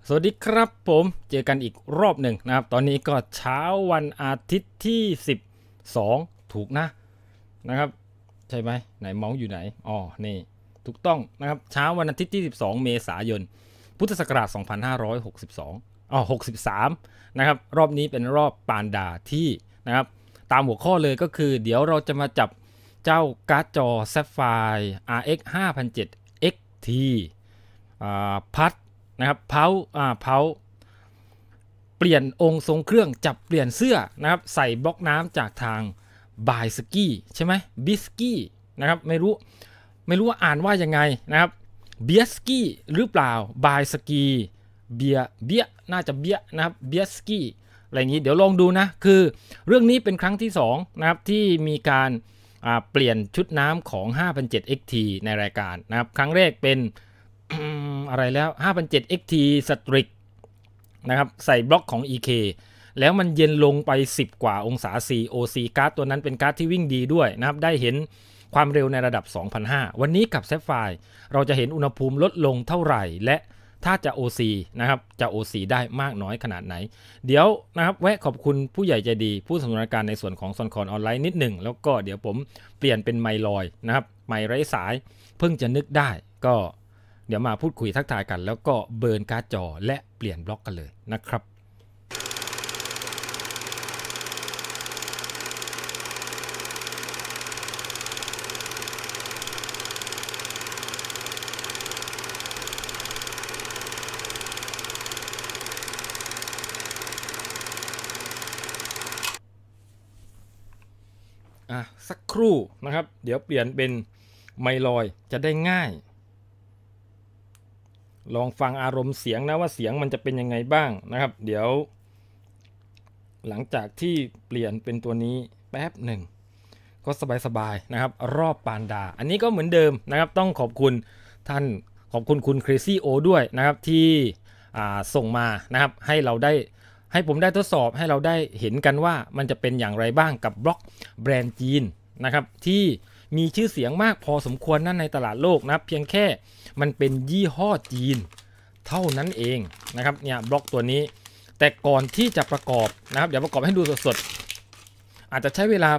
สวัสดีครับผมเจอกันอีกรอบหนึ่งนะครับตอนนี้ก็เช้าวันอาทิตย์ที่12ถูกนะครับใช่ไหมไหนเมาส์อยู่ไหนอ๋อนี่ถูกต้องนะครับเช้าวันอาทิตย์ที่12เมษายนพุทธศักราช256263นะครับรอบนี้เป็นรอบปานดาที่นะครับตามหัวข้อเลยก็คือเดี๋ยวเราจะมาจับเจ้าการ์ดจอ Sapphire RX 5007 XT พัดนะครับเพาเปลี่ยนองค์ทรงเครื่องจับเปลี่ยนเสื้อนะครับใส่บล็อกน้ำจากทางบายสกี้ใช่ไหมบิสกี้นะครับไม่รู้ว่าอ่านว่ายังไงนะครับเบียสกี้หรือเปล่าบายสกีเบียน่าจะเบียนะครับเบียสกี้อะไรอย่างนี้เดี๋ยวลองดูนะคือเรื่องนี้เป็นครั้งที่2นะครับที่มีการเปลี่ยนชุดน้ำของ 5007 XT ในรายการนะครับครั้งแรกเป็นอะไรแล้ว 5007 XT Strict นะครับใส่บล็อกของ EK แล้วมันเย็นลงไป10กว่าองศา COC การ์ดตัวนั้นเป็นการ์ดที่วิ่งดีด้วยนะครับได้เห็นความเร็วในระดับ 2,500 วันนี้กับ Sapphire เราจะเห็นอุณหภูมิลดลงเท่าไหร่และถ้าจะ OC นะครับจะ OC ได้มากน้อยขนาดไหนเดี๋ยวนะครับแวะขอบคุณผู้ใหญ่ใจดีผู้สนับสนุนการในส่วนของซอนคอนออนไลน์นิดหนึ่งแล้วก็เดี๋ยวผมเปลี่ยนเป็นไมค์ลอยนะครับไมค์ไร้สายเพิ่งจะนึกได้ก็เดี๋ยวมาพูดคุยทักทายกันแล้วก็เบิร์นการ์ดจอและเปลี่ยนบล็อกกันเลยนะครับสักครู่นะครับเดี๋ยวเปลี่ยนเป็นไมค์ลอยจะได้ง่ายลองฟังอารมณ์เสียงนะว่าเสียงมันจะเป็นยังไงบ้างนะครับเดี๋ยวหลังจากที่เปลี่ยนเป็นตัวนี้แป๊บหนึ่งก็สบายๆนะครับรอบปานดาอันนี้ก็เหมือนเดิมนะครับต้องขอบคุณท่านขอบคุณคุณ Crazy O ด้วยนะครับที่ส่งมานะครับให้ผมได้ทดสอบให้เราได้เห็นกันว่ามันจะเป็นอย่างไรบ้างกับบล็อกแบรนด์จีนนะครับที่มีชื่อเสียงมากพอสมควรนั่นในตลาดโลกนะครับเพียงแค่มันเป็นยี่ห้อจีนเท่านั้นเองนะครับเนี่ยบล็อกตัวนี้แต่ก่อนที่จะประกอบนะครับเดี๋ยวประกอบให้ดูสดๆอาจจะใช้เวลา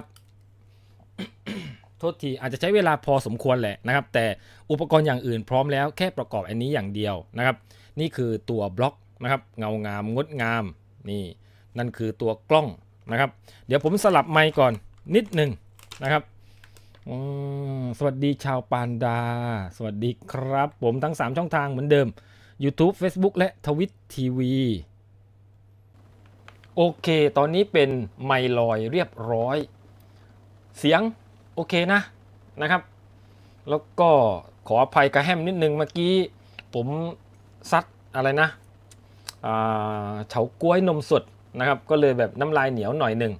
โทษทีอาจจะใช้เวลาพอสมควรแหละนะครับแต่อุปกรณ์อย่างอื่นพร้อมแล้วแค่ประกอบอันนี้อย่างเดียวนะครับนี่คือตัวบล็อกนะครับเงางามงดงามนี่นั่นคือตัวกล้องนะครับเดี๋ยวผมสลับไมค์ก่อนนิดหนึ่งนะครับสวัสดีชาวปานดาสวัสดีครับผมทั้ง3ช่องทางเหมือนเดิม YouTube Facebook และ Twitch TV โอเคตอนนี้เป็นไมค์ลอยเรียบร้อยเสียงโอเคนะครับแล้วก็ขออภัยกระแฮมนิดนึงเมื่อกี้ผมซัดอะไรนะเฉาก๊วยนมสดนะครับก็เลยแบบน้ำลายเหนียวหน่อยหนึ่ง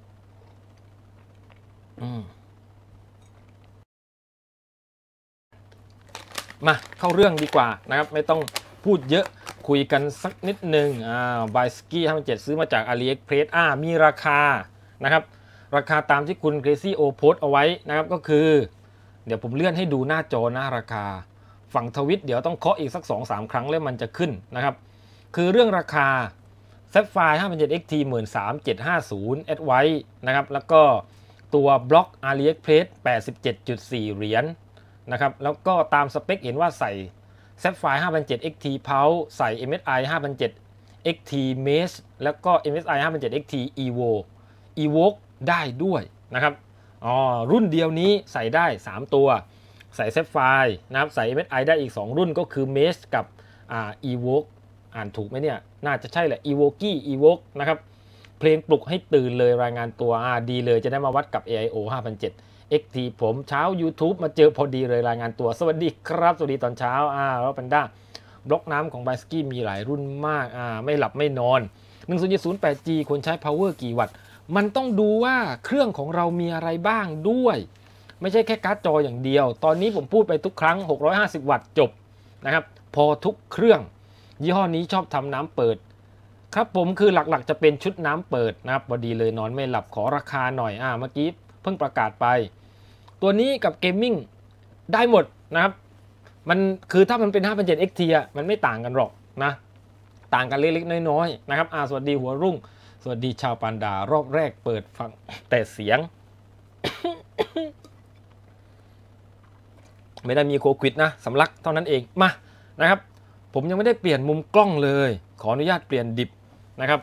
มาเข้าเรื่องดีกว่านะครับไม่ต้องพูดเยอะคุยกันสักนิดนึงบายสกี้57ซื้อมาจาก AliExpress มีราคานะครับราคาตามที่คุณ Crazy O โพสเอาไว้นะครับก็คือเดี๋ยวผมเลื่อนให้ดูหน้าจอนะราคาฝั่งทวิตเดี๋ยวต้องเคาะอีกสัก 2-3 ครั้งแล้วมันจะขึ้นนะครับคือเรื่องราคา Sapphire 5007 XT 13750 Advice นะครับแล้วก็ตัวบล็อก AliExpress 87.4 เหรียญนะครับแล้วก็ตามสเปคเห็นว่าใส่ Sapphire 5007 XT Pulse ใส่ MSI 5007 XT Mesh แล้วก็ MSI 5007 XT Evoke ได้ด้วยนะครับรุ่นเดียวนี้ใส่ได้3ตัวใส่ Sapphire นะครับใส่ MSI ได้อีก2รุ่นก็คือ Mesh กับEvoke อ่านถูกไหมเนี่ยน่าจะใช่แหละ Evoke นะครับเพลงปลุกให้ตื่นเลยรายงานตัวดีเลยจะได้มาวัดกับ AIO 5007 XT ผมเช้า YouTube มาเจอพอดีเลยรายงานตัวสวัสดีครับสวัสดีตอนเช้าแล้วเป็นด้าบล็อกน้ำของ Bysky มีหลายรุ่นมากไม่หลับไม่นอน 1008G ควรใช้ power กี่วัตต์มันต้องดูว่าเครื่องของเรามีอะไรบ้างด้วยไม่ใช่แค่การ์ดจออย่างเดียวตอนนี้ผมพูดไปทุกครั้ง650วัตต์จบนะครับพอทุกเครื่องยี่ห้อนี้ชอบทำน้ำเปิดครับผมคือหลักๆจะเป็นชุดน้ำเปิดนะครับพอดีเลยนอนไม่หลับขอราคาหน่อยเมื่อกี้เพิ่งประกาศไปตัวนี้กับเกมมิ่งได้หมดนะครับมันคือถ้ามันเป็น 5,700 XT มันไม่ต่างกันหรอกนะต่างกันเล็กๆน้อยๆนะครับสวัสดีหัวรุ่งสวัสดีชาวปันดารอบแรกเปิดฟังแต่เสียง ไม่ได้มีโควิดนะสำลักเท่านั้นเองมานะครับผมยังไม่ได้เปลี่ยนมุมกล้องเลยขออนุญาตเปลี่ยนดิบนะครับ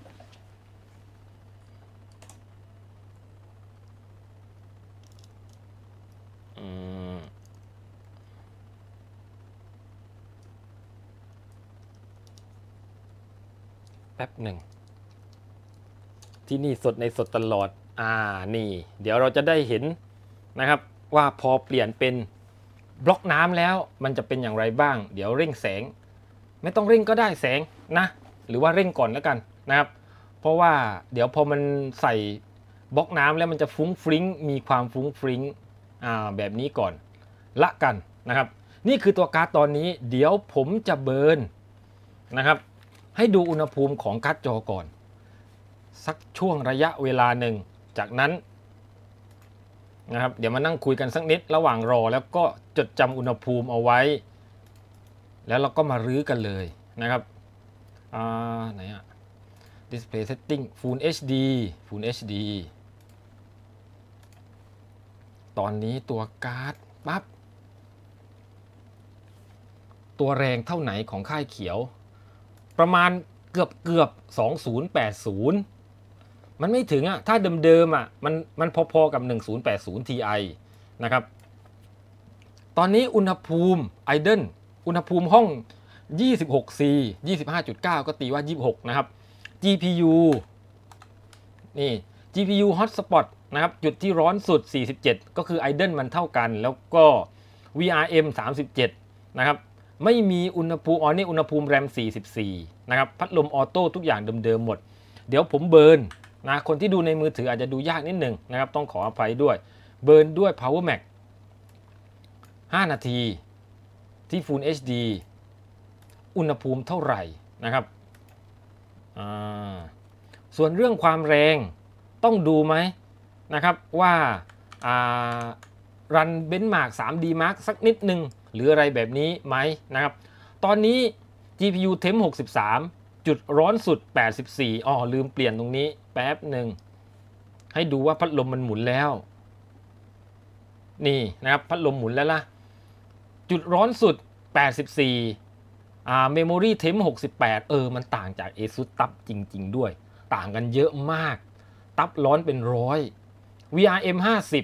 แป๊บหนึ่งที่นี่สดในสดตลอดนี่เดี๋ยวเราจะได้เห็นนะครับว่าพอเปลี่ยนเป็นบล็อกน้ำแล้วมันจะเป็นอย่างไรบ้างเดี๋ยวเร่งแสงไม่ต้องเร่งก็ได้แสงนะหรือว่าเร่งก่อนแล้วกันนะครับเพราะว่าเดี๋ยวพอมันใส่บล็อกน้ำแล้วมันจะฟุ้งฟริ้งมีความฟุ้งฟริ้งแบบนี้ก่อนละกันนะครับนี่คือตัวการ์ดตอนนี้เดี๋ยวผมจะเบิร์นนะครับให้ดูอุณหภูมิของการ์ดจอก่อนสักช่วงระยะเวลาหนึ่งจากนั้นนะครับเดี๋ยวมานั่งคุยกันสักนิดระหว่างรอแล้วก็จดจำอุณหภูมิเอาไว้แล้วเราก็มารื้อกันเลยนะครับไหนDisplay Setting Full HD Full HD ตอนนี้ตัวการ์ดปั๊บตัวแรงเท่าไหนของค่ายเขียวประมาณเกือบ2080มันไม่ถึงถ้าเดิมมันพอๆกับ1080 Ti นะครับตอนนี้อุณหภูมิไอเดนอุณหภูมิห้อง 26C 25.9 ก็ตีว่า26นะครับ GPU นี่ GPU Hotspot นะครับจุดที่ร้อนสุด47ก็คือไอเดนมันเท่ากันแล้วก็ VRM 37นะครับไม่มีอุณหภูมินี่อุณหภูมิแรม44นะครับพัดลมออโต้ทุกอย่างเดิมๆหมดเดี๋ยวผมเบิร์นนะคนที่ดูในมือถืออาจจะดูยากนิดนึงนะครับต้องขออภัยด้วยเบิร์นด้วย Power Max 5 นาทีที่ Full HD อุณหภูมิเท่าไหร่นะครับส่วนเรื่องความแรงต้องดูไหมนะครับว่ารันเบนช์มาร์ก 3D Mark สักนิดนึงหรืออะไรแบบนี้ไหมนะครับตอนนี้ GPU Temp 63จุดร้อนสุด84ลืมเปลี่ยนตรงนี้แป๊บหนึ่งให้ดูว่าพัดลมมันหมุนแล้วนี่นะครับพัดลมหมุนแล้วล่ะจุดร้อนสุด84Memory Temp 68มันต่างจาก ASUS TUF จริงๆด้วยต่างกันเยอะมากTUFร้อนเป็น100 VRM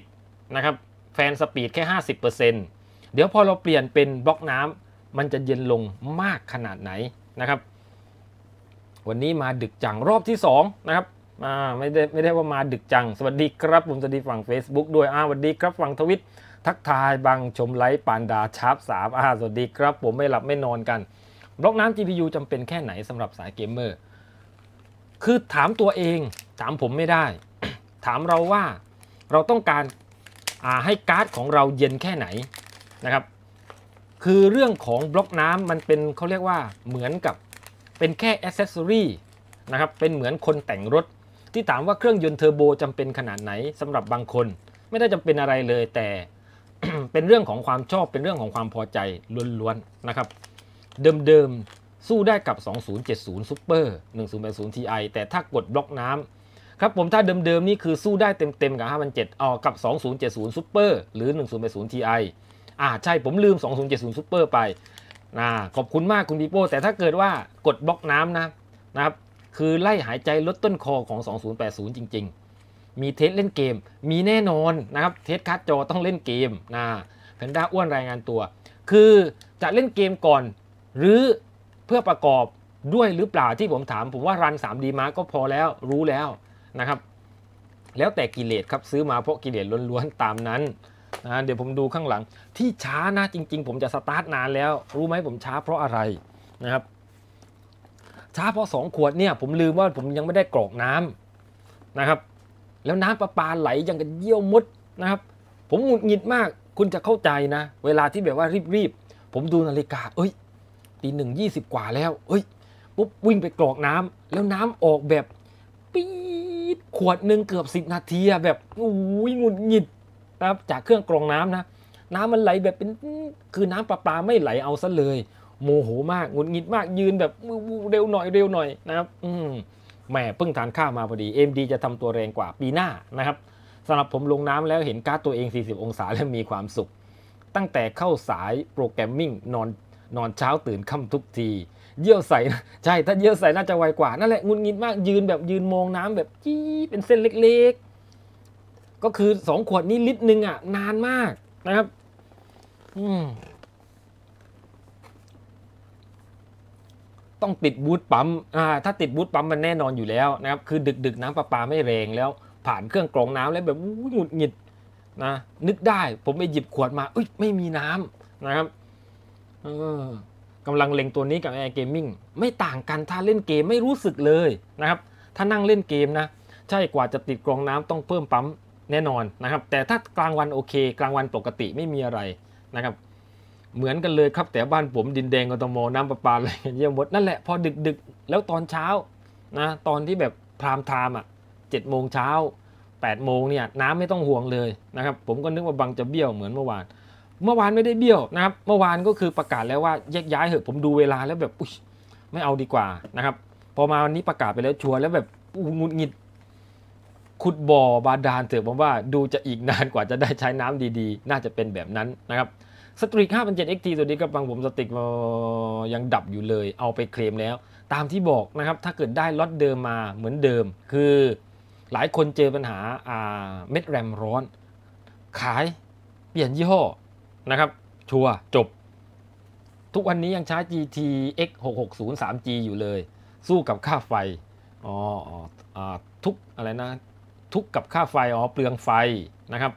50นะครับแฟนสปีดแค่ 50% เดี๋ยวพอเราเปลี่ยนเป็นบล็อกน้ำมันจะเย็นลงมากขนาดไหนนะครับวันนี้มาดึกจังรอบที่2นะครับไม่ได้ว่ามาดึกจังสวัสดีครับผมสวัสดีฝั่ง Facebook ด้วยสวัสดีครับฝั่งทวิตทักทายบังชมไลฟ์ปานดาชาร์ป3สวัสดีครับผมไม่หลับไม่นอนกันบล็อกน้ำ GPU จำเป็นแค่ไหนสำหรับสายเกมเมอร์คือถามตัวเองถามผมไม่ได้ ถามเราว่าเราต้องการให้การ์ดของเราเย็นแค่ไหนนะครับคือเรื่องของบล็อกน้ำมันเป็นเขาเรียกว่าเหมือนกับเป็นแค่แอ c เซสซอรี่นะครับเป็นเหมือนคนแต่งรถที่ถามว่าเครื่องยนต์เทอร์โบจำเป็นขนาดไหนสำหรับบางคนไม่ได้จำเป็นอะไรเลยแต่ เป็นเรื่องของความชอบเป็นเรื่องของความพอใจล้วนๆนะครับเดิมๆสู้ได้กับ 2070 Super 1080 Ti แต่ถ้ากดบล็อกน้ำครับผมถ้าเดิมๆนี่คือสู้ได้เต็มๆกับ5,700กับ 2070 Super หรือ 1080 Ti ใช่ผมลืม 2070 Super ไปขอบคุณมากคุณปีโป้แต่ถ้าเกิดว่ากดบล็อกน้ำนะครับคือไล่หายใจลดต้นคอของ 2080 จริงๆมีเทสเล่นเกมมีแน่นอนนะครับเทสการ์ดจอต้องเล่นเกมแพนด้าอ้วนรายงานตัวคือจะเล่นเกมก่อนหรือเพื่อประกอบด้วยหรือเปล่าที่ผมถามผมว่ารัน 3D Mark ก็พอแล้วรู้แล้วนะครับแล้วแต่กิเลสครับซื้อมาเพราะกิเลสล้วนๆตามนั้นเดี๋ยวผมดูข้างหลังที่ช้านะจริงๆผมจะสตาร์ทนานแล้วรู้ไหมผมช้าเพราะอะไรนะครับช้าเพราะ2 ขวดเนี่ยผมลืมว่าผมยังไม่ได้กรอกน้ำนะครับแล้วน้ำประปาไหลยังกับเยี่ยวมดนะครับผมหงุดหงิดมากคุณจะเข้าใจนะเวลาที่แบบว่ารีบๆผมดูนาฬิกาตี 1:20 กว่าแล้วปุ๊บวิ่งไปกรอกน้ำแล้วน้ำออกแบบปี๊ดขวดหนึ่งเกือบ10 นาทีแบบหงุดหงิดนะครับจากเครื่องกรองน้ำนะน้ำมันไหลแบบเป็นคือน้ำประปาไม่ไหลเอาซะเลยโมโหมากหงุดหงิดมากยืนแบบเร็วหน่อยนะครับแหมเพิ่งทานข้าวมาพอดี AMD จะทำตัวแรงกว่าปีหน้านะครับสำหรับผมลงน้ำแล้วเห็นการ์ดตัวเอง40องศาแล้วมีความสุขตั้งแต่เข้าสายโปรแกรมมิ่งนอนเช้าตื่นค่ำทุกทีเยี่ยวใส่ใช่ถ้าเยี่ยวใส่น่าจะไวกว่านั่นแหละงุนงิดมากยืนมองน้ำแบบจี้เป็นเส้นเล็กๆก็คือ2 ขวดนี้ลิตรนึงอ่ะนานมากนะครับต้องติดบูทปั๊มถ้าติดบูทปั๊มมันแน่นอนอยู่แล้วนะครับคือดึกน้ำประปาไม่แรงแล้วผ่านเครื่องกรองน้ำแล้วแบบหงุดหงิดนะนึกได้ผมไปหยิบขวดมาไม่มีน้ำนะครับกำลังเล็งตัวนี้กับAir Gamingไม่ต่างกันถ้าเล่นเกมไม่รู้สึกเลยนะครับถ้านั่งเล่นเกมนะใช่กว่าจะติดกรองน้ำต้องเพิ่มปั๊มแน่นอนนะครับแต่ถ้ากลางวันโอเคกลางวันปกติไม่มีอะไรนะครับเหมือนกันเลยครับแต่บ้านผมดินแดงกทมน้ำประปาอะไรเยี่ยมหมดนั่นแหละพอดึกแล้วตอนเช้านะตอนที่แบบพรามไทม์7 โมงเช้า8 โมงเนี่ยน้ำไม่ต้องห่วงเลยนะครับผมก็นึกว่าบังจะเบี้ยวเหมือนเมื่อวานไม่ได้เบี้ยวนะครับเมื่อวานก็คือประกาศแล้วว่าแยกย้ายเหอะผมดูเวลาแล้วแบบไม่เอาดีกว่านะครับพอมาวันนี้ประกาศไปแล้วชัวร์แล้วแบบงุดหงิดขุดบ่อบาดาลเถอะผมว่าดูจะอีกนานกว่าจะได้ใช้น้ำดีๆน่าจะเป็นแบบนั้นนะครับสตรีก 5,700 XT ตัวนี้ก็บางผมสตรีกยังดับอยู่เลยเอาไปเคลมแล้วตามที่บอกนะครับถ้าเกิดได้ล็อตเดิมมาเหมือนเดิมคือหลายคนเจอปัญหาเม็ดแรมร้อนขายเปลี่ยนยี่ห้อนะครับชัวร์จบทุกวันนี้ยังใช้ GTX 660 3G อยู่เลยสู้กับค่าไฟทุกอะไรนะทุกกับค่าไฟเปลืองไฟนะครับ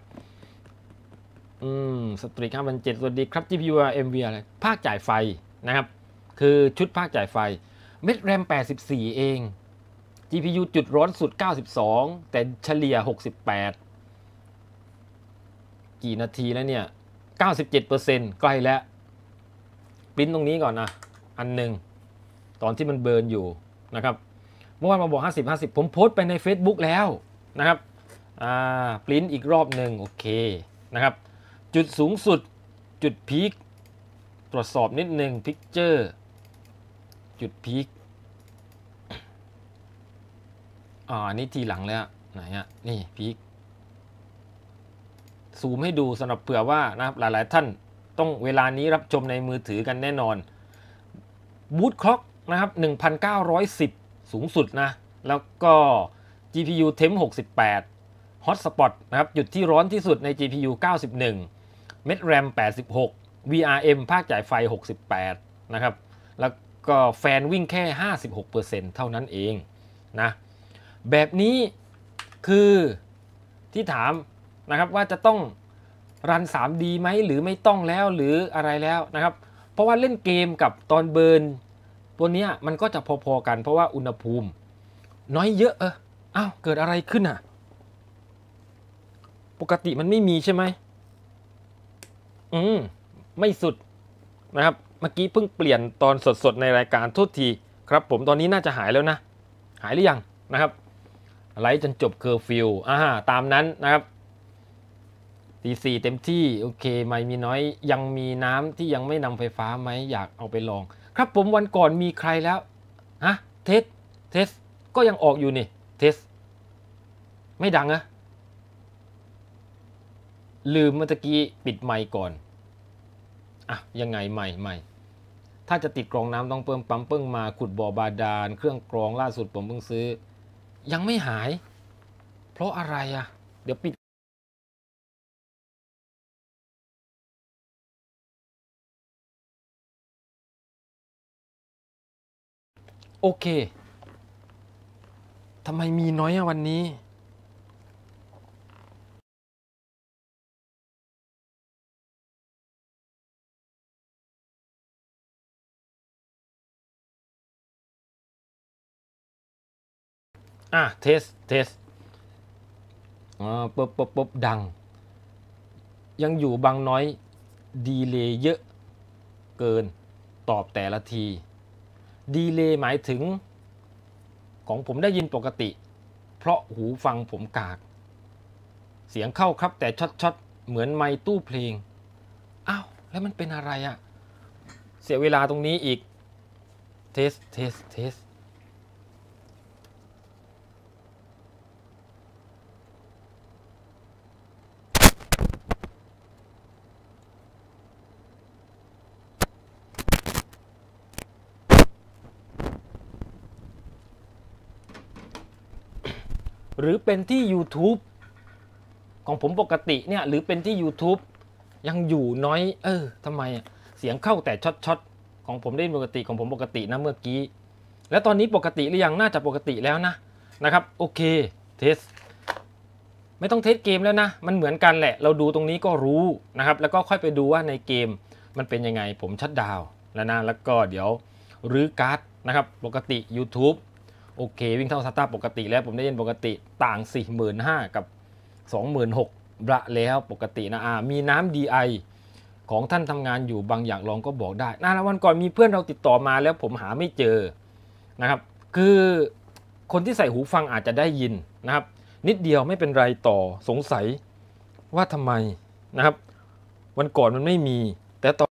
สตรีก 5,700 สวัสดีครับ GPU MV อะไรภาคจ่ายไฟนะครับคือชุดภาคจ่ายไฟเม็ดแรม84เอง GPU จุดร้อนสุด92แต่เฉลี่ย68กี่นาทีแล้วเนี่ย97%ใกล้แล้วปริ้นตรงนี้ก่อนนะอันหนึ่งตอนที่มันเบิร์นอยู่นะครับเมื่อวานมาบอก50ผมโพสต์ไปใน Facebook แล้วนะครับปริ้นอีกรอบหนึ่งโอเคนะครับจุดสูงสุดจุดพีคตรวจสอบนิดนึงพิกเจอร์จุดพีคอันนี้ทีหลังแล้วไหนนี่พีคซูมให้ดูสำหรับเผื่อว่านะครับหลายๆท่านต้องเวลานี้รับชมในมือถือกันแน่นอนบูทคล็อกนะครับ1910สูงสุดนะแล้วก็ GPU Temp 68 Hotspot นะครับจุดที่ร้อนที่สุดใน GPU 91 เม็ด RAM 86 VRM ภาคจ่ายไฟ68นะครับแล้วก็แฟนวิ่งแค่ 56% เท่านั้นเองนะแบบนี้คือที่ถามนะครับว่าจะต้องรัน 3D ไหมหรือไม่ต้องแล้วหรืออะไรแล้วนะครับเพราะว่าเล่นเกมกับตอนเบิร์นตัวนี้มันก็จะพอๆกันเพราะว่าอุณหภูมิน้อยเยอะเกิดอะไรขึ้นปกติมันไม่มีใช่ไหมไม่สุดนะครับเมื่อกี้เพิ่งเปลี่ยนตอนสดๆในรายการโทษทีครับผมตอนนี้น่าจะหายแล้วนะหายหรือยังนะครับไลฟ์จนจบเคอร์ฟิวตามนั้นนะครับตีสี่เต็มที่โอเคไม่มีน้อยยังมีน้ำที่ยังไม่นำไฟฟ้าไหมอยากเอาไปลองครับผมวันก่อนมีใครแล้วเทสก็ยังออกอยู่นี่เทสไม่ดังลืมเมื่อกี้ปิดไมค์ก่อนยังไงใหม่ถ้าจะติดกรองน้ำต้องเพิ่มปั๊มเพิ่งมาขุดบ่อบาดาลเครื่องกรองล่าสุดผมเพิ่งซื้อยังไม่หายเพราะอะไรเดี๋ยวปิดโอเคทำไมมีน้อยวันนี้เทสปุ๊บดังยังอยู่บางน้อยดีเลย์เยอะเกินตอบแต่ละทีดีเลย์หมายถึงของผมได้ยินปกติเพราะหูฟังผมกากเสียงเข้าครับแต่ช็อตเหมือนไมค์ตู้เพลงแล้วมันเป็นอะไรเสียเวลาตรงนี้อีกเทสหรือเป็นที่ YouTube ของผมปกติเนี่ยหรือเป็นที่ YouTube ยังอยู่น้อยทำไมเสียงเข้าแต่ช็อตของผมได้ปกติของผมปกตินะเมื่อกี้แล้วตอนนี้ปกติหรือยังน่าจะปกติแล้วนะครับโอเคเทสไม่ต้องเทสเกมแล้วนะมันเหมือนกันแหละเราดูตรงนี้ก็รู้นะครับแล้วก็ค่อยไปดูว่าในเกมมันเป็นยังไงผมชัดดาวน์แล้วนะแล้วก็เดี๋ยวรื้อการ์ดนะครับปกติ YouTube โอเควิ่งเท่า SATA ปกติแล้วผมได้เล่นปกติต่าง 45,000 กับ 26,000บะแล้วปกตินะมีน้ำ DI ของท่านทำงานอยู่บางอย่างลองก็บอกได้นะวันก่อนมีเพื่อนเราติดต่อมาแล้วผมหาไม่เจอนะครับคือคนที่ใส่หูฟังอาจจะได้ยินนะครับนิดเดียวไม่เป็นไรต่อสงสัยว่าทำไมนะครับวันก่อนมันไม่มีแต่ต่อ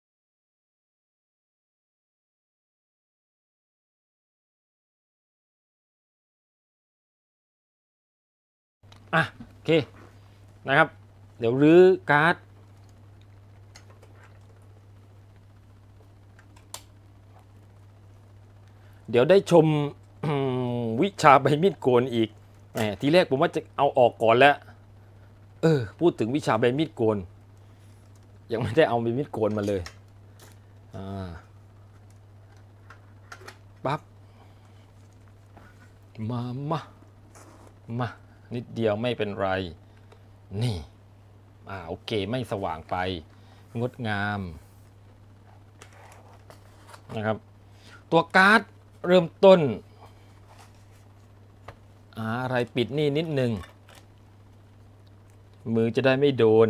โอเคนะครับเดี๋ยวรื้อการ์ดเดี๋ยวได้ชมวิชาใบมีดโกนอีกทีแรกผมว่าจะเอาออกก่อนแล้วพูดถึงวิชาใบมีดโกนยังไม่ได้เอาใบมีดโกนมาเลยปั๊บมานิดเดียวไม่เป็นไรนี่โอเคไม่สว่างไปงดงามนะครับตัวการ์ดเริ่มต้นอะไรปิดนี่นิดนึงมือจะได้ไม่โดน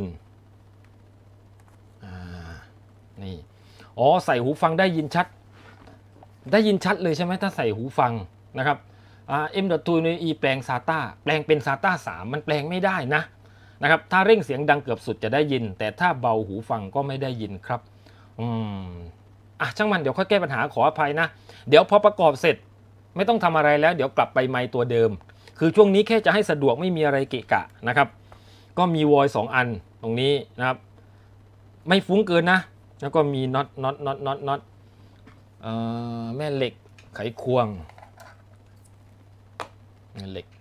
นี่ใส่หูฟังได้ยินชัดเลยใช่ไหมถ้าใส่หูฟังนะครับM.2 แปลง SATA แปลงเป็น SATA 3มันแปลงไม่ได้นะครับถ้าเร่งเสียงดังเกือบสุดจะได้ยินแต่ถ้าเบาหูฟังก็ไม่ได้ยินครับช่างมันเดี๋ยวค่อยแก้ปัญหาขออภัยนะเดี๋ยวพอประกอบเสร็จไม่ต้องทำอะไรแล้วเดี๋ยวกลับไปไมค์ตัวเดิมคือช่วงนี้แค่จะให้สะดวกไม่มีอะไรเกะกะนะครับก็มีวอย2อันตรงนี้นะครับไม่ฟุ้งเกินนะแล้วก็มีน็อตแม่เหล็กไขควงเหล็ก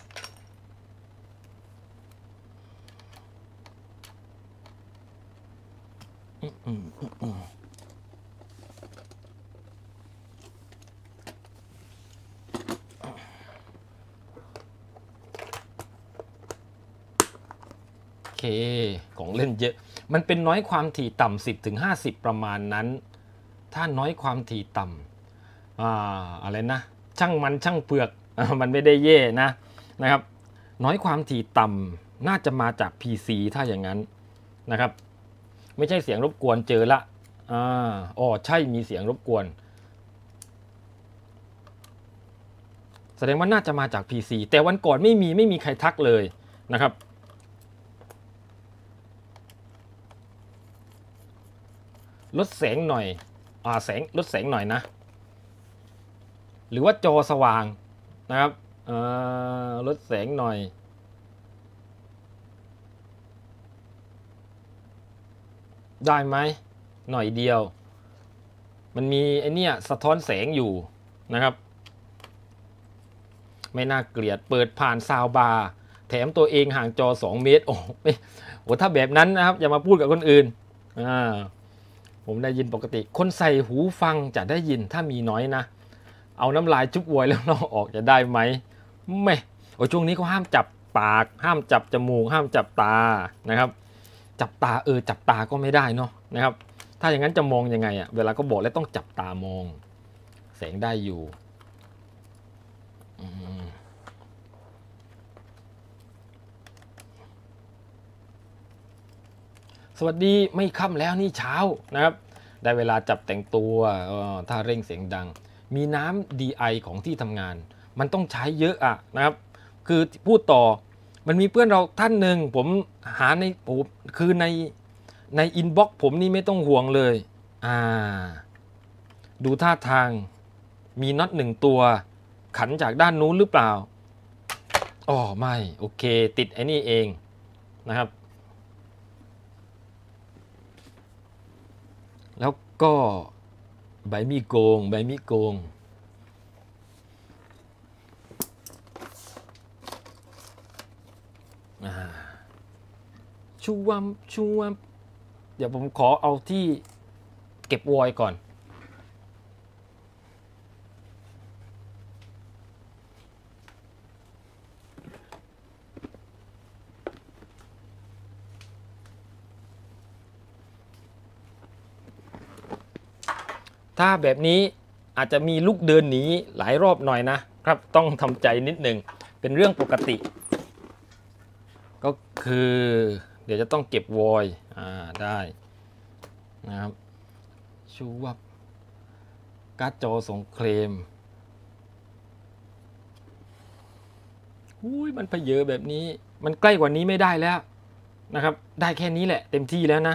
โอเคของเล่นเยอะมันเป็นน้อยความถี่ต่ำ10 ถึง 50ประมาณนั้นถ้าน้อยความถี่ต่ำอะไรนะช่างมันช่างเปลือกมันไม่ได้เย่นะครับน้อยความถี่ต่ำน่าจะมาจาก PC ถ้าอย่างนั้นนะครับไม่ใช่เสียงรบกวนเจอละใช่มีเสียงรบกวนแสดงว่าน่าจะมาจาก PC แต่วันก่อนไม่มีใครทักเลยนะครับลดแสงหน่อยลดแสงหน่อยนะหรือว่าจอสว่างนะครับลดแสงหน่อยได้ไหมหน่อยเดียวมันมีไอ้นี่สะท้อนแสงอยู่นะครับไม่น่าเกลียดเปิดผ่านซาวบาร์แถมตัวเองห่างจอ2 เมตรโอ้ถ้าแบบนั้นนะครับอย่ามาพูดกับคนอื่นผมได้ยินปกติคนใส่หูฟังจะได้ยินถ้ามีน้อยนะเอาน้ำลายจุ๊บไว้แล้วเราออกจะได้ไหมไม่ช่วงนี้เขาห้ามจับปากห้ามจับจมูกห้ามจับตานะครับจับตาจับตาก็ไม่ได้เนาะนะครับถ้าอย่างนั้นจะมองยังไงเวลาก็บอกแล้วต้องจับตามองแสงได้อยู่สวัสดีไม่ค่ำแล้วนี่เช้านะครับได้เวลาจับแต่งตัวถ้าเร่งเสียงดังมีน้ำ DI ของที่ทำงานมันต้องใช้เยอะนะครับคือพูดต่อมันมีเพื่อนเราท่านหนึ่งผมหาคือในอินบ็อกซ์ผมนี่ไม่ต้องห่วงเลยอ่าดูท่าทางมีน็อตหนึ่งตัวขันจากด้านนู้นหรือเปล่าอ๋อไม่โอเคติดไอ้นี่เองนะครับแล้วก็ใบมีดโกงชูวัมเดี๋ยวผมขอเอาที่เก็บวอยก่อนถ้าแบบนี้อาจจะมีลูกเดินหนีหลายรอบหน่อยนะครับต้องทำใจนิดหนึ่งเป็นเรื่องปกติก็คือเดี๋ยวจะต้องเก็บวอยได้นะครับชูวับการ์ดจอส่งเคลมอุ้ยมันเพเยอะแบบนี้มันใกล้กว่านี้ไม่ได้แล้วนะครับได้แค่นี้แหละเต็มที่แล้วนะ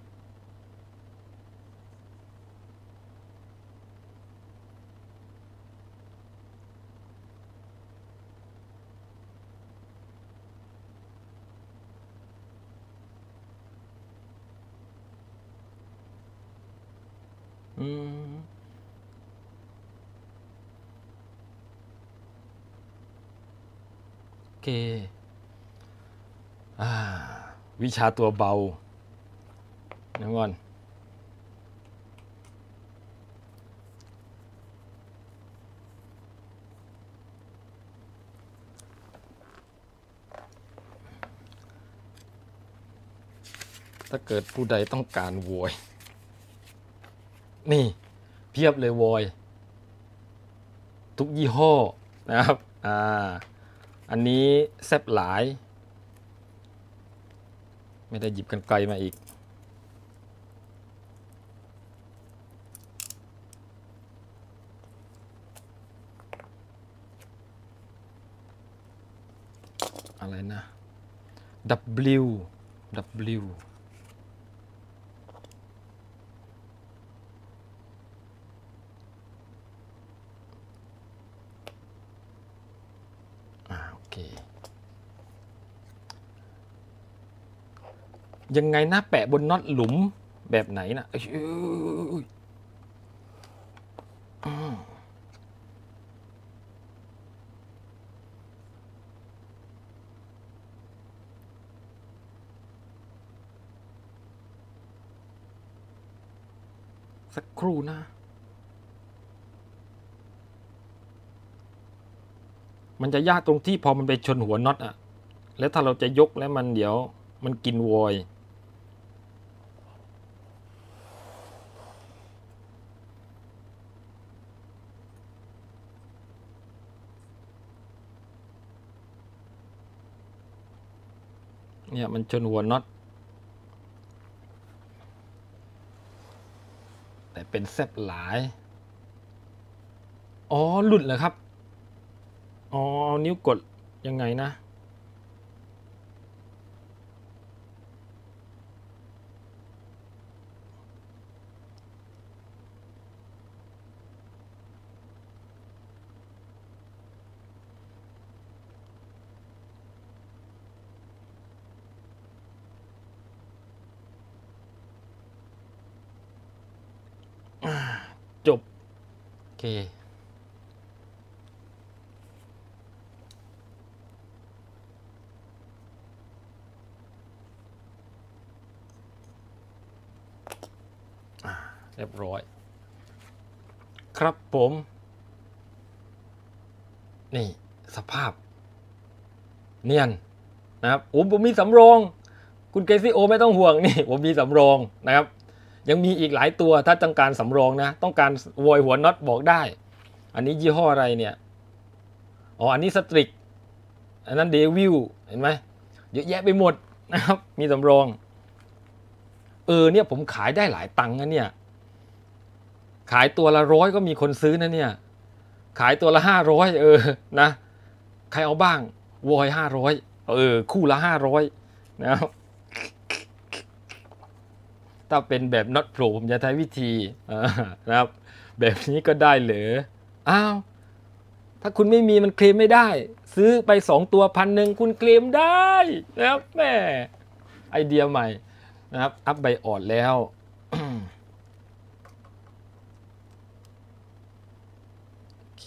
โอเควิชาตัวเบานะก่อนถ้าเกิดผู้ใดต้องการโวยนี่เพียบเลยโวยทุกยี่ห้อนะครับอันนี้แซบหลายไม่ได้หยิบกันไกลมาอีกอะไรนะ W โอเคยังไงนะแปะบนน็อตหลุมแบบไหนนะสักครู่นะมันจะยากตรงที่พอมันไปชนหัวน็อตแล้วถ้าเราจะยกแล้วมันเดี๋ยวมันกินวอยเนี่ยมันชนหัวน็อตแต่เป็นแซบหลายอ๋อหลุดเหรอครับอ๋อนิ้วกดยังไงนะจบโอเคเรียบร้อยครับผมนี่สภาพเนียนนะครับผมมีสำรองคุณเกซี่โอไม่ต้องห่วงนี่ผมมีสำรองนะครับยังมีอีกหลายตัวถ้าต้องการสำรองนะต้องการวอยหัวน็อตบอกได้อันนี้ยี่ห้ออะไรเนี่ยอ๋ออันนี้สตริกอันนั้นเดวิลเห็นไหมเยอะแยะไปหมดนะครับมีสำรองเนี่ยผมขายได้หลายตังค์นะเนี่ยขายตัวละ100ก็มีคนซื้อนะเนี่ยขายตัวละ500นะใครเอาบ้างวอย500คู่ละ500นะครับถ้าเป็นแบบ not pro ผมจะใช้วิธีนะครับแบบนี้ก็ได้เหรออ้าวถ้าคุณไม่มีมันเคลมไม่ได้ซื้อไป2ตัว1,000คุณเคลมได้นะครับแม่ไอเดียใหม่นะครับอัพใบออดแล้วโอเค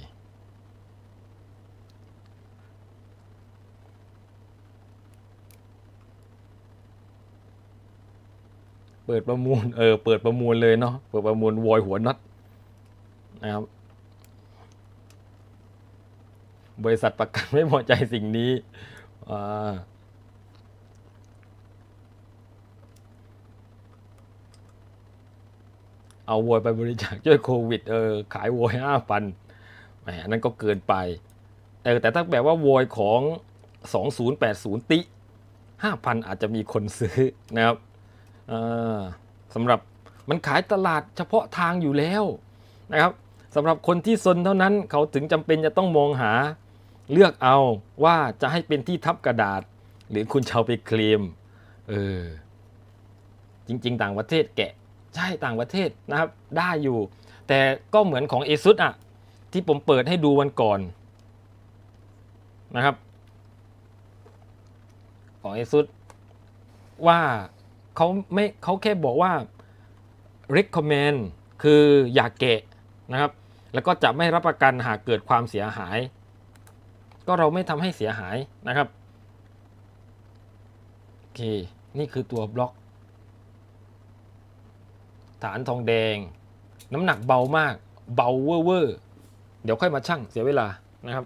เปิดประมูลเปิดประมูลเลยเนาะเปิดประมูลวอยหัวน็อตนะครับบริษัทประกันไม่พอใจสิ่งนี้เอาวัวไปบริจาคช่วยโควิดขายวัว5,000แหมนั้นก็เกินไปแต่ถ้าแบบว่าวัวของ2080ติ5,000อาจจะมีคนซื้อนะครับสำหรับมันขายตลาดเฉพาะทางอยู่แล้วนะครับสำหรับคนที่ซนเท่านั้นเขาถึงจำเป็นจะต้องมองหาเลือกเอาว่าจะให้เป็นที่ทับกระดาษหรือคุณจะเอาไปเคลมจริงๆต่างประเทศแกะใช่ต่างประเทศนะครับได้อยู่แต่ก็เหมือนของ ASUS อ่ะที่ผมเปิดให้ดูวันก่อนนะครับของ ASUS ว่าเขาแค่บอกว่า recommend คืออย่าแกะนะครับแล้วก็จะไม่รับประกันหากเกิดความเสียหายก็เราไม่ทำให้เสียหายนะครับโอเคนี่คือตัวบล็อกฐานทองแดงน้ำหนักเบามากเบาเวอร์เดี๋ยวค่อยมาชั่งเสียเวลานะครับ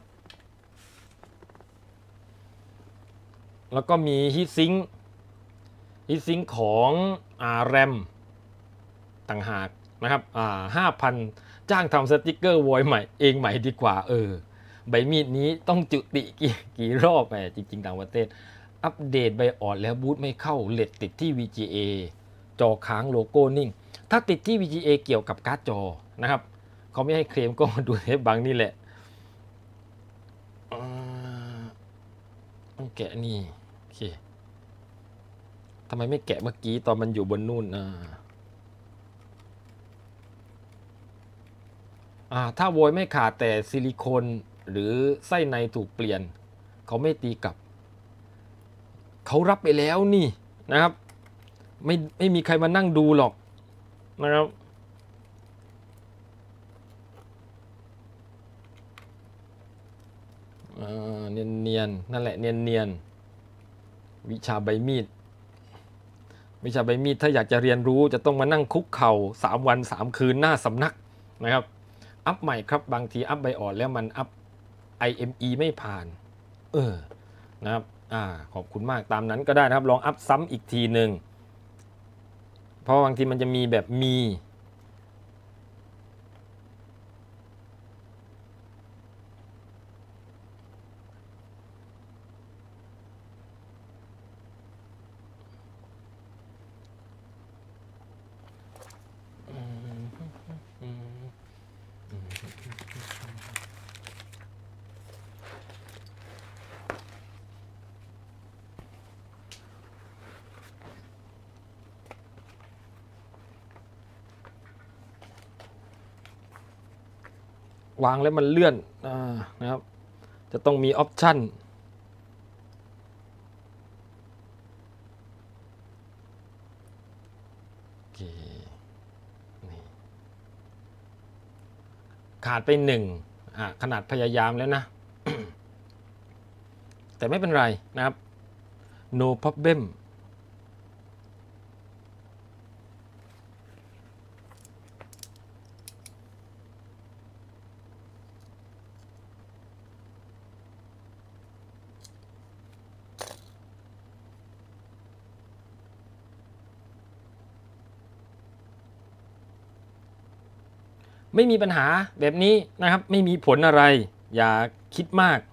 แล้วก็มีฮีทซิงค์ของแรมต่างหากนะครับ5,000จ้างทำสติกเกอร์วอยใหม่เองใหม่ดีกว่าใบมีดนี้ต้องจุติกี่รอบไปจริงๆต่างประเทศอัปเดตใบออดแล้วบูทไม่เข้าเลดติดที่ VGA จอค้างโลโก้นิ่งถ้าติดที่ VGA เกี่ยวกับการ์ดจอนะครับเขาไม่ให้เคลมก็ดูเทปบางนี่แหละต้องแกะนี่โอเคทำไมไม่แกะเมื่อกี้ตอนมันอยู่บนนู่นถ้าโวยไม่ขาดแต่ซิลิโคนหรือไส้ในถูกเปลี่ยนเขาไม่ตีกลับเขารับไปแล้วนี่นะครับไม่มีใครมานั่งดูหรอกนะครับเนียนนั่นแหละเนียนวิชาใบมีดถ้าอยากจะเรียนรู้จะต้องมานั่งคุกเข่า3 วัน 3 คืนหน้าสำนักนะครับอัพใหม่ครับบางทีอัพใบอ่อนแล้วมันอัพ IME ไม่ผ่านนะครับขอบคุณมากตามนั้นก็ได้นะครับลองอัพซ้ำอีกทีหนึ่งเพราะบางทีมันจะมีแบบมีวางแล้วมันเลื่อนนะครับจะต้องมีออปชั่นขาดไป1ขนาดพยายามแล้วนะ แต่ไม่เป็นไรนะครับ no problemไม่มีปัญหาแบบนี้นะครับไม่มีผลอะไรอย่าคิดมาก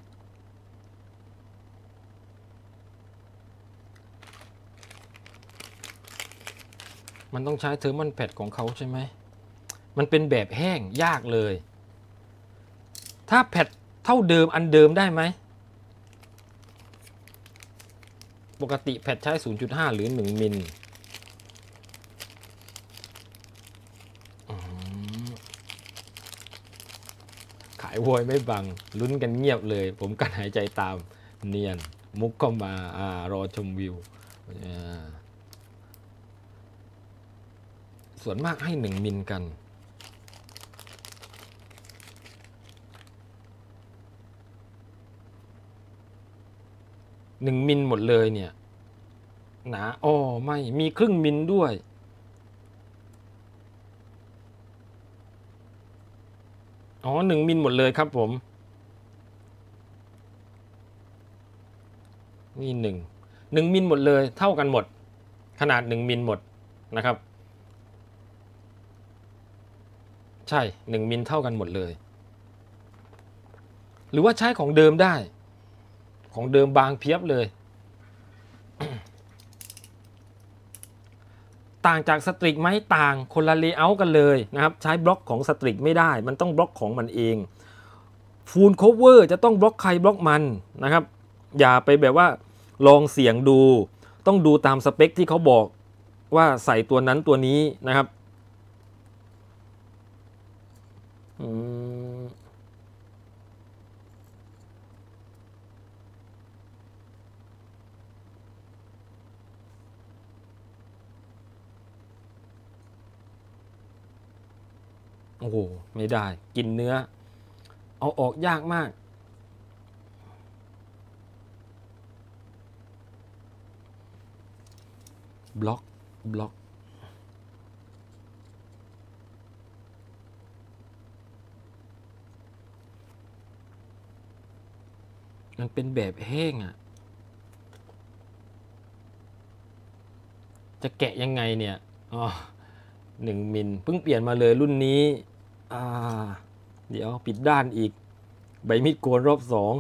มันต้องใช้เทอร์มันแพดของเขาใช่ไหมมันเป็นแบบแห้งยากเลยถ้าแพดเท่าเดิมอันเดิมได้ไหมปกติแพดใช้ 0.5 หรือ1 มิลายโวยไม่บังลุ้นกันเงียบเลยผมกันหายใจตามเนียนมุกก็มารอชมวิวส่วนมากให้1 มิลกัน1 มิลหมดเลยเนี่ยหนาอ๋อไม่มีครึ่งมิลด้วยอ๋อ1 มิลหมดเลยครับผมนี่1 มิลหมดเลยเท่ากันหมดขนาด1 มิลหมดนะครับใช่1 มิลเท่ากันหมดเลยหรือว่าใช้ของเดิมได้ของเดิมบางเพียบเลย ต่างจากสตริกไหมต่างคนละเลเยอร์กันเลยนะครับใช้บล็อกของสตริกไม่ได้มันต้องบล็อกของมันเองฟูลโคเวอร์จะต้องบล็อกใครบล็อกมันนะครับอย่าไปแบบว่าลองเสี่ยงดูต้องดูตามสเปคที่เขาบอกว่าใส่ตัวนั้นตัวนี้นะครับโอ้โหไม่ได้กินเนื้อเอาออกยากมากบล็อกมันเป็นแบบแห้งอ่ะจะแกะยังไงเนี่ยอ๋อ1 มิลเพิ่งเปลี่ยนมาเลยรุ่นนี้เดี๋ยวปิดด้านอีกใบมีดโกนรอบ2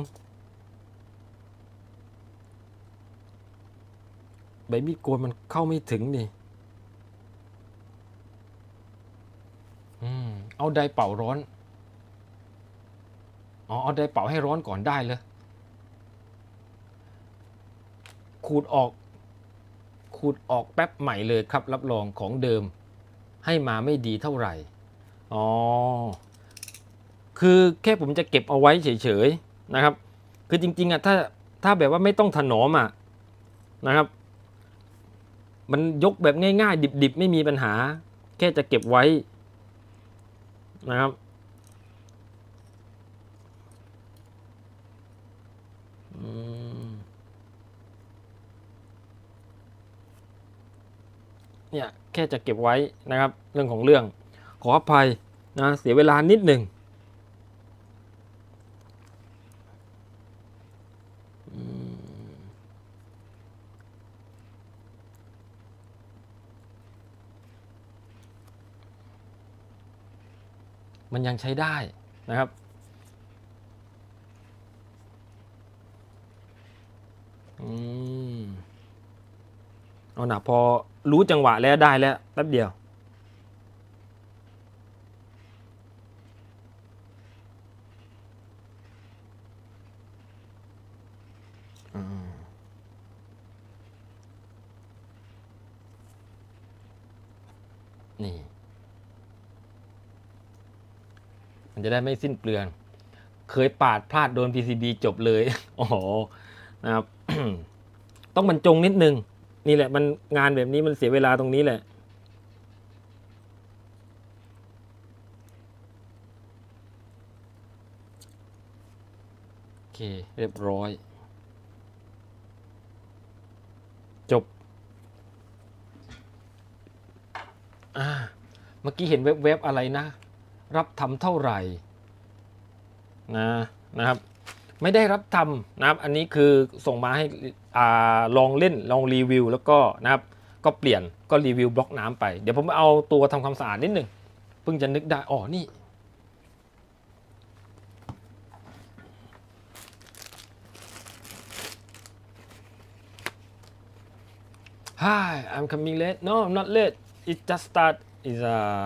ใบมีดโกนมันเข้าไม่ถึงนี่เอาไดเป่าร้อนอ๋อเอาไดเป่าให้ร้อนก่อนได้เลยขูดออกแป๊บใหม่เลยครับรับรองของเดิมให้มาไม่ดีเท่าไหร่อ๋อคือแค่ผมจะเก็บเอาไว้เฉยๆนะครับคือจริงๆอ่ะถ้าแบบว่าไม่ต้องถนอมอ่ะนะครับมันยกแบบง่ายๆดิบๆไม่มีปัญหาแค่จะเก็บไว้นะครับเนี่ยแค่จะเก็บไว้นะครับเรื่องของเรื่องขออภัยนะเสียเวลานิดหนึ่งมันยังใช้ได้นะครับเอาหนะพอรู้จังหวะแล้วได้แล้วแป๊บเดียวนี่มันจะได้ไม่สิ้นเปลืองเคยปาดพลาดโดน PCB จบเลยอ๋อนะครับ ต้องบรรจงนิดนึงนี่แหละมันงานแบบนี้มันเสียเวลาตรงนี้แหละโอเคเรียบร้อยจบเมื่อกี้เห็นเว็บอะไรนะรับทำเท่าไหร่นะครับไม่ได้รับทำนะครับอันนี้คือส่งมาให้ลองเล่นลองรีวิวแล้วก็นะครับก็เปลี่ยนก็รีวิวบล็อกน้ำไปเดี๋ยวผมเอาตัวทำความสะอาดนิดหนึ่งเพิ่งจะนึกได้อ๋อนี่ Hi I'm coming late no I'm not late it just start is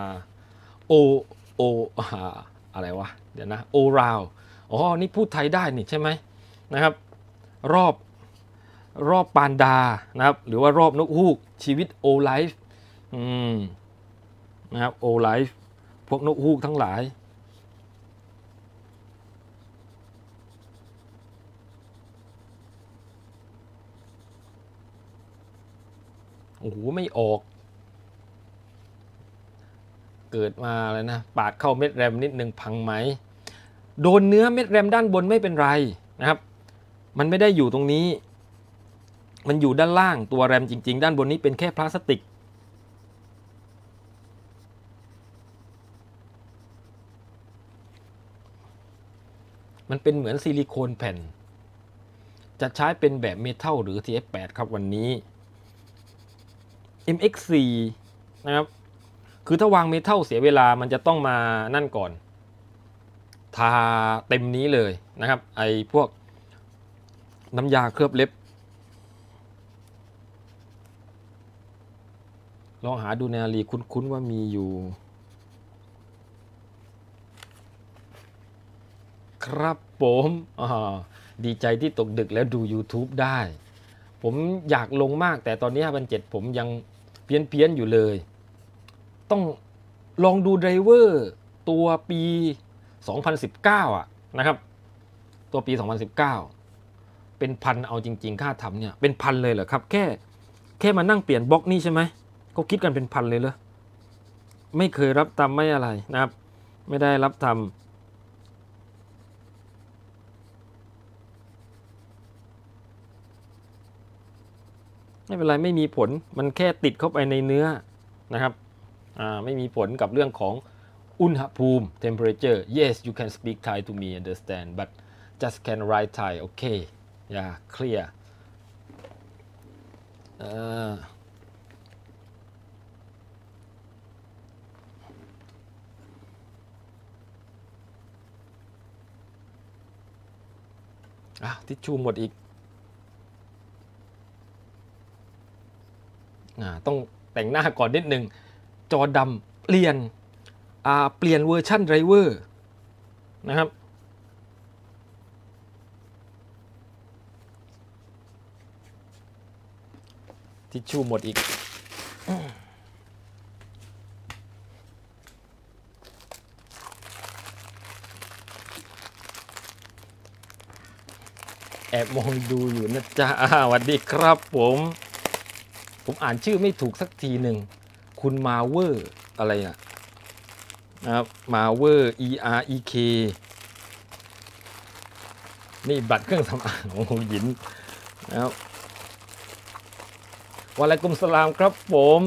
o อะไรวะเดี๋ยวนะ o round อ๋อนี่พูดไทยได้นี่ใช่ไหมนะครับรอบปานดานะครับหรือว่ารอบนกฮูกชีวิต O life นะครับ O life พวกนกฮูกทั้งหลายโอ้โหไม่ออกเกิดมาเลยนะปาดเข้าเม็ดแรมนิดนึงพังไหมโดนเนื้อเม็ดแรมด้านบนไม่เป็นไรนะครับมันไม่ได้อยู่ตรงนี้มันอยู่ด้านล่างตัวแรมจริงๆด้านบนนี้เป็นแค่พลาสติกมันเป็นเหมือนซิลิโคนแผ่นจะใช้เป็นแบบเมทัลหรือ TF8 ครับวันนี้ MX4 นะครับคือถ้าวางเมทัลเสียเวลามันจะต้องมานั่นก่อนทาเต็มนี้เลยนะครับไอพวกน้ำยาเคลือบเล็บลองหาดูในอาลีคุ้นๆว่ามีอยู่ครับผมดีใจที่ตกดึกแล้วดู YouTube ได้ผมอยากลงมากแต่ตอนนี้5,700ผมยังเพี้ยนอยู่เลยต้องลองดูไดรเวอร์ตัวปี 2019 อ่ะนะครับตัวปี 2019 เป็นพันเอาจริงๆค่าทำเนี่ยเป็นพันเลยเหรอครับแค่มานั่งเปลี่ยนบล็อกนี่ใช่ไหมก็คิดกันเป็นพันเลยเหรอไม่เคยรับทำไม่อะไรนะครับไม่ได้รับทำไม่เป็นไรไม่มีผลมันแค่ติดเข้าไปในเนื้อนะครับไม่มีผลกับเรื่องของอุณหภูมิ temperature yes you can speak Thai to me understand but just can write Thai okay yeah clear ทิชชู่หมดอีกต้องแต่งหน้าก่อนนิดนึงจอดำเปลี่ยนเวอร์ชันไดรเวอร์นะครับทิชชู่หมดอีกแอบมองดูอยู่นะจ๊ะสวัสดีครับผมอ่านชื่อไม่ถูกสักทีหนึ่งคุณมาเวอร์อะไรนะครับมาเวอร์ EREK นี่บัตรเครื่องสำอางของหงหยินนะครับวะอะลัยกุมสลามครับผม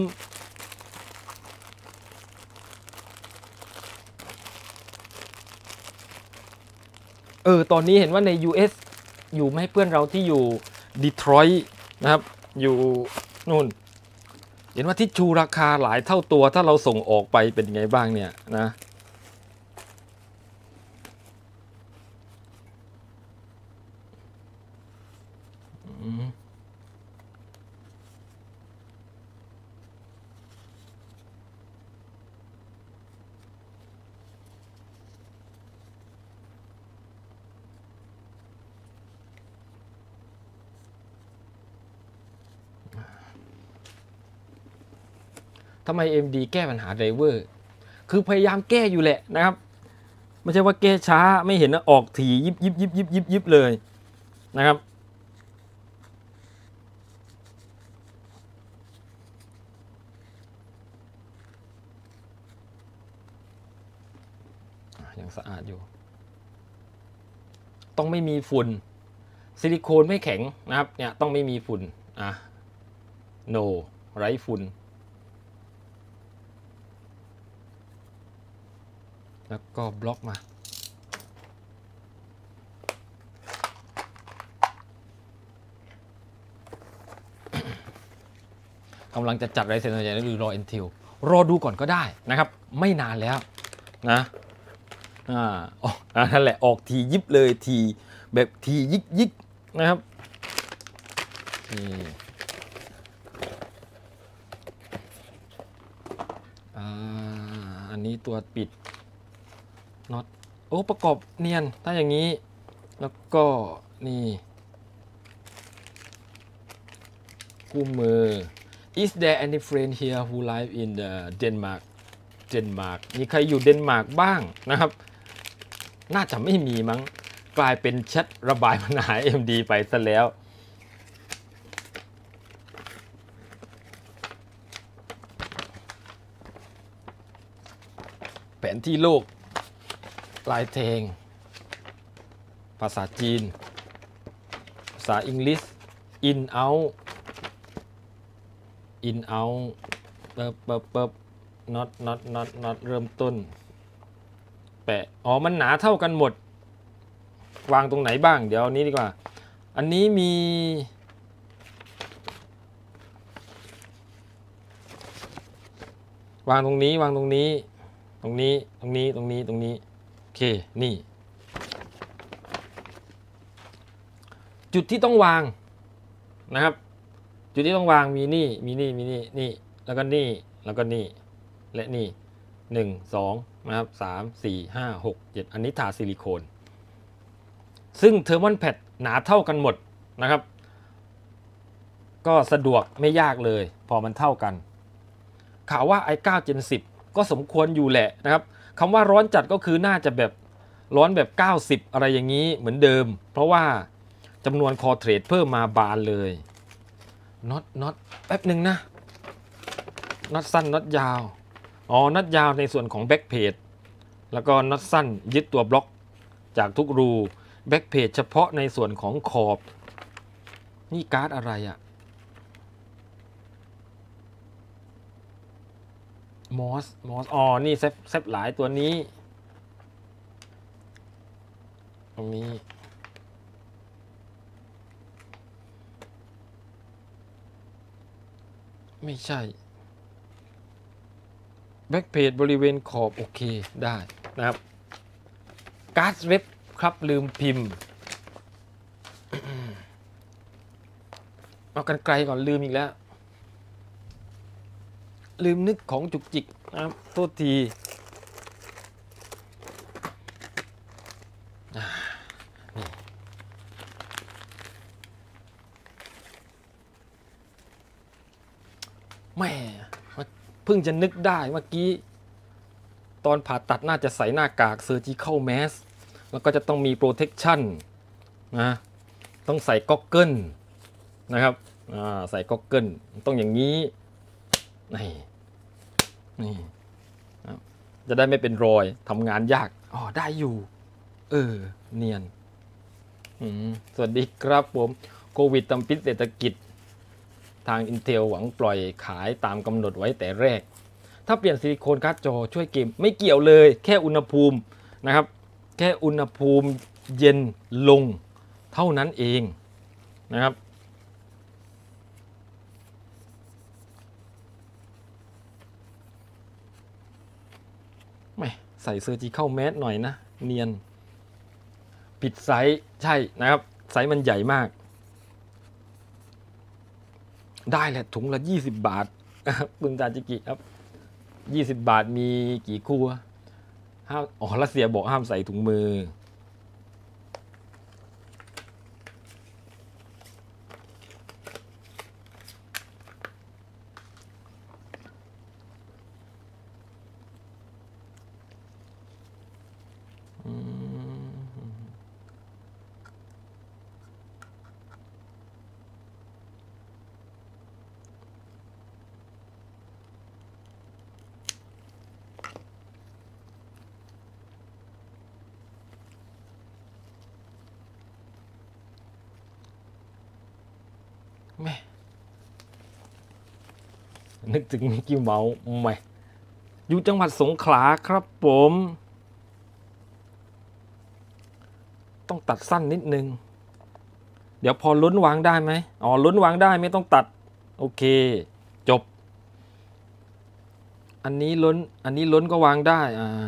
ตอนนี้เห็นว่าใน US อยู่ไม่ให้เพื่อนเราที่อยู่ดีทรอยต์นะครับอยู่นู่นเห็นว่าทิชชูราคาหลายเท่าตัวถ้าเราส่งออกไปเป็นไงบ้างเนี่ยนะทำไม AMD แก้ปัญหาไดรเวอร์คือพยายามแก้อยู่แหละนะครับไม่ใช่ว่าแก้ช้าไม่เห็นนะออกถี่ยิบเลยนะครับยังสะอาดอยู่ต้องไม่มีฝุ่นซิลิโคนไม่แข็งนะครับเนี่ยต้องไม่มีฝุ่นno ไร้ฝุ่นแล้วก็บล็อกมากำลังจะจัดไรเซนอะไรหรือรอ Intel รอดูก่อนก็ได้นะครับไม่นานแล้วนะนั่นแหละออกทียิบเลยทีแบบทียิกนะครับอันนี้ตัวปิดน็อตประกอบเนียนถ้าอย่างนี้แล้วก็นี่คู่มือ Is there any friend here who live in the Denmark มีใครอยู่เดนมาร์กบ้างนะครับน่าจะไม่มีมั้งกลายเป็นแชทระบายปัญหา AMD ไปซะแล้วนที่โลกลายแทงภาษาจีนภาษาอังกฤษ in out in out เปิบ not เริ่มต้นแปะอ๋อมันหนาเท่ากันหมดวางตรงไหนบ้างเดี๋ยวนี้ดีกว่าอันนี้มีวางตรงนี้วางตรงนี้ตรงนี้ตรงนี้ตรงนี้ตรงนี้โอเคนี่จุดที่ต้องวางนะครับจุดที่ต้องวางมีนี่นี่แล้วก็นี่แล้วก็นี่และนี่1 2นะครับ3 4 5 6 7อันนี้ทาซิลิโคนซึ่งเทอร์มอนแพดหนาเท่ากันหมดนะครับก็สะดวกไม่ยากเลยพอมันเท่ากันข่าวว่า i9 Gen 10ก็สมควรอยู่แหละนะครับคำว่าร้อนจัดก็คือน่าจะแบบร้อนแบบ90อะไรอย่างนี้เหมือนเดิมเพราะว่าจำนวนคอเทรดเพิ่มมาบานเลยน็อตแป๊บหนึ่งนะน็อตสั้นน็อตยาวอ๋อน็อตยาวในส่วนของแบ็กเพจแล้วก็น็อตสั้นยึดตัวบล็อกจากทุกรูแบ็กเพจเฉพาะในส่วนของขอบนี่การ์ดอะไรอะมอสอ๋อนี่เซฟหลายตัวนี้ตรงนี้ไม่ใช่แบ็กเพจบริเวณขอบโอเคได้นะครับการ์ดเว็บครับลืมพิมพ์เอากันไกลก่อนลืมอีกแล้วลืมนึกของจุกจิกนะครับโทษทีแม่เพิ่งจะนึกได้เมื่อกี้ตอนผ่าตัดน่าจะใส่หน้ากาก Surgical Mask แล้วก็จะต้องมี Protection นะต้องใส่ก็อกเกิลนะครับใส่ก็อกเกิลต้องอย่างนี้นี่จะได้ไม่เป็นรอยทำงานยากอ๋อได้อยู่เนียนสวัสดีครับผมโควิดทำพิษเศรษฐกิจทาง Intel หวังปล่อยขายตามกำหนดไว้แต่แรกถ้าเปลี่ยนซิลิโคนการ์ดจอช่วยเกมไม่เกี่ยวเลยแค่อุณหภูมินะครับแค่อุณหภูมิเย็นลงเท่านั้นเองนะครับไม่ใส่Surgical Maskหน่อยนะเนียนผิดไซส์ใช่นะครับไซส์มันใหญ่มากได้แหละถุงละ20 บาทคุณตาจิกิครับ20 บาทมีกี่คู่ห้ามรัสเซียบอกห้ามใส่ถุงมือแม่นึกถึงมิกกี้เมาส์แม่อยู่จังหวัดสงขลาครับผมต้องตัดสั้นนิดนึงเดี๋ยวพอลุ้นวางได้ไหมอ๋อลุ้นวางได้ไม่ต้องตัดโอเคจบอันนี้ล้นก็วางได้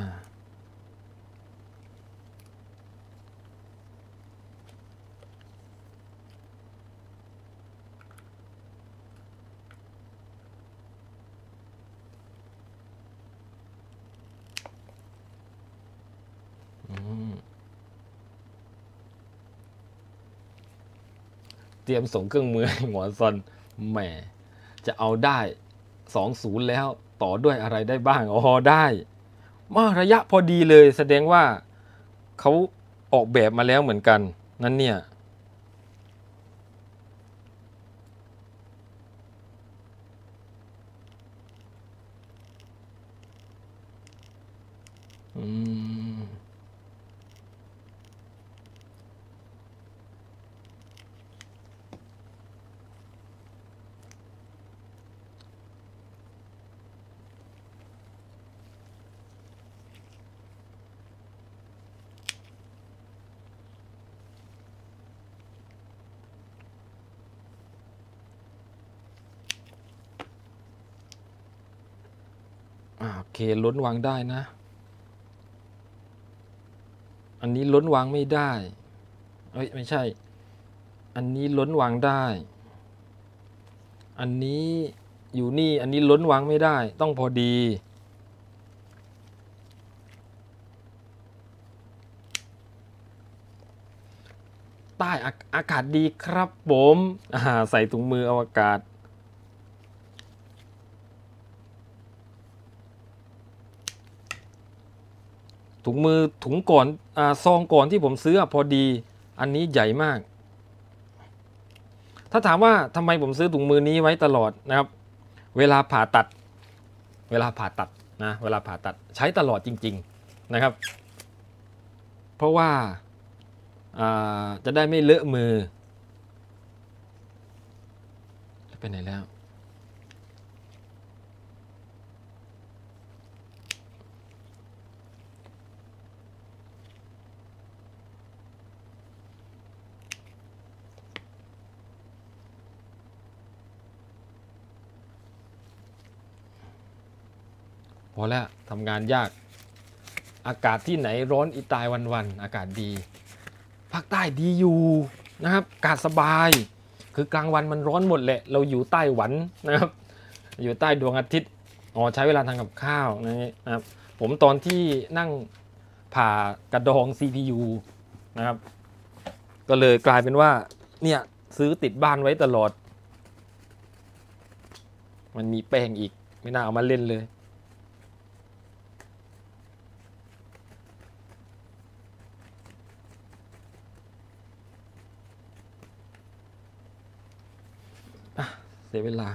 เตรียมส่งเครื่องมือให้หมอซอนแหมจะเอาได้20แล้วต่อด้วยอะไรได้บ้างอ๋อได้มาระยะพอดีเลยแสดงว่าเขาออกแบบมาแล้วเหมือนกันนั่นเนี่ยเคล้นวางได้นะอันนี้ล้นวางไม่ได้เอ้ยไม่ใช่อันนี้ล้นวางได้อันนี้อยู่นี่อันนี้ล้นวางไม่ได้ต้องพอดีใต้อากาศดีครับผมใส่ถุงมืออวกาศถุงมือถุงก่อนซองก่อนที่ผมซื้อพอดีอันนี้ใหญ่มากถ้าถามว่าทำไมผมซื้อถุงมือนี้ไว้ตลอดนะครับเวลาผ่าตัดนะเวลาผ่าตัดใช้ตลอดจริงๆนะครับเพราะว่าจะได้ไม่เลอะมือไปไหนแล้วพอแล้วทำงานยากอากาศที่ไหนร้อนอีตายวันๆอากาศดีภาคใต้ดีอยู่นะครับอากาศสบายคือกลางวันมันร้อนหมดแหละเราอยู่ไต้หวันนะครับอยู่ใต้ดวงอาทิตย์ใช้เวลาทำกับข้าวนะครับผมตอนที่นั่งผ่ากระดอง CPU นะครับก็เลยกลายเป็นว่าเนี่ยซื้อติดบ้านไว้ตลอดมันมีแป้งอีกไม่น่าเอามาเล่นเลยเสียเวลา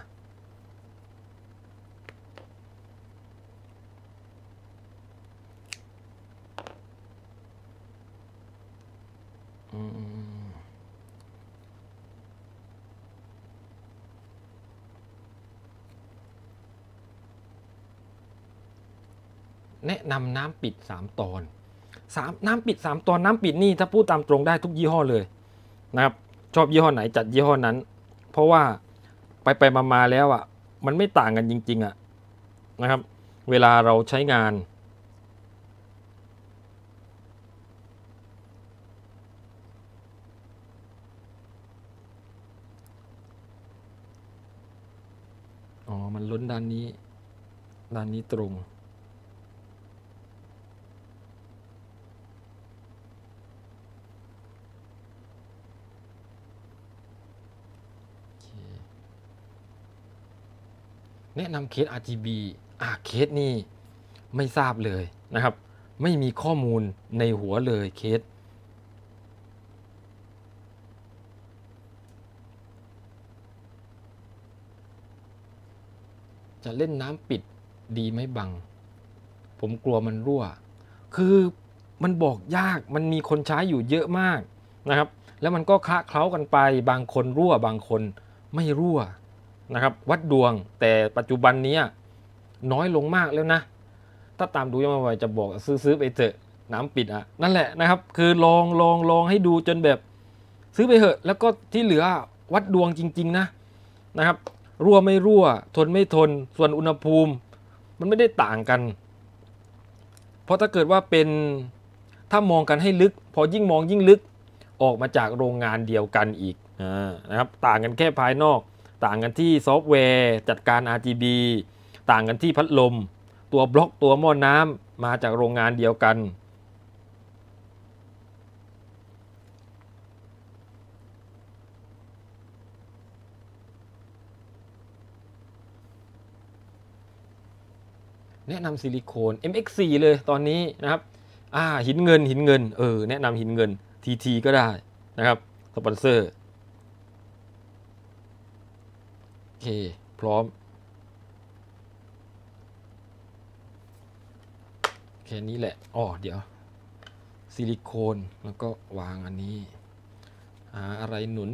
แนะนำน้ำปิด3 ตอนน้ำปิด3 ตอนน้ำปิดนี่ถ้าพูดตามตรงได้ทุกยี่ห้อเลยนะครับชอบยี่ห้อไหนจัดยี่ห้อนั้นเพราะว่าไปมาแล้วอ่ะมันไม่ต่างกันจริงๆอ่ะนะครับเวลาเราใช้งานมันล้นด้านนี้ตรงแนะนำเคส RGB เคสนี่ไม่ทราบเลยนะครับไม่มีข้อมูลในหัวเลยเคสจะเล่นน้ำปิดดีไหมบังผมกลัวมันรั่วคือมันบอกยากมันมีคนใช้อยู่เยอะมากนะครับแล้วมันก็คละเคล้ากันไปบางคนรั่วบางคนไม่รั่วนะครับวัดดวงแต่ปัจจุบันนี้น้อยลงมากแล้วนะถ้าตามดูยังไม่ไหวจะบอกซื้อไปเถอะน้ำปิดนั่นแหละนะครับคือลองให้ดูจนแบบซื้อไปเถอะแล้วก็ที่เหลือวัดดวงจริงๆนะครับรั่วไม่รั่วทนไม่ทนส่วนอุณหภูมิมันไม่ได้ต่างกันเพราะถ้าเกิดว่าเป็นถ้ามองกันให้ลึกพอยิ่งมองยิ่งลึกออกมาจากโรงงานเดียวกันอีกนะครับต่างกันแค่ภายนอกต่างกันที่ซอฟต์แวร์จัดการ RGB ต่างกันที่พัดลมตัวบล็อกตัวหม้อน้ำมาจากโรงงานเดียวกันแนะนำซิลิโคน MX4 เลยตอนนี้นะครับหินเงินแนะนำหินเงิน TT ก็ได้นะครับสปอนเซอร์โอเคพร้อมแค่นี้แหละเดี๋ยวซิลิโคนแล้วก็วางอันนี้อะไรหนุน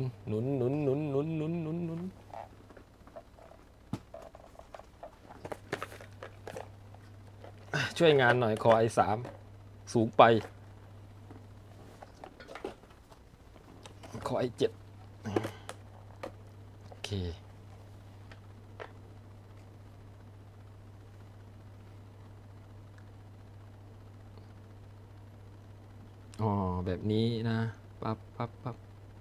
ช่วยงานหน่อยคอ i3 สูงไปคอ i7 โอเคแบบนี้นะปั๊บปั๊บปั๊บ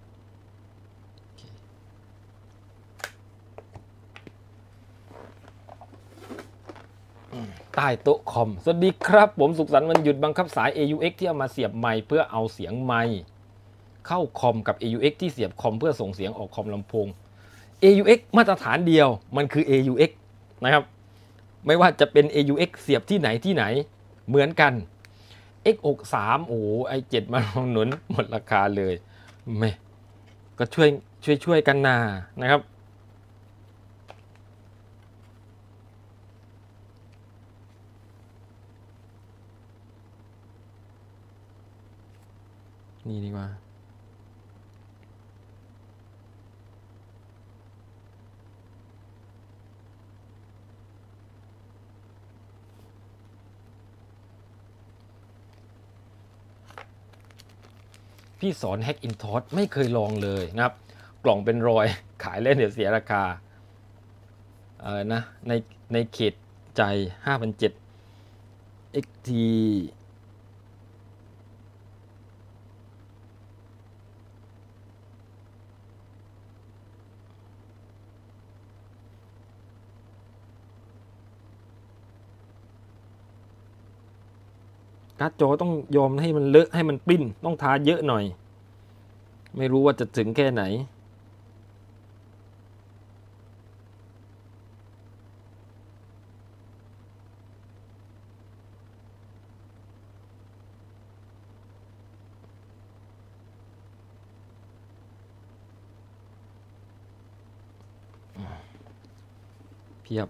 ใต้โต๊ะคอมสวัสดีครับผมสุขสันต์วันหยุดบังคับสาย AUX ที่เอามาเสียบไมค์เพื่อเอาเสียงไมค์เข้าคอมกับ AUX ที่เสียบคอมเพื่อส่งเสียงออกคอมลำโพง AUX มาตรฐานเดียวมันคือ AUX นะครับไม่ว่าจะเป็น AUX เสียบที่ไหนเหมือนกัน X63 โอ้ไอ7มาลองหนุนหมดราคาเลยไม่ก็ช่วยกันนะครับนี่ดีกว่าพี่สอนแฮกอินทอสไม่เคยลองเลยนะครับกล่องเป็นรอยขายเล่นเดี๋ยวเสียราคานะในเขตใจ 5,700 XT การ์ดจอต้องยอมให้มันเลอะให้มันปริ้นต้องทาเยอะหน่อยไม่รู้ว่าจะถึงแค่ไหนเพียบ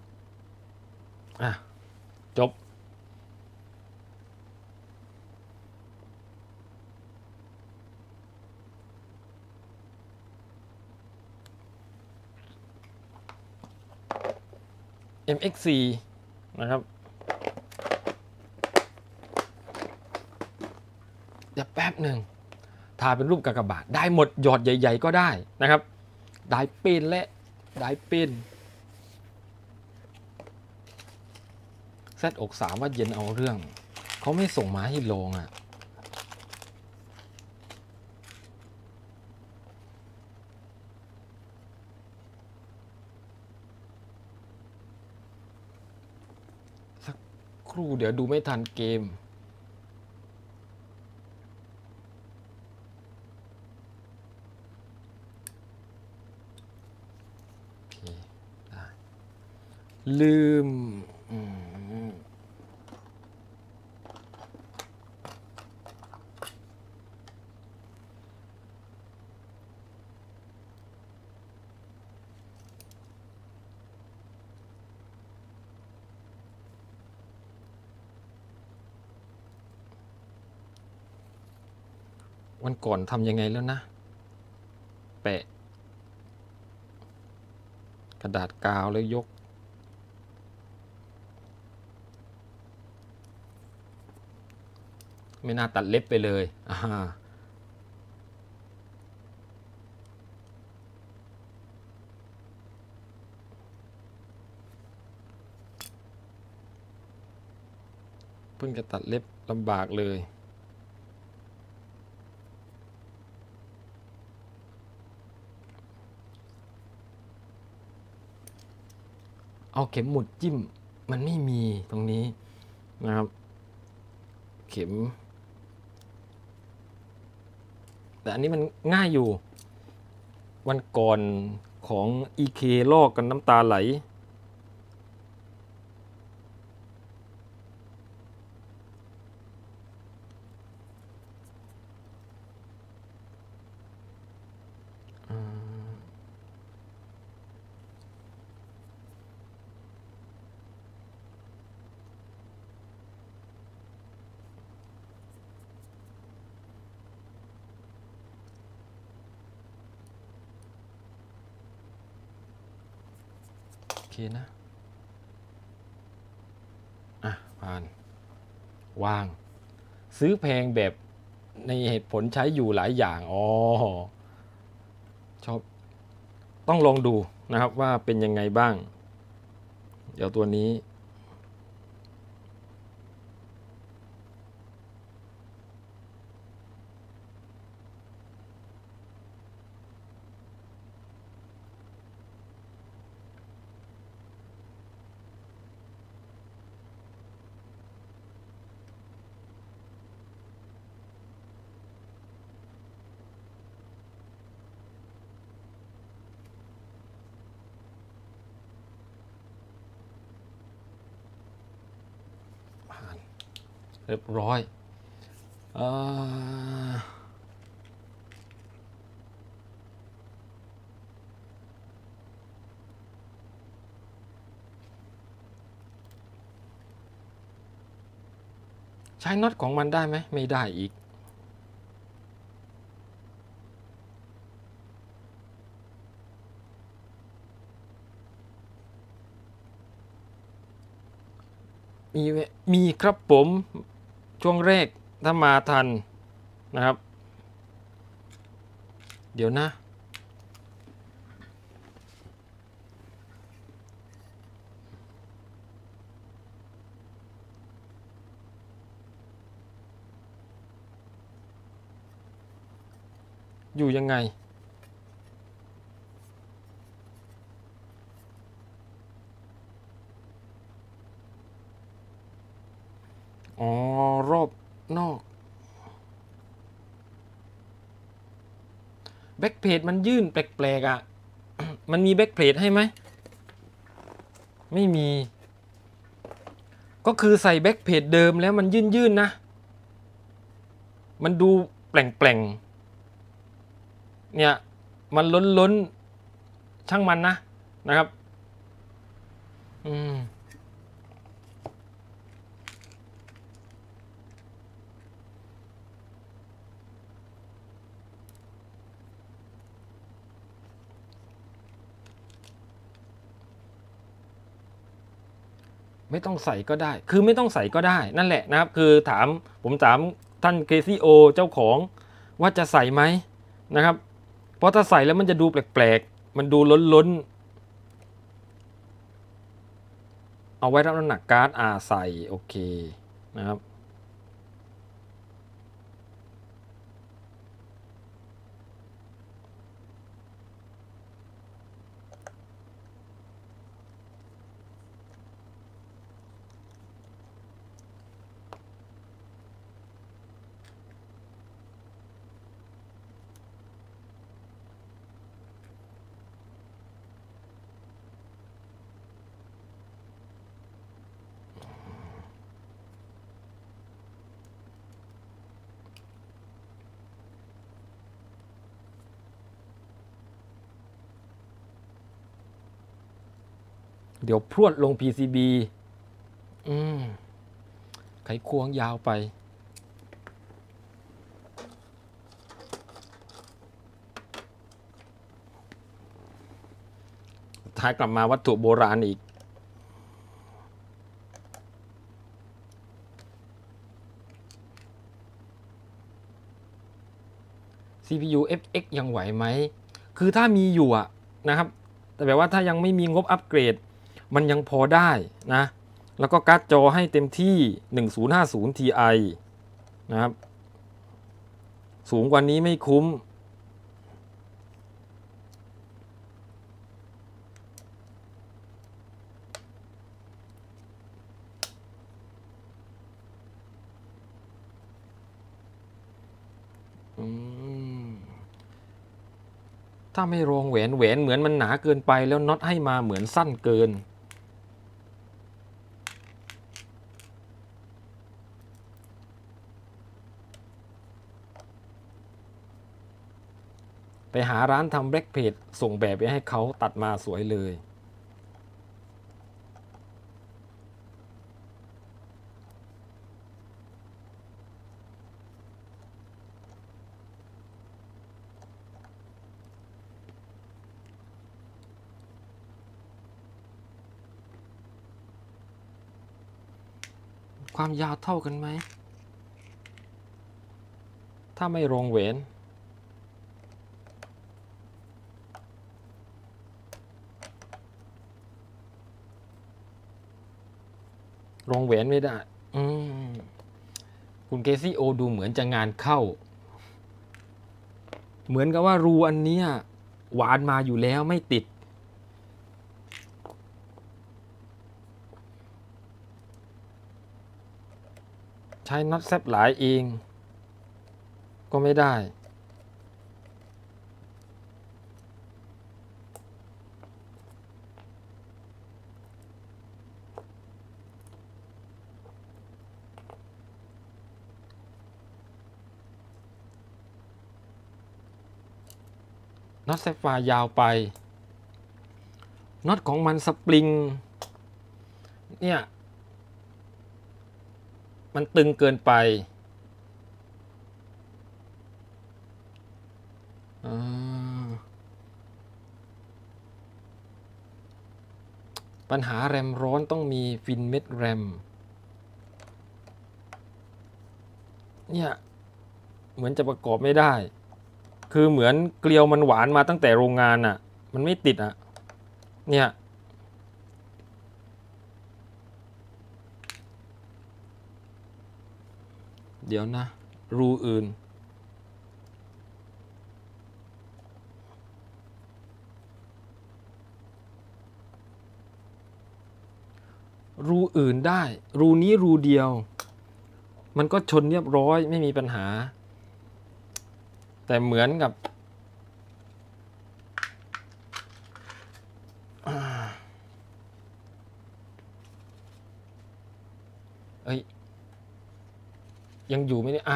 จบMX4 นะครับเดี๋ยวแป๊บหนึ่งทาเป็นรูปกากบาทได้หมดหยอดใหญ่ๆก็ได้นะครับได้เป็นและได้เป็นZ63ว่าเย็นเอาเรื่องเขาไม่ส่งมาให้ลงสักครู่เดี๋ยวดูไม่ทันเกมลืมวันก่อนทำยังไงแล้วนะแปะกระดาษกาวแล้วยกไม่น่าตัดเล็บไปเลยเพิ่งจะตัดเล็บลำบากเลยเอาเข็มหมุดจิ้มมันไม่มีตรงนี้นะครับเข็มแต่อันนี้มันง่ายอยู่วันก่อนของ EK ลอกกันน้ำตาไหลโอเคนะผ่านวางซื้อแพงแบบในเหตุผลใช้อยู่หลายอย่างชอบต้องลองดูนะครับว่าเป็นยังไงบ้างเดี๋ยวตัวนี้เรียบร้อยใช้น็อตของมันได้ไหมไม่ได้อีกมีครับผมช่วงแรกถ้ามาทันนะครับเดี๋ยวนะอยู่ยังไงอ๋อรอบนอกแบ็กเพจมันยื่นแปลกๆอ่ะ มันมีแบ็กเพจให้ไหมไม่มีก็คือใส่แบ็กเพจเดิมแล้วมันยื่นนะมันดูแปลงเนี่ยมันล้นช่างมันนะครับไม่ต้องใส่ก็ได้คือไม่ต้องใส่ก็ได้นั่นแหละนะครับคือผมถามท่านเคซีโอเจ้าของว่าจะใส่ไหมนะครับเพราะถ้าใส่แล้วมันจะดูแปลกๆมันดูล้นเอาไว้รับน้ำหนักการ์ดใส่โอเคนะครับเดี๋ยวพรวดลง PCB ไขควงยาวไปท้ายกลับมาวัตถุโบราณอีก CPU FX ยังไหวไหมคือถ้ามีอยู่นะครับแต่แบบว่าถ้ายังไม่มีงบอัปเกรดมันยังพอได้นะแล้วก็การ์ดจอให้เต็มที่1050 Ti นะครับสูงกว่านี้ไม่คุ้มถ้าไม่รองแหวนเหมือนมันหนาเกินไปแล้วน็อตให้มาเหมือนสั้นเกินไปหาร้านทำแบล็กเพจส่งแบบไปให้เขาตัดมาสวยเลยความยาวเท่ากันไหมถ้าไม่รองแหวนรองแหวนไม่ได้คุณเคซี่โอดูเหมือนจะงานเข้าเหมือนกับว่ารูอันนี้หวานมาอยู่แล้วไม่ติดใช้น็อตแซบหลายเองก็ไม่ได้น็อตแซฟไฟร์ยาวไปน็อตของมันสปริงเนี่ยมันตึงเกินไปปัญหาแรมร้อนต้องมีฟินเม็ดแรมเนี่ยเหมือนจะประกอบไม่ได้คือเหมือนเกลียวมันหวานมาตั้งแต่โรงงานอ่ะมันไม่ติดอ่ะเนี่ยเดี๋ยวนะรูอื่นได้รูนี้รูเดียวมันก็ชนเรียบร้อยไม่มีปัญหาแต่เหมือนกับเอ้ยยังอยู่ไหมเนี่ย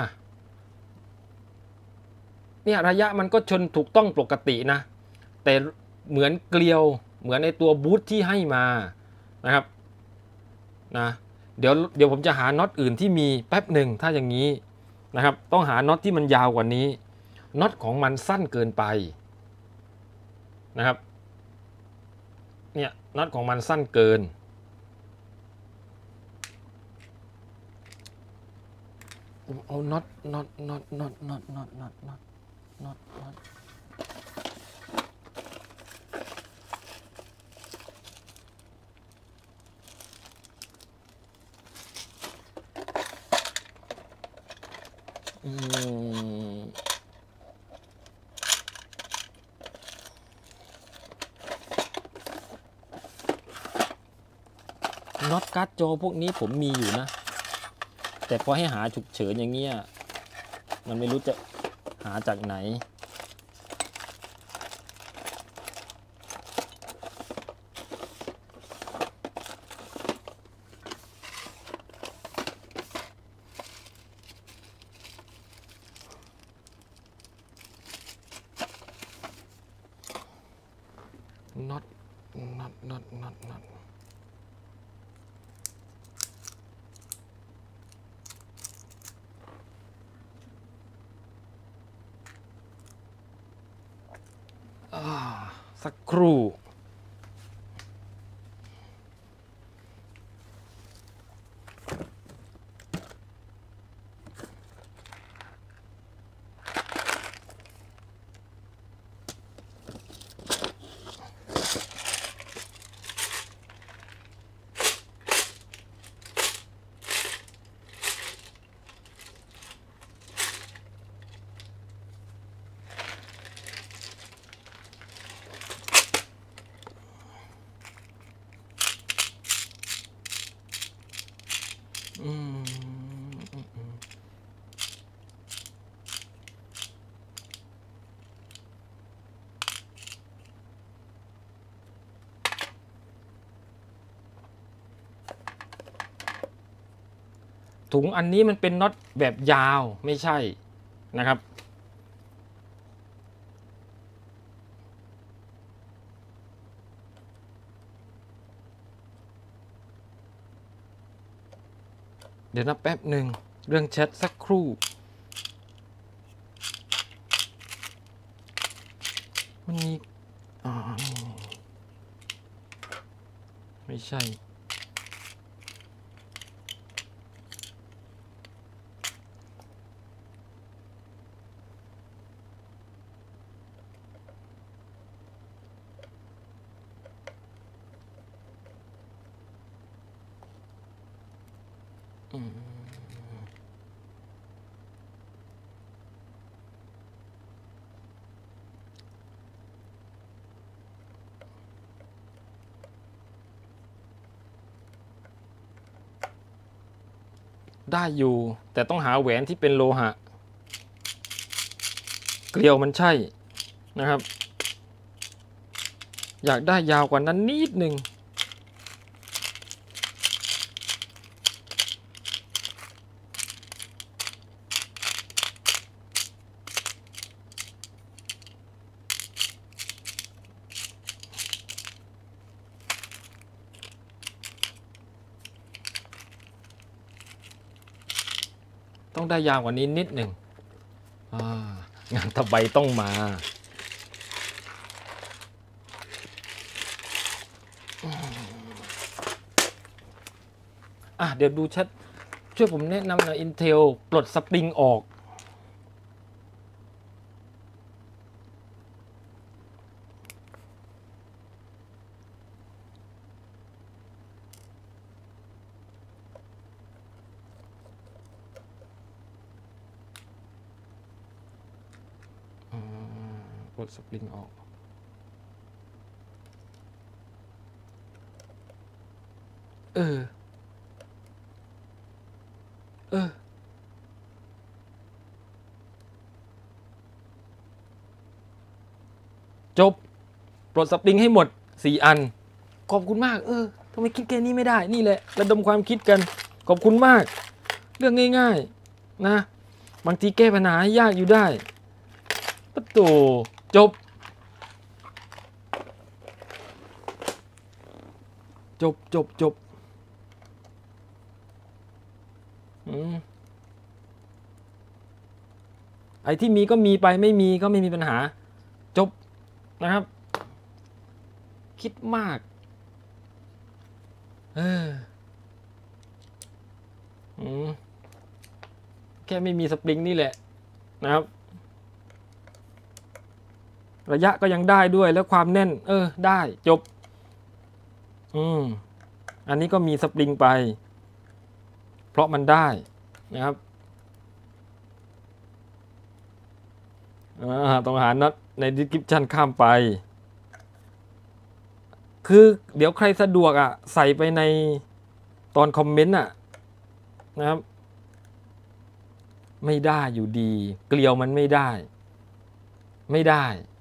เนี่ยระยะมันก็ชนถูกต้องปกตินะแต่เหมือนเกลียวเหมือนในตัวบูทที่ให้มานะครับนะเดี๋ยวผมจะหาน็อตอื่นที่มีแป๊บหนึ่งถ้าอย่างนี้นะครับต้องหาน็อตที่มันยาวกว่านี้น็อตของมันสั้นเกินไปนะครับเนี่ยน็อตของมันสั้นเกินเอาน็อตน็อตการ์ดจอพวกนี้ผมมีอยู่นะแต่พอให้หาฉุกเฉินอย่างเงี้ยมันไม่รู้จะหาจากไหนน็อตสักครู่ถุงอันนี้มันเป็นน็อตแบบยาวไม่ใช่นะครับเดี๋ยวนะแป๊บหนึ่งเรื่องแชทสักครู่มันมีไม่ใช่ได้อยู่แต่ต้องหาแหวนที่เป็นโลหะเกลียวมันใช่นะครับอยากได้ยาวกว่านั้นนิดนึงต้องได้ยาวกว่านี้นิดหนึ่งงานตะไบต้องมาเดี๋ยวดูชัดช่วยผมแนะนำหน่อย Intel ปลดสปริงออกปลดสปริงออกจบปลดสปริงให้หมด4 อันขอบคุณมากทำไมคิดแค่นี้ไม่ได้นี่แหละระดมความคิดกันขอบคุณมากเรื่องง่ายๆนะบางทีแก้ปัญหายากอยู่ได้ประตูจบไอ้ที่มีก็มีไปไม่มีก็ไม่มีปัญหาจบนะครับคิดมากแค่ไม่มีสปริงนี่แหละนะครับระยะก็ยังได้ด้วยแล้วความแน่นได้จบอันนี้ก็มีสปริงไปเพราะมันได้นะครับต้องหาน็อตใน description ข้ามไปคือเดี๋ยวใครสะดวกใส่ไปในตอนคอมเมนต์นะครับไม่ได้อยู่ดีเกลียวมันไม่ได้เหมื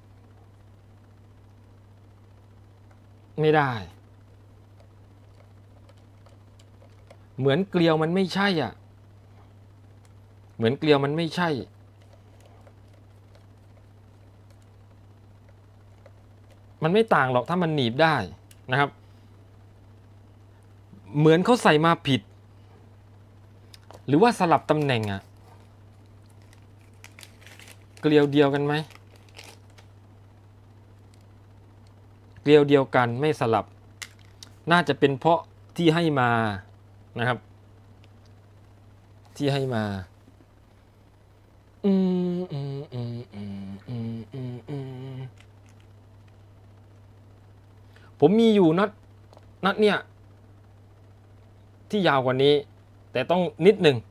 อนเกลียวมันไม่ใช่เหมือนเกลียวมันไม่ใช่มันไม่ต่างหรอกถ้ามันหนีบได้นะครับเหมือนเขาใส่มาผิดหรือว่าสลับตำแหน่งเกลียวเดียวกันไหมเกลียวเดียวกันไม่สลับน่าจะเป็นเพราะที่ให้มานะครับที่ให้มาผมมีอยู่น็อตเนี่ยที่ยาวกว่านี้แต่ต้องนิดหนึ่ง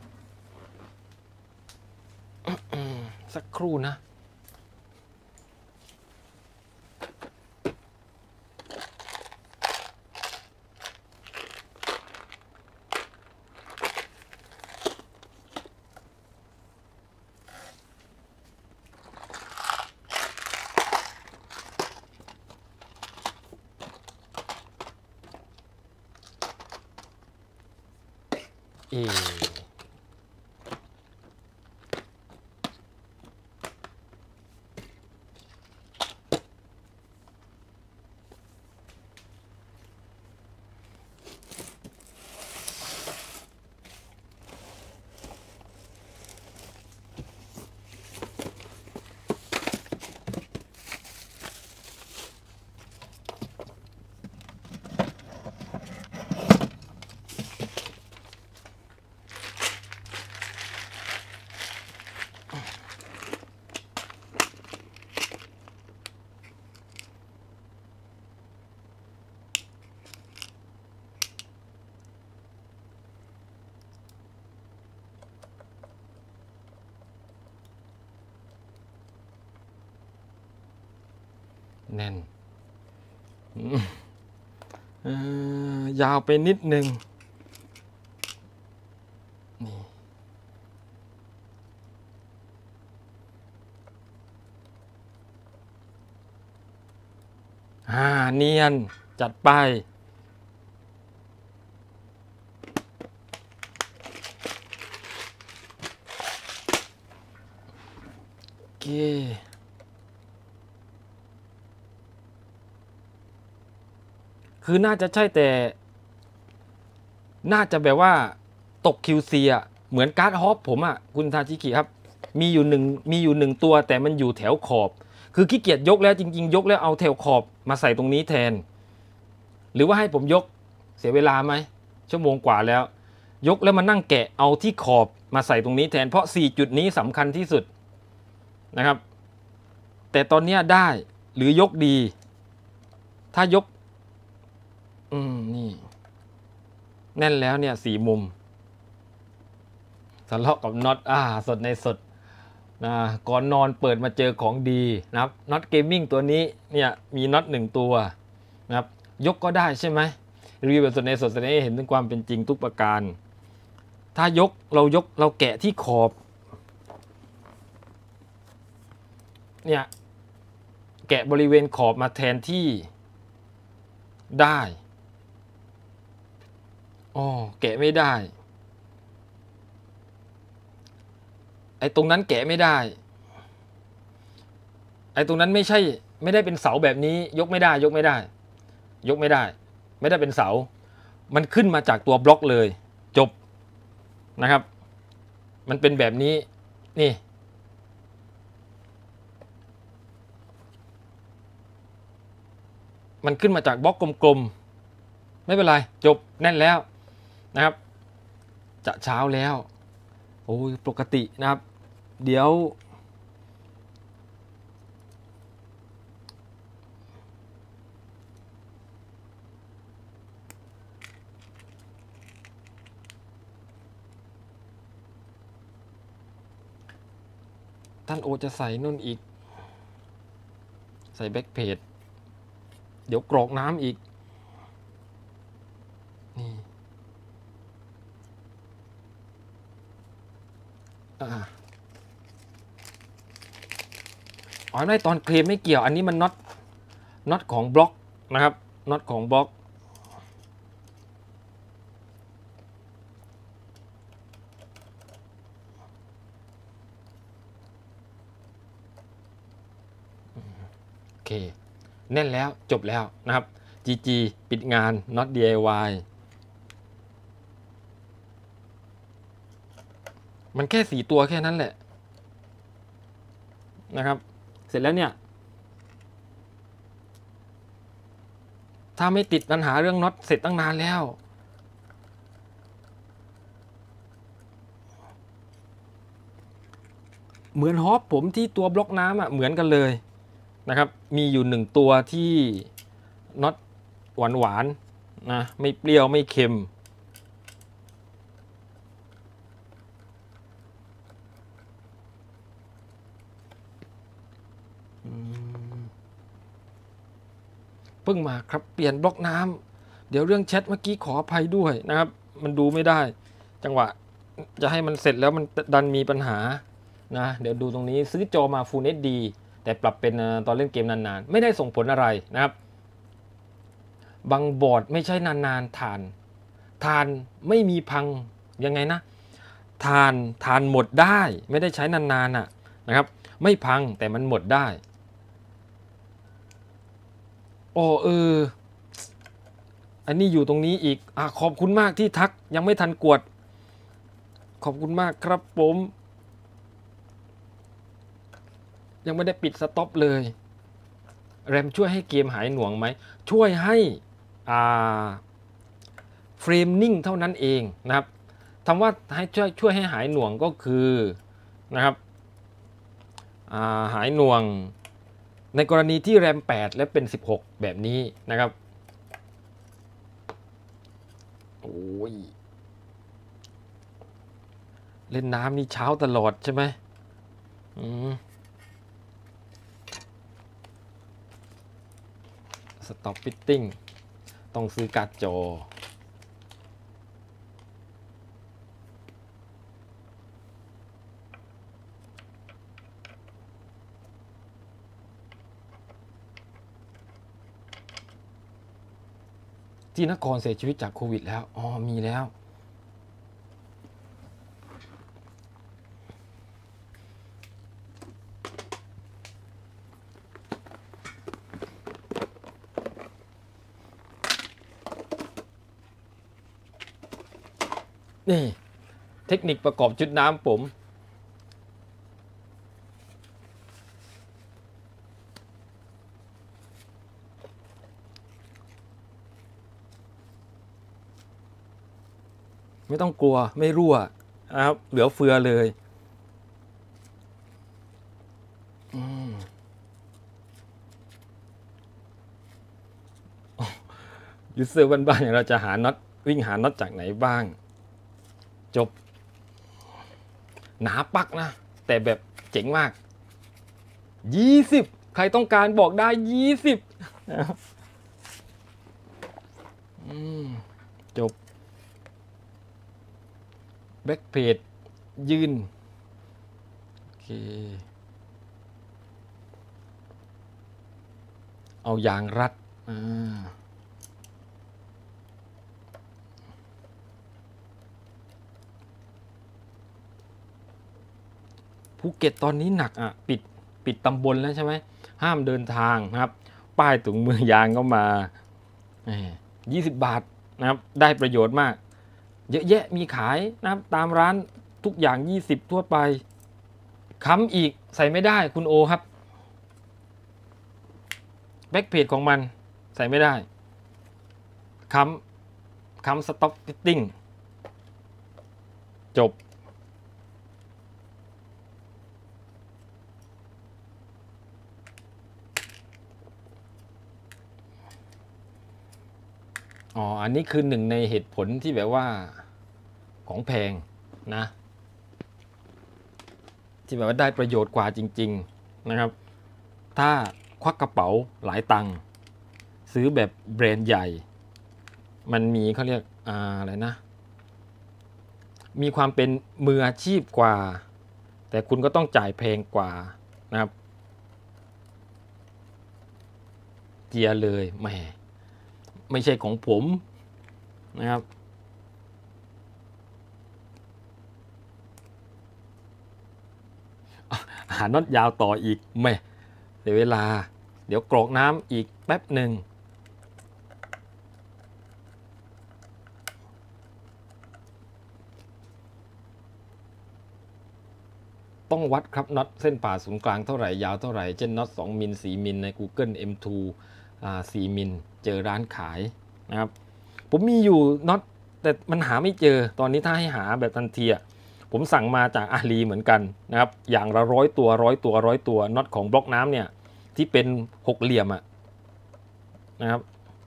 สักครู่นะแน่นยาวไปนิดนึงเนียนจัดไปโอเคคือน่าจะใช่แต่น่าจะแบบว่าตก QC เหมือนการ์ดฮอปผมอ่ะคุณทาชิกิครับมีอยู่หนึ่งตัวแต่มันอยู่แถวขอบคือขี้เกียจยกแล้วจริงๆยกแล้วเอาแถวขอบมาใส่ตรงนี้แทนหรือว่าให้ผมยกเสียเวลาไหมชั่วโมงกว่าแล้วยกแล้วมานั่งแกะเอาที่ขอบมาใส่ตรงนี้แทนเพราะ4จุดนี้สำคัญที่สุดนะครับแต่ตอนนี้ได้หรือยกดีถ้ายกนี่แน่นแล้วเนี่ย4มุมทะเลาะกับน็อตสดในสดนะก่อนนอนเปิดมาเจอของดีนะครับน็อตเกมมิ่งตัวนี้เนี่ยมีน็อต1ตัวนะครับยกก็ได้ใช่ไหมรีวิวแบบสดในสดแสดงให้เห็นถึงความเป็นจริงทุกประการถ้ายกเราแกะที่ขอบเนี่ยแกะบริเวณขอบมาแทนที่ได้แกะไม่ได้ไอ้ตรงนั้นแกะไม่ได้ไอ้ตรงนั้นไม่ได้เป็นเสาแบบนี้ยกไม่ได้ไม่ได้เป็นเสามันขึ้นมาจากตัวบล็อกเลยจบนะครับมันเป็นแบบนี้นี่มันขึ้นมาจากบล็อกกลมๆไม่เป็นไรจบแน่นแล้วนะครับจะเช้าแล้วโอ้ยปกตินะครับเดี๋ยวท่านโอจะใส่นู่นอีกใส่แบ็คเพจเดี๋ยวกรอกน้ำอีกนี่ไม่ตอนเคลมไม่เกี่ยวอันนี้มันน็อตของบล็อกนะครับน็อตของบล็อกโอเคแน่นแล้วจบแล้วนะครับ GG ปิดงาน Not DIY มันแค่4ตัวแค่นั้นแหละนะครับเสร็จแล้วเนี่ยถ้าไม่ติดปัญหาเรื่องน็อตเสร็จตั้งนานแล้วเหมือนฮอปผมที่ตัวบล็อกน้ำเหมือนกันเลยนะครับมีอยู่1ตัวที่น็อตหวานนะไม่เปรี้ยวไม่เค็มเพิ่งมาครับเปลี่ยนบล็อกน้ำเดี๋ยวเรื่องแชทเมื่อกี้ขออภัยด้วยนะครับมันดูไม่ได้จังหวะจะให้มันเสร็จแล้วมันดันมีปัญหานะเดี๋ยวดูตรงนี้ซื้อจอมา Full HD แต่ปรับเป็นตอนเล่นเกมนานๆไม่ได้ส่งผลอะไรนะครับบางบอร์ดไม่ใช่นานๆทานไม่มีพังยังไงนะทานหมดได้ไม่ได้ใช้นานๆนะครับไม่พังแต่มันหมดได้อันนี้อยู่ตรงนี้อีกขอบคุณมากที่ทักยังไม่ทันกวดขอบคุณมากครับผมยังไม่ได้ปิดสต็อปเลยแรมช่วยให้เกมหายหน่วงไหมช่วยให้เฟรมนิ่งเท่านั้นเองนะครับคำว่าให้ช่วยให้หายหน่วงก็คือนะครับหายหน่วงในกรณีที่แรม8และเป็น16แบบนี้นะครับโอ้ยเล่นน้ำนี่เช้าตลอดใช่ไหมสต็อปฟิตติ้งต้องซื้อการ์ดจอที่นครเสียชีวิตจากโควิดแล้วมีแล้วนี่เทคนิคประกอบชุดน้ำผมไม่ต้องกลัวไม่รั่วนะครับเหลือเฟือเลยยูเซอร์บ้านๆอย่างเราจะหาน็อตวิ่งหาน็อตจากไหนบ้างจบหนาปักนะแต่แบบเจ๋งมาก20ใครต้องการบอกได้20จบแบ็คเพจยืนโอเคเอายางรัดภูเก็ตตอนนี้หนักอ่ะปิดตำบลแล้วใช่ไหมห้ามเดินทางนะครับป้ายถุงมือยางก็มา20 บาทนะครับได้ประโยชน์มากเยอะแยะมีขายนะครับตามร้านทุกอย่าง20ทั่วไปค้ำอีกใส่ไม่ได้คุณโอครับแบ็คเพจของมันใส่ไม่ได้ค้ำสต็อกฟิตติ้งจบอันนี้คือหนึ่งในเหตุผลที่แบบว่าของแพงนะที่แบบว่าได้ประโยชน์กว่าจริงๆนะครับถ้าควักกระเป๋าหลายตังค์ซื้อแบบแบรนด์ใหญ่มันมีเขาเรียกอะไรนะมีความเป็นมืออาชีพกว่าแต่คุณก็ต้องจ่ายแพงกว่านะครับเจียเลยแหมไม่ใช่ของผมนะครับหาน็อตยาวต่ออีกแหมเสียเวลาเดี๋ยวกรอกน้ำอีกแป๊บหนึ่งต้องวัดครับน็อตเส้นผ่าศูนย์กลางเท่าไหร่ยาวเท่าไหร่เช่นน็อต2มิล4มิลใน Google M2 4มิลเจอร้านขายนะครับผมมีอยู่น็อตแต่มันหาไม่เจอตอนนี้ถ้าให้หาแบบทันทีผมสั่งมาจากอาลีเหมือนกันนะครับอย่างละ100 ตัวน็อตของบล็อกน้ำเนี่ยที่เป็น6เหลี่ยมนะครับ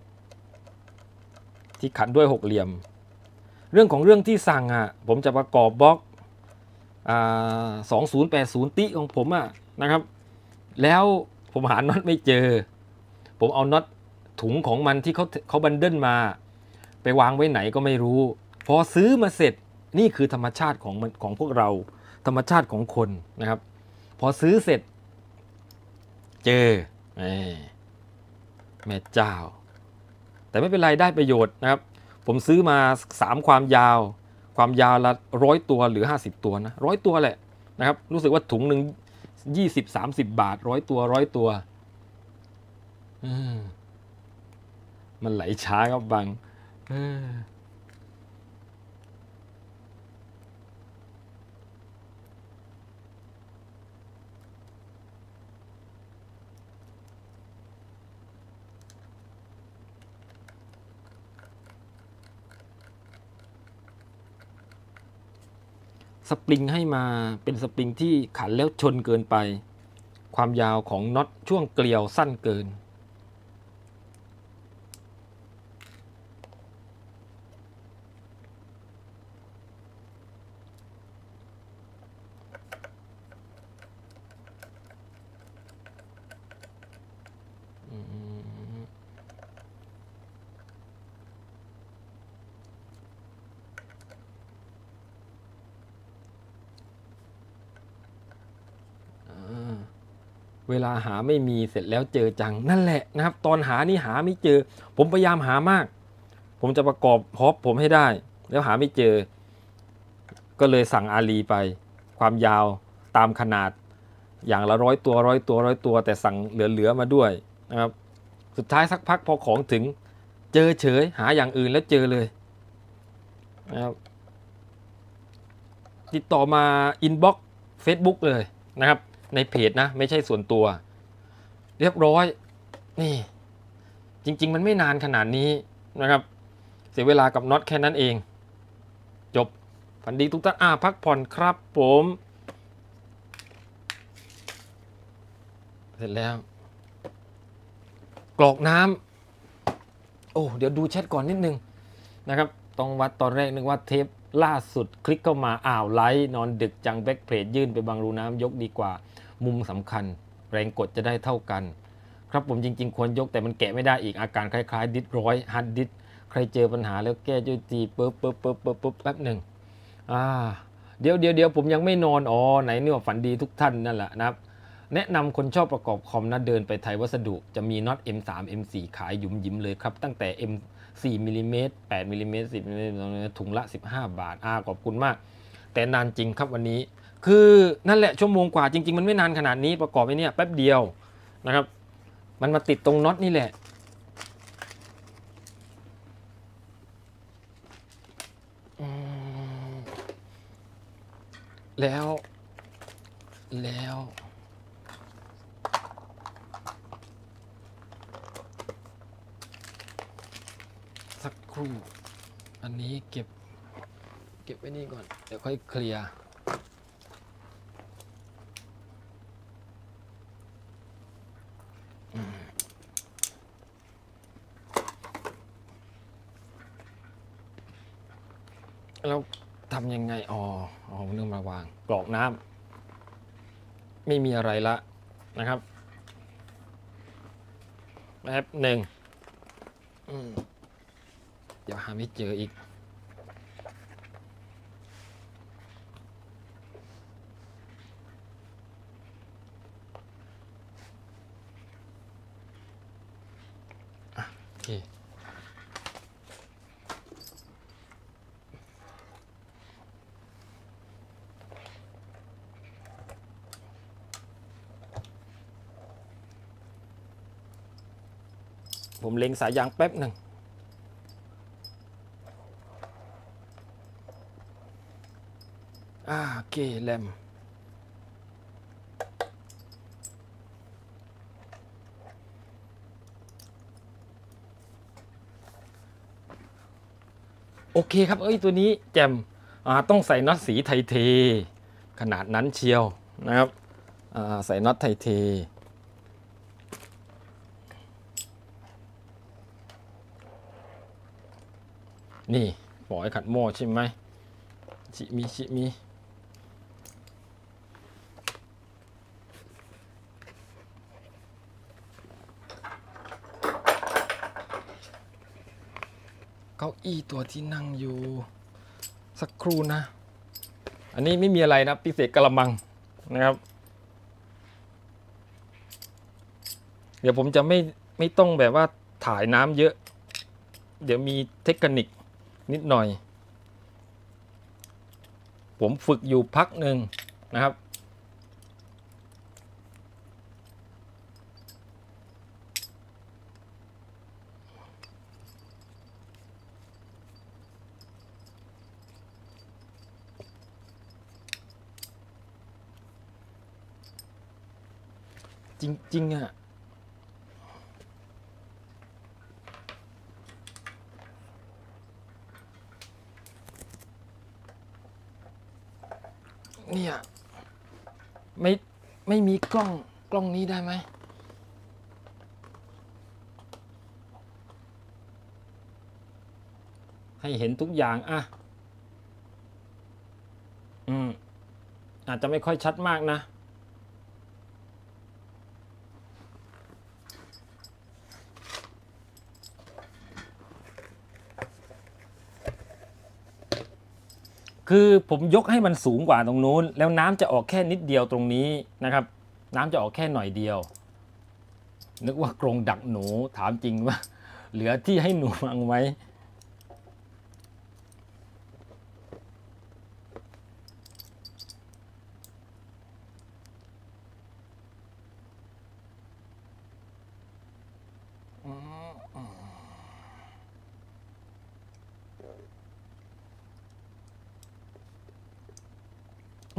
ที่ขันด้วย6เหลี่ยมเรื่องของเรื่องที่สั่งผมจะประกอบบล็อก2080ติของผมนะครับแล้วผมหาน็อตไม่เจอผมเอาน็อตถุงของมันที่เขาบันเดิลมาไปวางไว้ไหนก็ไม่รู้พอซื้อมาเสร็จนี่คือธรรมชาติของพวกเราธรรมชาติของคนนะครับพอซื้อเสร็จเจอแม่เจ้าแต่ไม่เป็นไรได้ประโยชน์นะครับผมซื้อมา3ความยาวละ100 ตัวหรือ50 ตัวนะ100 ตัวแหละนะครับรู้สึกว่าถุงหนึ่ง20-30 บาท100 ตัวมันไหลช้าครับบังสปริงให้มาเป็นสปริงที่ขันแล้วชนเกินไปความยาวของน็อตช่วงเกลียวสั้นเกินเวลาหาไม่มีเสร็จแล้วเจอจังนั่นแหละนะครับตอนหานี่หาไม่เจอผมพยายามหามากผมจะประกอบฮอปผมให้ได้แล้วหาไม่เจอก็เลยสั่งอาลีไปความยาวตามขนาดอย่างละ100 ตัวแต่สั่งเหลือมาด้วยนะครับสุดท้ายสักพักพอของถึงเจอเฉยหาอย่างอื่นแล้วเจอเลยนะครับติดต่อมาอินบ็อกซ์ Facebook เลยนะครับในเพจนะไม่ใช่ส่วนตัวเรียบร้อยนี่จริงๆมันไม่นานขนาดนี้นะครับเสียเวลากับน็อตแค่นั้นเองจบฝันดีทุกท่านพักผ่อนครับผมเสร็จแล้วกรอกน้ำโอ้เดี๋ยวดูแชทก่อนนิดนึงนะครับต้องวัดตอนแรกนึกว่าเทปล่าสุดคลิกเข้ามาไลท์นอนดึกจังแบ็คเพลทยื่นไปบังรูน้ำยกดีกว่ามุมสำคัญแรงกดจะได้เท่ากันครับผมจริงๆควรยกแต่มันแกะไม่ได้อีกอาการคล้ายๆดิสร้อยฮัดดิสใครเจอปัญหาแล้วแก้ด้วยตีปุ๊บแป๊บหนึ่งเดี๋ยวผมยังไม่นอนไหนนี่ว่าฝันดีทุกท่านนั่นแหละนะครับแนะนำคนชอบประกอบคอมนะเดินไปไทยวัสดุจะมีน็อต M3 M4 ขายหยุมยิ้มเลยครับตั้งแต่ M4 มิลลิเมตร8มิลลิเมตร10มิลลิเมตรถุงละ15 บาทขอบคุณมากแต่นานจริงครับวันนี้คือนั่นแหละชั่วโมงกว่าจริงๆมันไม่นานขนาดนี้ประกอบไว้เนี่ยแป๊บเดียวนะครับมันมาติดตรงน็อตนี่แหละแล้วสักครู่อันนี้เก็บไว้นี่ก่อนเดี๋ยวค่อยเคลียร์แล้วทำยังไงเรื่องมาวางกรอกน้ำไม่มีอะไรละนะครับแป๊บหนึ่งเดี๋ยวหาไม่เจออีกโอเคผมเล็งสายยางแป๊บหนึ่งโอเคแรมโอเคครับตัวนี้แจ่มต้องใส่น็อตสีไทเทขนาดนั้นเชียวนะครับใส่น็อตไทเทนี่ฝอยขัดหม้อใช่ไหมชิมิเก้าอี้ตัวที่นั่งอยู่สักครู่นะอันนี้ไม่มีอะไรนะพิเศษกระมังนะครับเดี๋ยวผมจะไม่ต้องแบบว่าถ่ายน้ำเยอะเดี๋ยวมีเทคนิคนิดหน่อยผมฝึกอยู่พักหนึ่งนะครับจริงๆเนี่ยไม่มีกล้องนี้ได้ไหมให้เห็นทุกอย่างอาจจะไม่ค่อยชัดมากนะคือผมยกให้มันสูงกว่าตรงนู้นแล้วน้ำจะออกแค่นิดเดียวตรงนี้นะครับน้ำจะออกแค่หน่อยเดียวนึกว่ากรงดักหนูถามจริงว่าเหลือที่ให้หนูวางไว้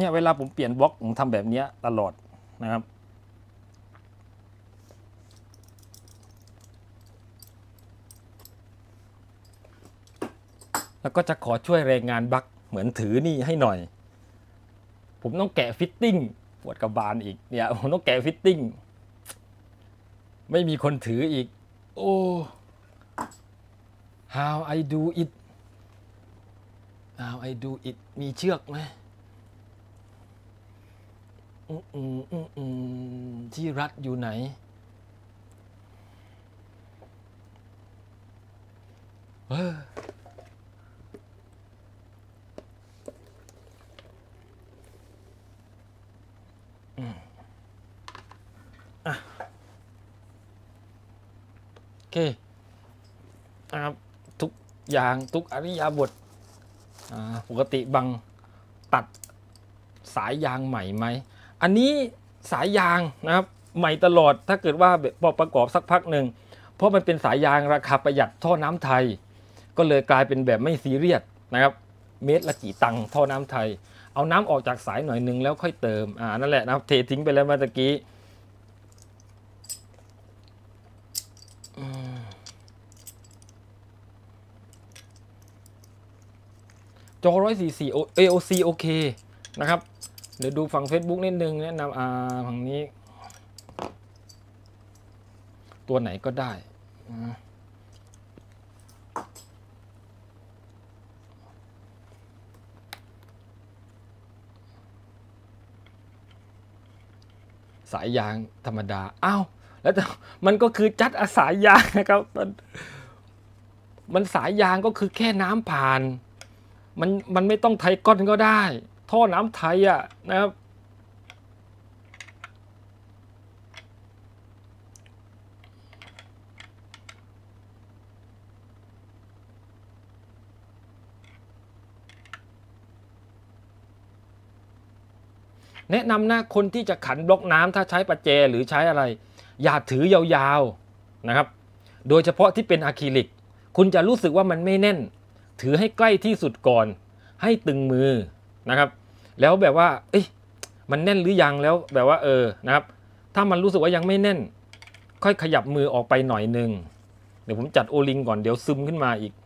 เนี่ยเวลาผมเปลี่ยนบล็อกผมทำแบบนี้ตลอดนะครับแล้วก็จะขอช่วยรายงานบั๊กเหมือนถือนี่ให้หน่อยผมต้องแกะฟิตติ้งปวดกระบาลอีกเนี่ยผมต้องแกะฟิตติ้งไม่มีคนถืออีกโอ้ how I do it how I do it มีเชือกไหมที่รัดอยู่ไหนโอเคนะครับทุกอย่างทุกอริยาบทปกติบังตัดสายยางใหม่ไหมอันนี้สายยางนะครับใหม่ตลอดถ้าเกิดว่าพอประกอบสักพักหนึ่งเพราะมันเป็นสายยางราคาประหยัดท่อน้ำไทยก็เลยกลายเป็นแบบไม่ซีเรียสนะครับเมตรละกี่ตังค์ท่อน้ำไทยเอาน้ำออกจากสายหน่อยนึงแล้วค่อยเติมนั่นแหละนะครับเททิ้งไปแล้วเมื่อกี้จอ144 AOC โอเคนะครับเดี๋ยวดูฝั่ง Facebook นิดนึงแนะนำฝั่งนี้ตัวไหนก็ได้สายยางธรรมดาอ้าวแล้วมันก็คือจัดสายยางนะครับมันสายยางก็คือแค่น้ำผ่านมันไม่ต้องไทก้อนก็ได้ท่อน้ำไทยนะครับแนะนำนะคนที่จะขันบล็อกน้ำถ้าใช้ประแจหรือใช้อะไรอย่าถือยาวๆนะครับโดยเฉพาะที่เป็นอะคริลิกคุณจะรู้สึกว่ามันไม่แน่นถือให้ใกล้ที่สุดก่อนให้ตึงมือนะครับแล้วแบบว่าเอ้ยมันแน่นหรือยังแล้วแบบว่านะครับถ้ามันรู้สึกว่ายังไม่แน่นค่อยขยับมือออกไปหน่อยนึงเดี๋ยวผมจัดโอลิงก่อนเดี๋ยวซึมขึ้นมาอีก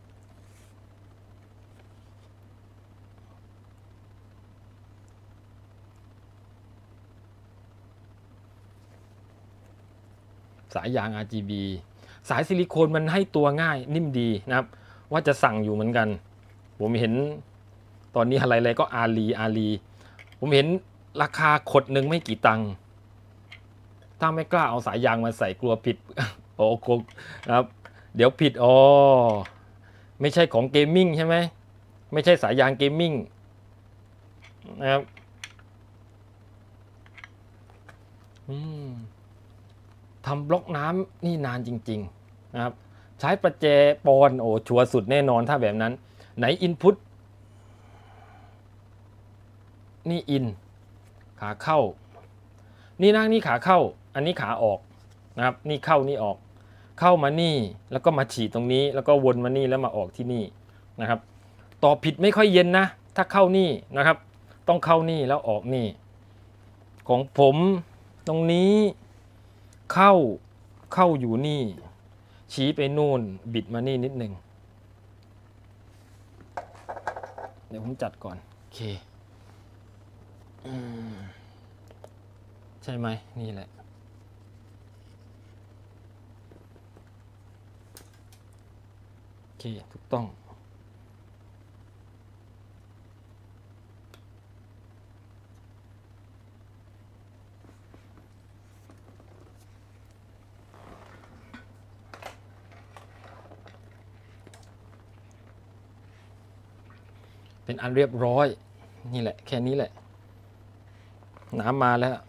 สายยาง RGB สายซิลิโคนมันให้ตัวง่ายนิ่มดีนะครับว่าจะสั่งอยู่เหมือนกันผมเห็นตอนนี้อะไรๆก็อารีผมเห็นราคาขดหนึ่งไม่กี่ตังค์ถ้าไม่กล้าเอาสายยางมาใส่กลัวผิดโอ้โหครับเดี๋ยวผิดไม่ใช่ของเกมมิ่งใช่ไหมไม่ใช่สายยางเกมมิ่งนะครับทำบล็อกน้ำนี่นานจริงๆนะครับใช้ประแจปอนชัวร์สุดแน่นอนถ้าแบบนั้นไหนอินพุตนี่อินขาเข้านี่นะนี่ขาเข้าอันนี้ขาออกนะครับนี่เข้านี่ออกเข้ามานี่แล้วก็มาฉีดตรงนี้แล้วก็วนมานี่แล้วมาออกที่นี่นะครับต่อผิดไม่ค่อยเย็นนะถ้าเข้านี่นะครับต้องเข้านี่แล้วออกนี่ของผมตรงนี้เข้าอยู่นี่ชี้ไปนู่นบิดมานี่นิดนึงเดี๋ยวผมจัดก่อนโอเคใช่ไหมนี่แหละโอเคถูกต้องเป็นอันเรียบร้อยนี่แหละแค่นี้แหละน้ำมาแล้ว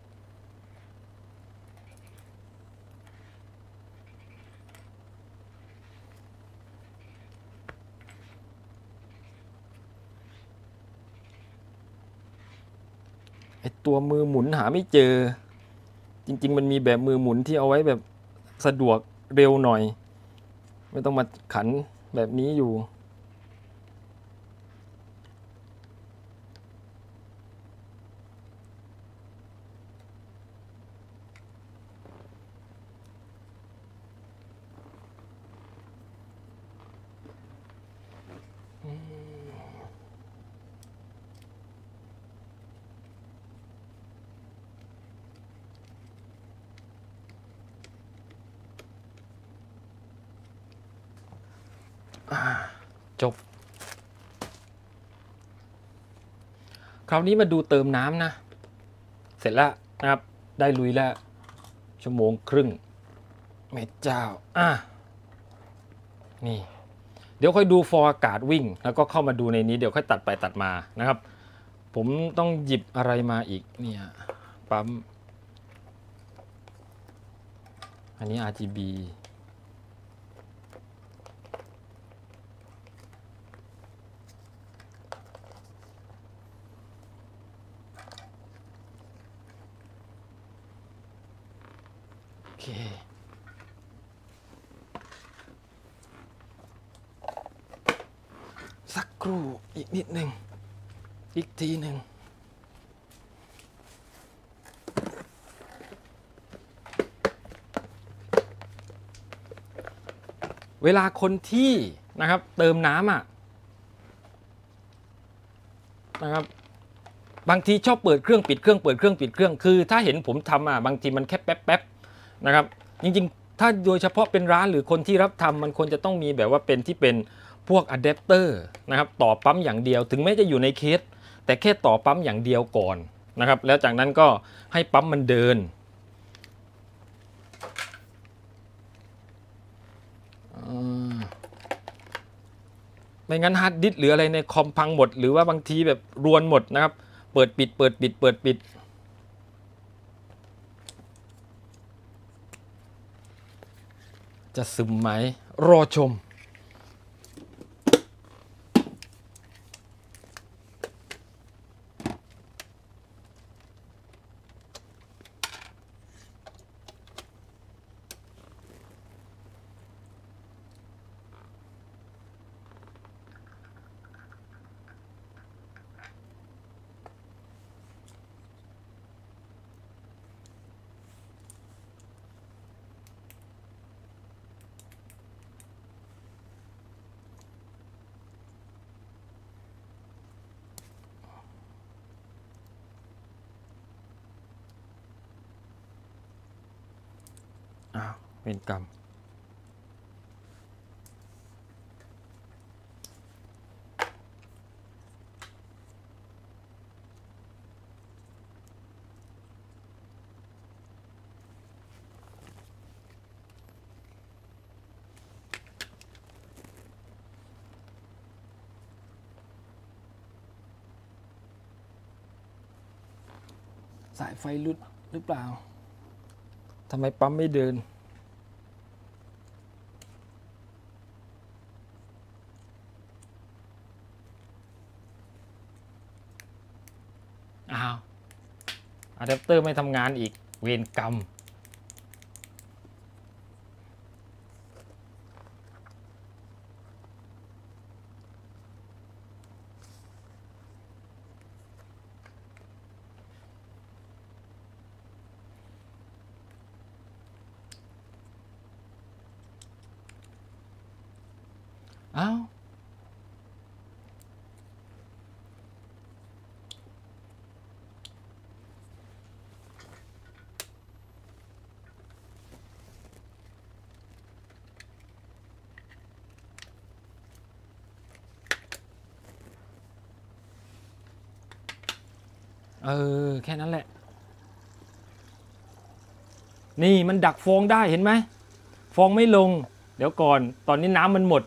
ไอตัวมือหมุนหาไม่เจอจริงๆมันมีแบบมือหมุนที่เอาไว้แบบสะดวกเร็วหน่อยไม่ต้องมาขันแบบนี้อยู่จบคราวนี้มาดูเติมน้ำนะเสร็จแล้วนะครับได้ลุยแล้ว1 ชั่วโมงครึ่งแม่เจ้านี่เดี๋ยวค่อยดูฟอร์อากาศวิ่งแล้วก็เข้ามาดูในนี้เดี๋ยวค่อยตัดไปตัดมานะครับผมต้องหยิบอะไรมาอีกเนี่ยปั๊มอันนี้ RGB โอเคสักครู่อีกนิดหนึ่งอีกทีหนึ่งเวลาคนที่นะครับเติมน้ำนะครับบางทีชอบเปิดเครื่องปิดเครื่องเปิดเครื่องปิดเครื่องคือถ้าเห็นผมทำบางทีมันแค่แป๊บๆนะครับจริงๆถ้าโดยเฉพาะเป็นร้านหรือคนที่รับทำมันควรจะต้องมีแบบว่าเป็นที่เป็นพวกอะแดปเตอร์นะครับต่อปั๊มอย่างเดียวถึงแม้จะอยู่ในเคสแต่แค่ต่อปั๊มอย่างเดียวก่อนนะครับแล้วจากนั้นก็ให้ปั๊มมันเดินไม่งั้นฮาร์ดดิสก์หรืออะไรในคอมพังหมดหรือว่าบางทีแบบรวนหมดนะครับเปิดปิดเปิดปิดเปิดปิดจะซึมไหมรอชมเป็นกรรมสายไฟหลุดหรือเปล่าทำไมปั๊มไม่เดินอะแดปเตอร์ไม่ทำงานอีกเวรกรรมแค่นั้นแหละนี่มันดักฟองได้เห็นไหมฟองไม่ลงเดี๋ยวก่อนตอนนี้น้ำมันหมด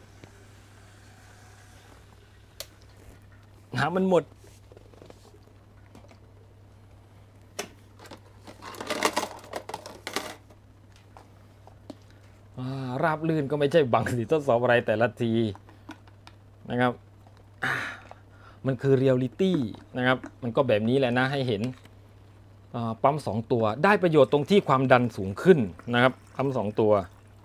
ราบลื่นก็ไม่ใช่บังสิทดสอบอะไรแต่ละทีนะครับมันคือเรียลลิตี้นะครับมันก็แบบนี้แหละนะให้เห็นปั๊ม2ตัวได้ประโยชน์ตรงที่ความดันสูงขึ้นนะครับปั๊ม2ตัว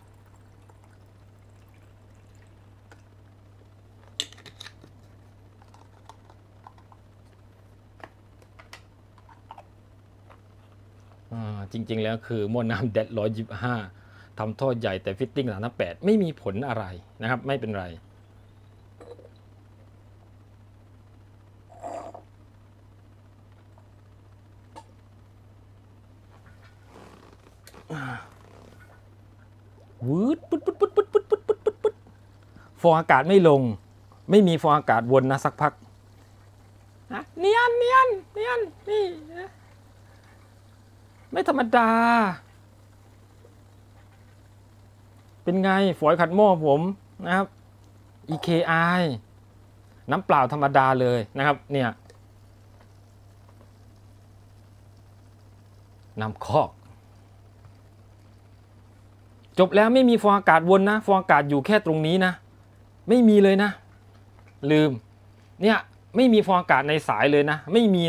จริงๆแล้วคือหม้อน้ำแดด125ทำท่อใหญ่แต่ฟิตติ้ง358ไม่มีผลอะไรนะครับไม่เป็นไรวืดปุ๊ดฟองอากาศไม่ลงไม่มีฟองอากาศวนนะสักพักนะเนียนนี่นะไม่ธรรมดาเป็นไงฝอยขัดหม้อผมนะครับ EKI น้ำเปล่าธรรมดาเลยนะครับเนี่ยน้ำคอกจบแล้วไม่มีฟองอากาศวนนะฟองอากาศอยู่แค่ตรงนี้นะไม่มีเลยนะลืมเนี่ยไม่มีฟองอากาศในสายเลยนะไม่มี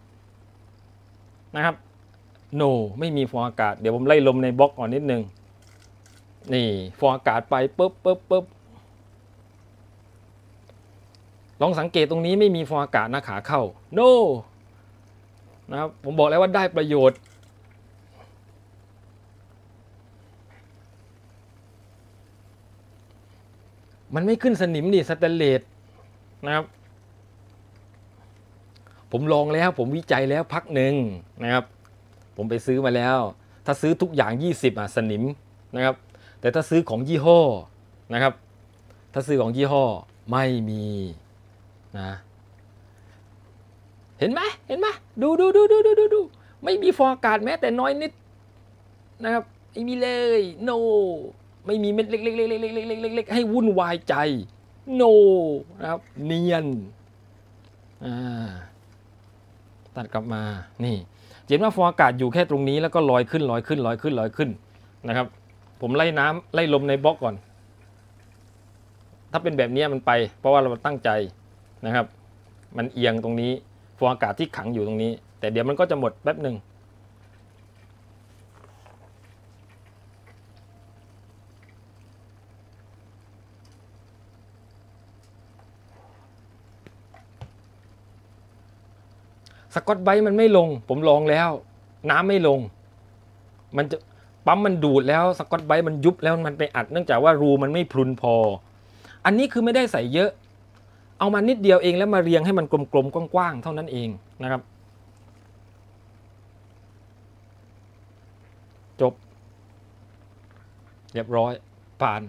นะครับ no ไม่มีฟองอากาศเดี๋ยวผมไล่ลมในบล็อกก่อนนิดนึงนี่ฟองอากาศไปปุ๊บลองสังเกตตรงนี้ไม่มีฟองอากาศนะขาเข้า no นะครับผมบอกแล้วว่าได้ประโยชน์มันไม่ขึ้นสนิมดิสแตนเลสนะครับผมลองแล้วผมวิจัยแล้วพักหนึ่งนะครับผมไปซื้อมาแล้วถ้าซื้อทุกอย่าง20สนิมนะครับแต่ถ้าซื้อของยี่ห้อนะครับถ้าซื้อของยี่ห้อไม่มีนะเห็นไหมดูไม่มีฟองอากาศแม้แต่น้อยนิดนะครับไม่มีเลย no ไม่มีเม็ดเล็กๆให้วุ่นวายใจ no นะครับเนียนตัดกลับมานี่เห็นว่าฟองอากาศอยู่แค่ตรงนี้แล้วก็ลอยขึ้นนะครับผมไล่น้ำไล่ลมในบล็อกก่อนถ้าเป็นแบบนี้มันไปเพราะว่าเราตั้งใจนะครับมันเอียงตรงนี้ฟองอากาศที่ขังอยู่ตรงนี้แต่เดี๋ยวมันก็จะหมดแป๊บหนึ่งสกอตไบรท์มันไม่ลงผมลองแล้วน้ำไม่ลงมันจะปั๊มมันดูดแล้วสกอตไบรท์มันยุบแล้วมันไปอัดเนื่องจากว่ารูมันไม่พรุนพออันนี้คือไม่ได้ใส่เยอะเอามานิดเดียวเองแล้วมาเรียงให้มันกลมๆกว้างๆเท่านั้นเองนะครับจบเรียบร้อยผ่าน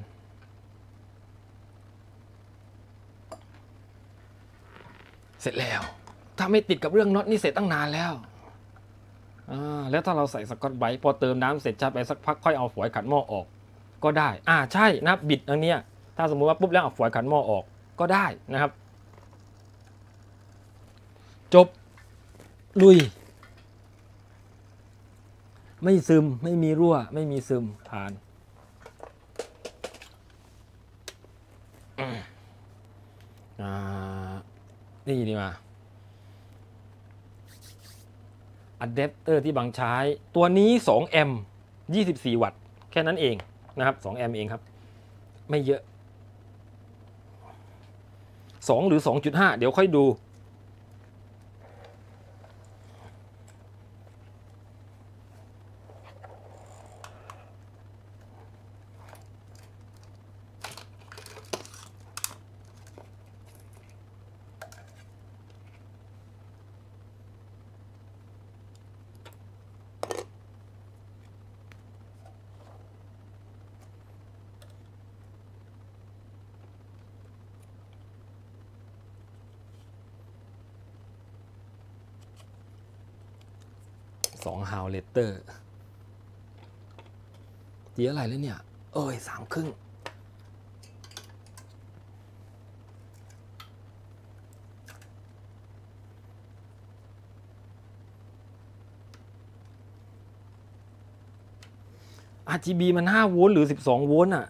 เสร็จแล้วถ้าไม่ติดกับเรื่องน็อตนี่เสร็จตั้งนานแล้วแล้วถ้าเราใส่สกอตไบรท์พอเติมน้ำเสร็จชาไปสักพักค่อยเอาฝอยขัดหม้อออกก็ได้ใช่นะบิดอันเนี้ยถ้าสมมุติว่าปุ๊บแล้วเอาฝอยขัดหม้อออกก็ได้นะครับจบลุยไม่ซึมไม่มีรั่วไม่มีซึมผ่านนี่ดีมาอะแดปเตอร์ที่บางใช้ตัวนี้2แอมป์24วัตต์แค่นั้นเองนะครับ2แอมป์เองครับไม่เยอะ2หรือ 2.5 เดี๋ยวค่อยดู2ฮาวเลเตอร์เจียอะไรแล้วเนี่ย3 ครึ่งRGB มัน5โวลต์หรือ12โวลต์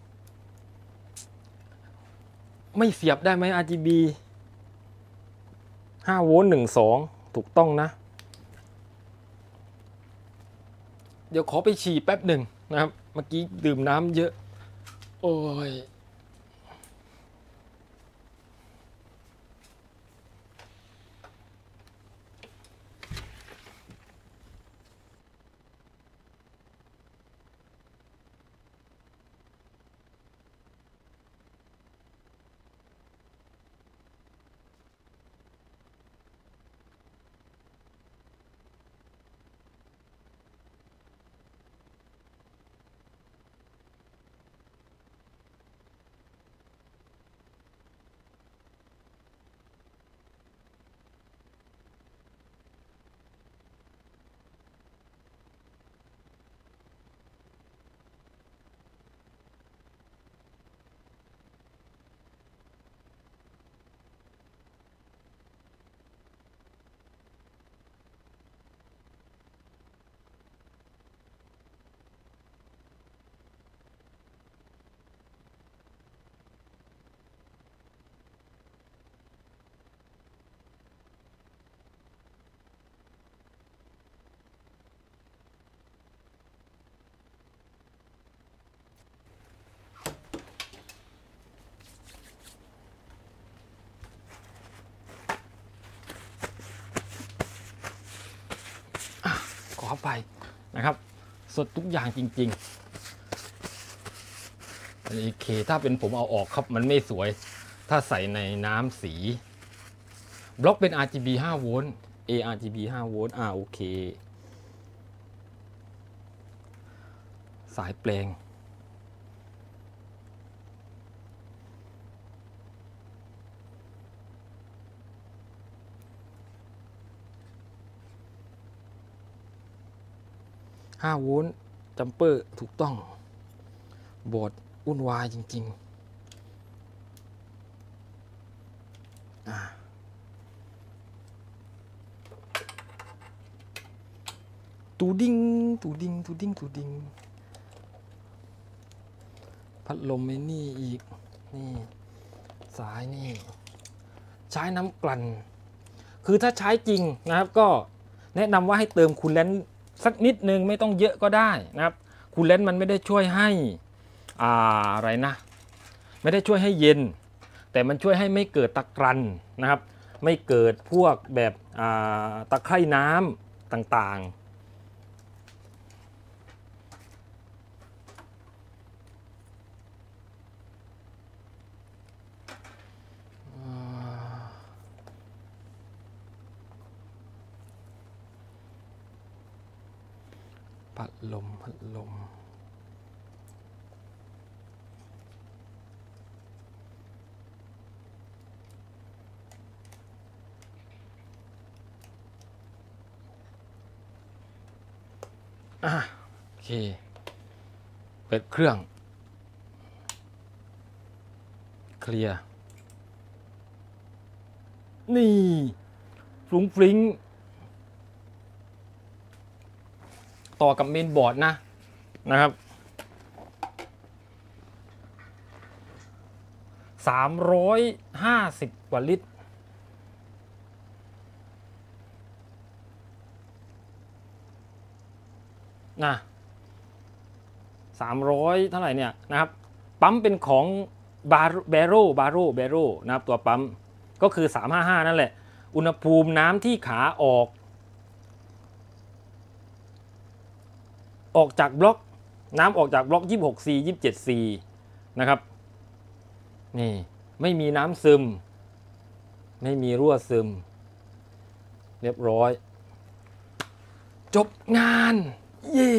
ไม่เสียบได้ไหม RGB 5โวลต์12ถูกต้องนะเดี๋ยวขอไปฉี่แป๊บหนึ่งนะครับเมื่อกี้ดื่มน้ำเยอะโอ้ยไปนะครับสดทุกอย่างจริงๆอันนี้เคถ้าเป็นผมเอาออกครับมันไม่สวยถ้าใส่ในน้ำสีบล็อกเป็น RGB 5 โวลต์ ARGB 5 โวลต์โอเคสายแปลง5 โวลต์จัมเปอร์ถูกต้องบอร์ดวุ่นวายจริงๆตูดิ้งตูดิ้งตูดิ้งตูดิ้งพัดลมไอ้นี่อีกนี่สายนี่ใช้น้ำกลั่นคือถ้าใช้จริงนะครับก็แนะนำว่าให้เติมคูลเลนต์สักนิดนึงไม่ต้องเยอะก็ได้นะครับคูลเลนต์มันไม่ได้ช่วยให้อะไรนะไม่ได้ช่วยให้เย็นแต่มันช่วยให้ไม่เกิดตะกรันนะครับไม่เกิดพวกแบบตะไคร่น้ำต่างๆพัดลมโอเคเปิดเครื่องเคลียร์นี่ฟรุ้งฟริ้งต่อกับเมนบอร์ดนะครับ350 กว่าลิตรนะ300เท่าไหร่เนี่ยนะครับปั๊มเป็นของแบโร่นะครับตัวปั๊มก็คือ355นั่นแหละอุณหภูมิน้ำที่ขาออกจากบล็อกน้ำออกจากบล็อก 26C 27C นะครับนี่ไม่มีน้ำซึมไม่มีรั่วซึมเรียบร้อยจบงานเย่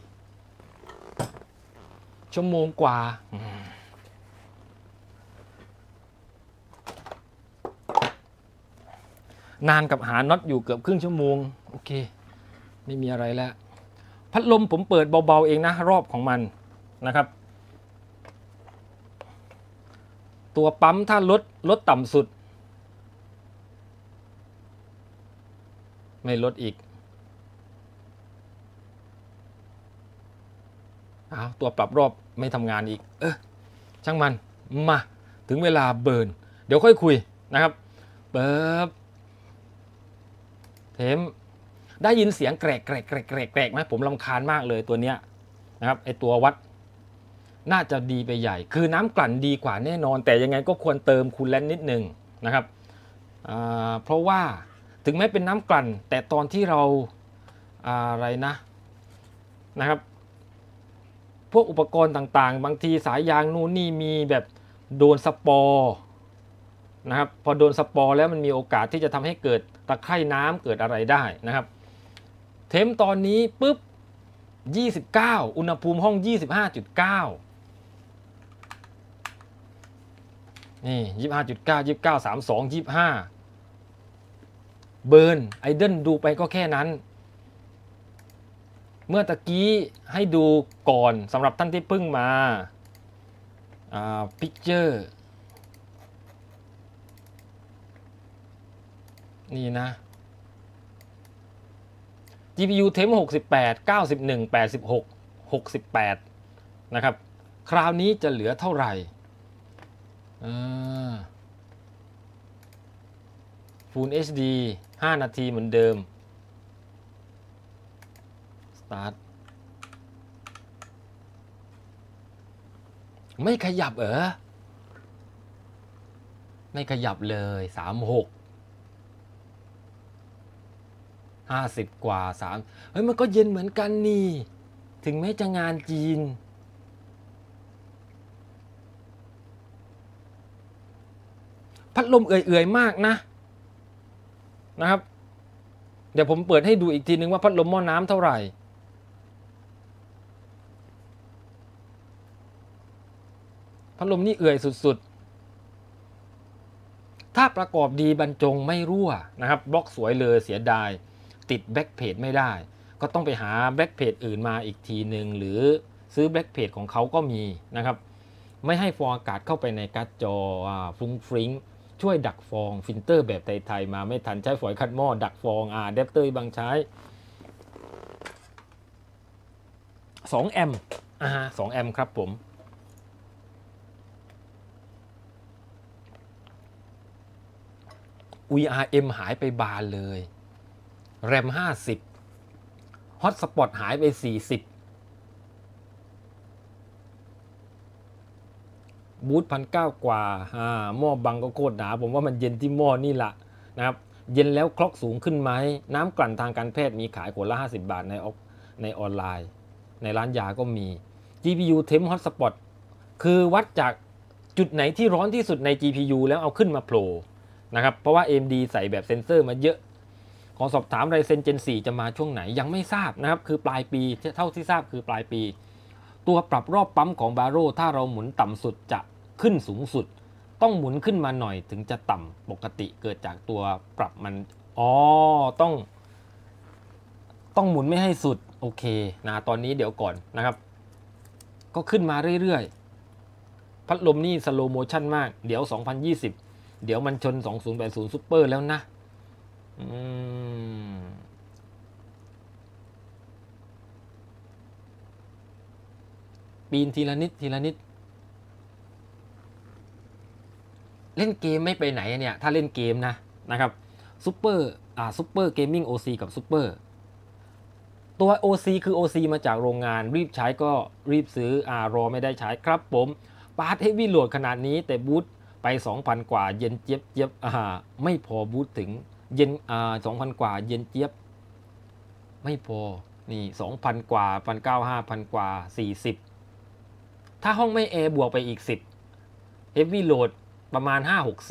ชั่วโมงกว่านานกับหาน็อตอยู่เกือบครึ่งชั่วโมงโอเคไม่มีอะไรแล้วพัดลมผมเปิดเบาๆเองนะรอบของมันนะครับตัวปั๊มถ้าลดต่ำสุดไม่ลดอีกตัวปรับรอบไม่ทำงานอีกช่างมันมาถึงเวลาเบิร์นเดี๋ยวค่อยคุยนะครับเปิบเทมได้ยินเสียงแกรกไหมผมรำคาญมากเลยตัวเนี้ยนะครับไอตัววัดน่าจะดีไปใหญ่คือน้ำกลั่นดีกว่าแน่นอนแต่ยังไงก็ควรเติมคูลเลนต์นิดนึงนะครับเพราะว่าถึงแม้เป็นน้ำกลั่นแต่ตอนที่เราอะไรนะครับพวกอุปกรณ์ต่างๆบางทีสายยางนู่นนี่มีแบบโดนสปอร์นะครับพอโดนสปอร์แล้วมันมีโอกาสที่จะทำให้เกิดตะไคร่น้ำเกิดอะไรได้นะครับเทมตอนนี้ปุ๊บ29อุณหภูมิห้อง 25.9 นี่ 25.9 29 32 25เบิร์นไอเดิลดูไปก็แค่นั้นเมื่อตะกี้ให้ดูก่อนสำหรับท่านที่เพิ่งมาพิกเจอร์นี่นะ GPU เทม68 91 86 68นะครับคราวนี้จะเหลือเท่าไหร่Full HD 5 นาทีเหมือนเดิม Start ไม่ขยับไม่ขยับเลย36 50 กว่า3เฮ้ยมันก็เย็นเหมือนกันนี่ถึงแม้จะงานจีนพัดลมเอื่อยๆมากนะครับเดี๋ยวผมเปิดให้ดูอีกทีนึงว่าพัดลมหม้อน้ำเท่าไหร่พัดลมนี่เอื่อยสุดๆถ้าประกอบดีบรรจงไม่รั่วนะครับบล็อกสวยเลยเสียดายติดแบ็คเพจไม่ได้ก็ต้องไปหาแบ็คเพจอื่นมาอีกทีนึงหรือซื้อแบ็คเพจของเขาก็มีนะครับไม่ให้ฟองอากาศเข้าไปในการ์ดจอฟุ้งฟริ้งช่วยดักฟองฟิลเตอร์แบบไทยๆมาไม่ทันใช้ฝอยขัดหม้อดักฟองอะแดปเตอร์บางใช้2 แอมป์2 แอมป์ครับผมVRM หายไปบานเลยแรม50ฮอตสปอตหายไป40บูท1,900 กว่าหม้อบังก็โคตรหนาผมว่ามันเย็นที่หม้อนี่แหละนะครับเย็นแล้วคล็อกสูงขึ้นไหมน้ำกลั่นทางการแพทย์มีขายขวดละ50 บาทในออนไลน์ในร้านยาก็มี GPU Temp Hotspot คือวัดจากจุดไหนที่ร้อนที่สุดใน GPU แล้วเอาขึ้นมาโผล่นะครับเพราะว่า AMD ใส่แบบเซนเซอร์มาเยอะขอสอบถาม Ryzen Gen 4 จะมาช่วงไหนยังไม่ทราบนะครับคือปลายปีเท่าที่ทราบคือปลายปีตัวปรับรอบปั๊มของ Baro ถ้าเราหมุนต่ำสุดจะขึ้นสูงสุดต้องหมุนขึ้นมาหน่อยถึงจะต่ำปกติเกิดจากตัวปรับมันต้องหมุนไม่ให้สุดโอเคนะตอนนี้เดี๋ยวก่อนนะครับก็ขึ้นมาเรื่อยๆพัดลมนี่สโลโมชั่นมากเดี๋ยว2020เดี๋ยวมันชน2080ซูเปอร์แล้วนะปีนทีละนิดทีละนิดเล่นเกมไม่ไปไหนเนี่ยถ้าเล่นเกมนะครับซูเปอร์เกมมิ่ง OC กับซูเปอร์ตัว OC คือ OC มาจากโรงงานรีบใช้ก็รีบซื้อรอไม่ได้ใช้ครับผมปาร์ตเฮฟวี่โหลดขนาดนี้แต่บูทไป 2,000 กว่าเย็นเจี๊ยบไม่พอบูทถึงเย็น2,000 กว่าเย็นเจี๊ยบไม่พอนี่ 2,000 กว่า 1,900 5,000 กว่า40ถ้าห้องไม่แอร์บวกไปอีก10เฮฟวี่โหลดประมาณ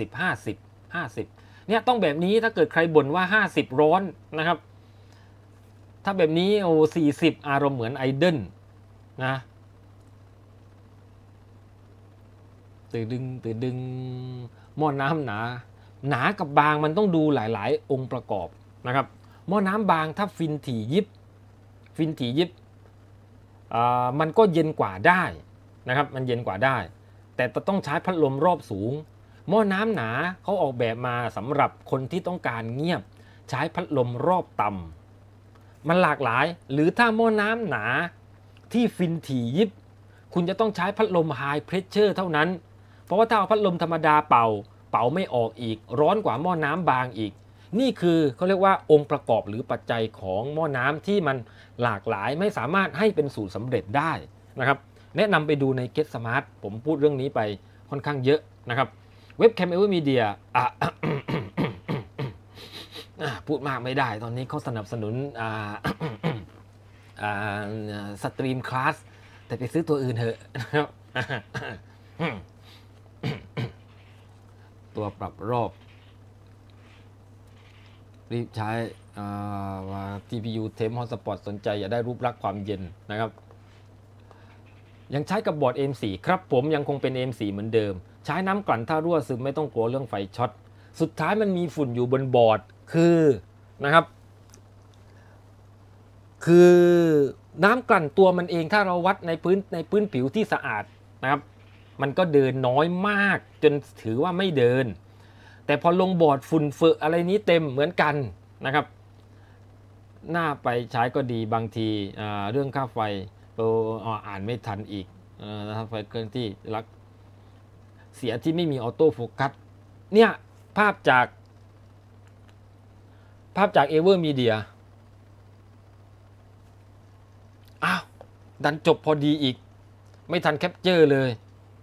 50เนี่ยต้องแบบนี้ถ้าเกิดใครบ่นว่า50ร้อนนะครับถ้าแบบนี้40อารมณ์เหมือนไอดอลนะตื่นดึงหม้อน้ำหนากับบางมันต้องดูหลายๆองค์ประกอบนะครับหม้อน้ำบางถ้าฟินถี่ยิบมันก็เย็นกว่าได้นะครับมันเย็นกว่าได้แต่ต้องใช้พัดลมรอบสูงหม้อน้ำหนาเขาออกแบบมาสำหรับคนที่ต้องการเงียบใช้พัดลมรอบต่ำมันหลากหลายหรือถ้าหม้อน้ำหนาที่ฟินถี่ยิบคุณจะต้องใช้พัดลมไฮเพรสเชอร์เท่านั้นเพราะว่าถ้าเอาพัดลมธรรมดาเป่าไม่ออกอีกร้อนกว่าหม้อน้ำบางอีกนี่คือเขาเรียกว่าองค์ประกอบหรือปัจจัยของหม้อน้ำที่มันหลากหลายไม่สามารถให้เป็นสูตรสำเร็จได้นะครับแนะนำไปดูใน Get Smart ผมพูดเรื่องนี้ไปค่อนข้างเยอะนะครับเว็บแคม Evermedia พูดมากไม่ได้ตอนนี้เขาสนับสนุนสตรีมคลาสแต่ไปซื้อตัวอื่นเถอะนะครับตัวปรับรอบรีบใช้ GPU Temp Hotspot สนใจอย่าได้รูปลักษณ์ความเย็นนะครับยังใช้กับบอร์ด M4 ครับผมยังคงเป็น M4 เหมือนเดิมใช้น้ำกลั่นถ้ารั่วซึมไม่ต้องกลัวเรื่องไฟช็อตสุดท้ายมันมีฝุ่นอยู่บนบอร์ดคือนะครับคือน้ำกลั่นตัวมันเองถ้าเราวัดในพื้นผิวที่สะอาดนะครับมันก็เดินน้อยมากจนถือว่าไม่เดินแต่พอลงบอร์ดฝุ่นเฟอะอะไรนี้เต็มเหมือนกันนะครับหน้าไปใช้ก็ดีบางทีเรื่องค่าไฟอ่านไม่ทันอีกไฟเครื่องที่รักเสียที่ไม่มีออโต้โฟกัสเนี่ยภาพจากเอเวอร์มีเดียอ้าวดันจบพอดีอีกไม่ทันแคปเจอร์เลย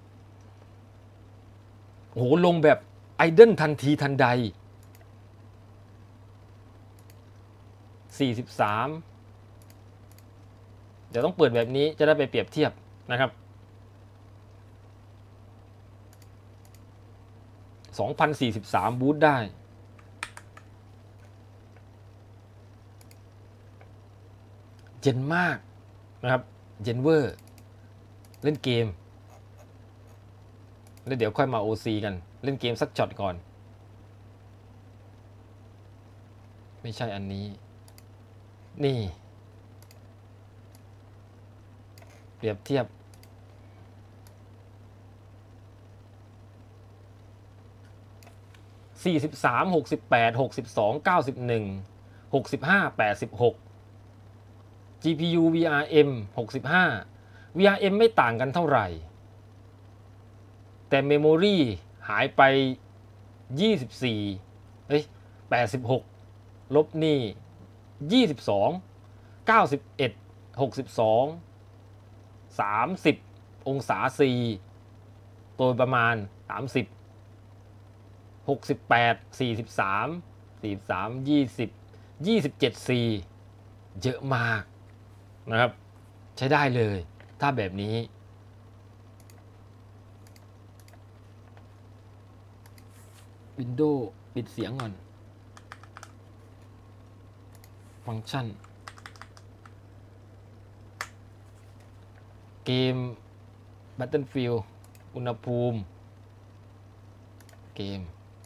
โหลงแบบไอดอลทันทีทันใด 43เดี๋ยวต้องเปิดแบบนี้จะได้ไปเปรียบเทียบนะครับ2043บูทได้เย็นมากนะครับเย็นเวอร์เล่นเกมแล้วเดี๋ยวค่อยมา OC กันเล่นเกมสักช็อตก่อนไม่ใช่อันนี้นี่เปรียบเทียบ43 68 62 91 65 86 GPU VRM 65 VRM ไม่ต่างกันเท่าไหร่แต่ Memory หายไป2486ลบนี่22 91 62 30องศา C โดยประมาณ30 68 43 43 20 27 C เยอะมากนะครับใช้ได้เลยถ้าแบบนี้ Windows ปิดเสียงก่อนฟังก์ชันเกม Battlefield อุณหภูมิเกม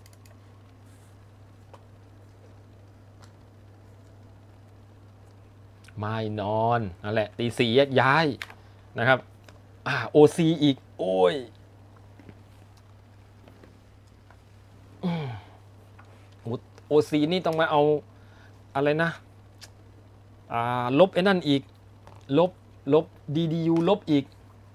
ไม่นอนนั่นแหละตี4แยกย้ายนะครับOC อีกโอ้ยOC นี่ต้องมาเอาอะไรนะลบไอ้นั่นอีกลบ DDU ลบอีก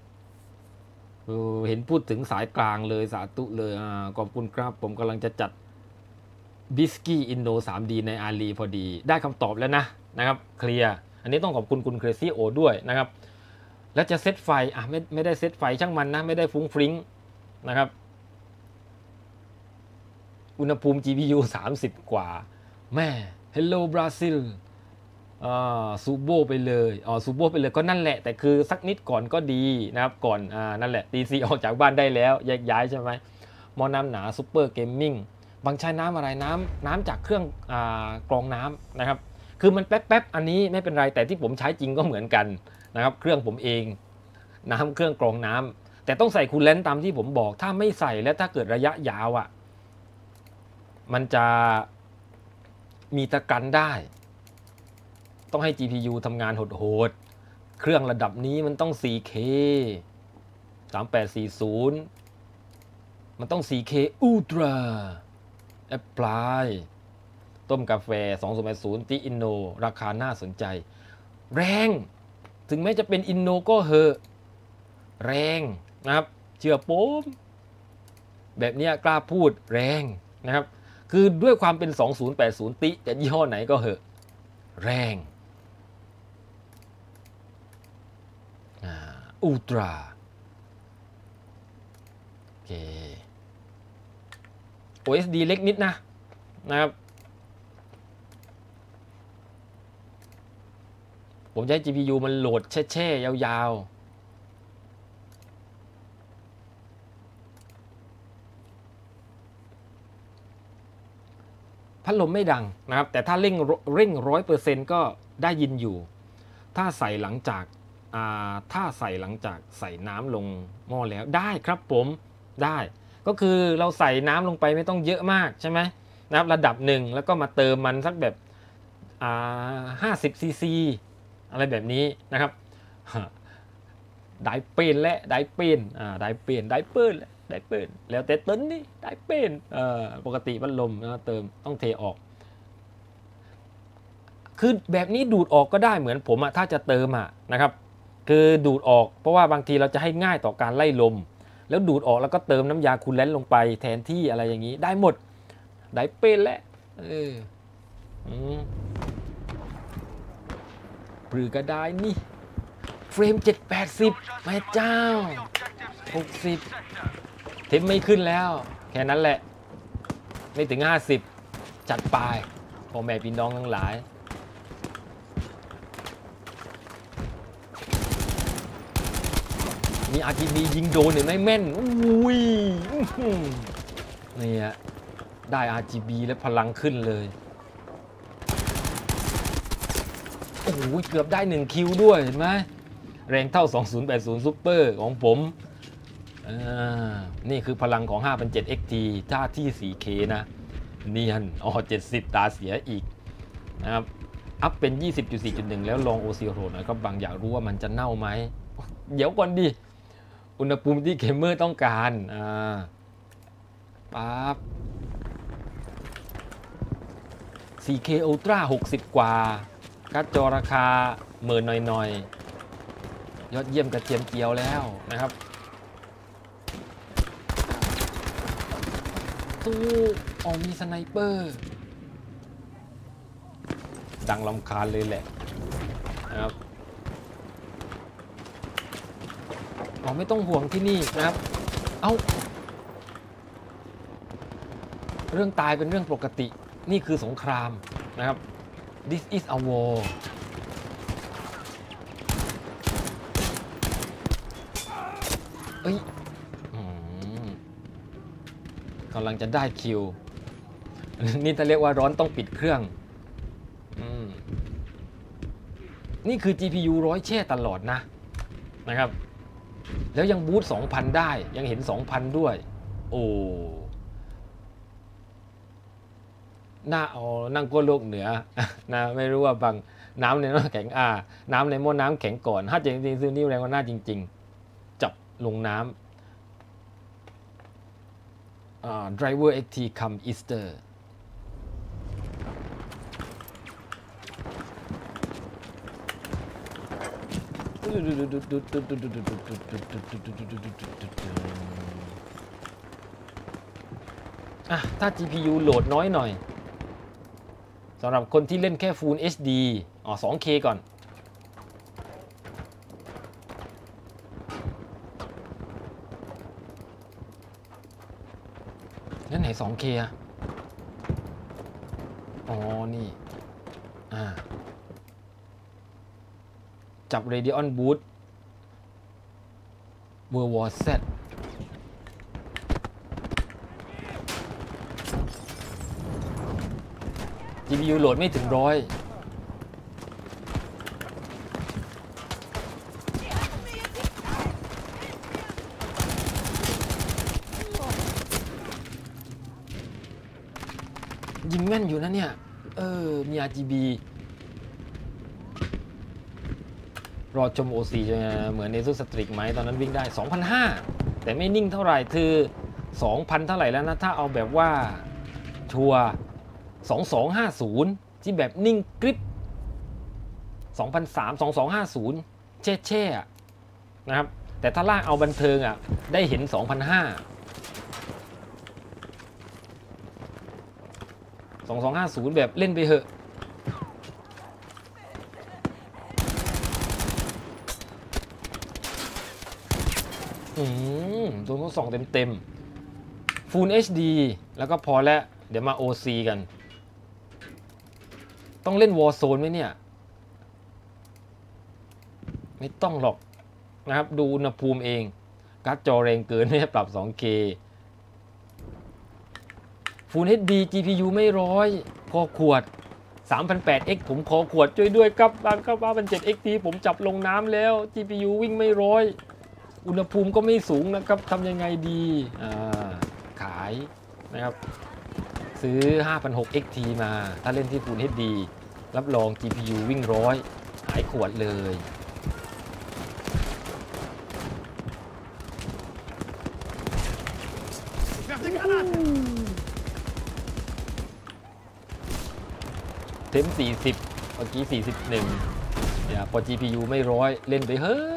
เห็นพูดถึงสายกลางเลยสาธุเลยขอบคุณครับผมกำลังจะจัดบิสกี้อินโด 3D ในอาลีพอดีได้คำตอบแล้วนะครับเคลียร์อันนี้ต้องขอบคุณคุณเครซี่โอด้วยนะครับแล้วจะเซตไฟไม่ได้เซตไฟช่างมันนะไม่ได้ฟุ้งฟริ้งนะครับอุณหภูมิ GPU 30 กว่าแม่ Hello Brazil ซูโบไปเลยซูโบไปเลยก็นั่นแหละแต่คือสักนิดก่อนก็ดีนะครับก่อนนั่นแหละตีซีออกจากบ้านได้แล้วแยกย้ายใช่ไหมหม้อน้ำหนาซูเปอร์เกมมิ่งบางใช้น้ำอะไรน้ำจากเครื่องกรองน้ำนะครับคือมันแป๊บๆอันนี้ไม่เป็นไรแต่ที่ผมใช้จริงก็เหมือนกันนะครับเครื่องผมเองน้ำเครื่องกรองน้ำแต่ต้องใส่คูลเลนต์ตามที่ผมบอกถ้าไม่ใส่และถ้าเกิดระยะยาวมันจะมีตะกันได้ต้องให้ GPU ทำงานโหดๆเครื่องระดับนี้มันต้อง 4K 3840มันต้อง 4K Ultra Apply ต้มกาแฟ2080ที่อินโนราคาน่าสนใจแรงถึงแม้จะเป็นอินโนก็เหอะแรงนะครับเชื่อผมแบบนี้กล้าพูดแรงนะครับคือด้วยความเป็น2080ติจะยี่ห้อไหนก็เหอะแรงอุลตร้าโอเค OSD เล็กนิดนะครับผมใช้ GPU มันโหลดแช่ยาวพัดลมไม่ดังนะครับแต่ถ้าเร่ง 100% ก็ได้ยินอยู่ถ้าใส่หลังจากใส่น้ำลงหม้อแล้วได้ครับผมได้ก็คือเราใส่น้ำลงไปไม่ต้องเยอะมากใช่ไหมนะครับระดับหนึ่งแล้วก็มาเติมมันสักแบบ50 ซีซีอะไรแบบนี้นะครับได้เป็นและได้เป็นได้เป็นแล้วแต่ต้นนี่ได้เป็นปกติพัดลมนะเติมต้องเทออกคือแบบนี้ดูดออกก็ได้เหมือนผมถ้าจะเติมนะครับคือดูดออกเพราะว่าบางทีเราจะให้ง่ายต่อการไล่ลมแล้วดูดออกแล้วก็เติมน้ำยาคูลแลนต์ลงไปแทนที่อะไรอย่างนี้ได้หมดได้เป็นและปรือก็ได้นี่เฟรม780แม่เจ้า60เทมไม่ขึ้นแล้วแค่นั้นแหละไม่ถึง50จัดไปพ่อแม่พี่น้องทั้งหลายมี RGB ยิงโดนเห็นไหมแม่นอุ้ยนี่ได้ RGB แล้วพลังขึ้นเลยโอ้โหเกือบได้1คิวด้วยเห็นไหมแรงเท่า2080 Super ของผมนี่คือพลังของ 5007 XT ถ้าที่ 4K นะเนียน70ตาเสียอีกนะครับอัพเป็น 20.4.1 แล้วลอง OC Road หน่อยก็บางอยากรู้ว่ามันจะเน่าไหมเดี๋ยวก่อนดิอุณหภูมิที่เกมเมอร์ต้องการปั๊บ 4K Ultra 60 กว่าการ์ดจอราคาหมื่นหน่อยๆยอดเยี่ยมกระเทียมเจียวแล้วนะครับตู้มีสไนเปอร์ดังรำคาญเลยแหละนะครับไม่ต้องห่วงที่นี่นะครับเรื่องตายเป็นเรื่องปกตินี่คือสงครามนะครับ This is a war กำลังจะได้คิวนี่ถ้าเรียกว่าร้อนต้องปิดเครื่องนี่คือ GPU 100 แช่ตลอดนะครับแล้วยังบูต 2,000 ได้ยังเห็น 2,000 ด้วยโอ้น่านั่งก้นโลกเหนือนะไม่รู้ว่าบางน้ำในน้ำแข็งน้ำในหม้อน้ำแข็งก่อนถ้าจริงๆซื้อนี่แรงกว่าหน้าจริงๆจับลงน้ำDriver XT come Easter ถ้า GPU โหลดน้อยหน่อยสำหรับคนที่เล่นแค่ Full HD 2K ก่อนนั่นไหน 2K นี่จับ Radeon Boost World War Z GPU โหลดไม่ถึง100ยิงแม่นอยู่นะเนี่ยมี RGB รอชม OC ใช่ไหมเหมือนในซูสตริกไหมตอนนั้นวิ่งได้ 2,500 แต่ไม่นิ่งเท่าไหร่คือ 2,000 เท่าไหร่แล้วนะถ้าเอาแบบว่าชัวร์2250 ที่แบบนิ่งกริป 2,300 2250 แช่นะครับแต่ถ้าลากเอาบันเทิงได้เห็น 2,500 2250 แบบเล่นไปเหอะโดนเขาส่องเต็ม Full HD แล้วก็พอแล้วเดี๋ยวมา OC กันต้องเล่น Warzone ไหมเนี่ยไม่ต้องหรอกนะครับดูอุณหภูมิเองการ์ดจอแรงเกินไม่ให้ปรับ 2K Full HD GPU ไม่ร้อยคอขวด 3008X ผมคอขวดช่วยด้วยครับบางครับว่าเป็น 7XT ผมจับลงน้ำแล้ว GPU วิ่งไม่ร้อยอุณหภูมิก็ไม่สูงนะครับทำยังไงดีขายนะครับซื้อ 5006XT มาถ้าเล่นที่ Full HD รับรอง GPU วิ่งร้อยหายขวดเลยเทม40เมื่อกี้41เนี่ยพอ GPU ไม่ร้อยเล่นไปเฮ้อ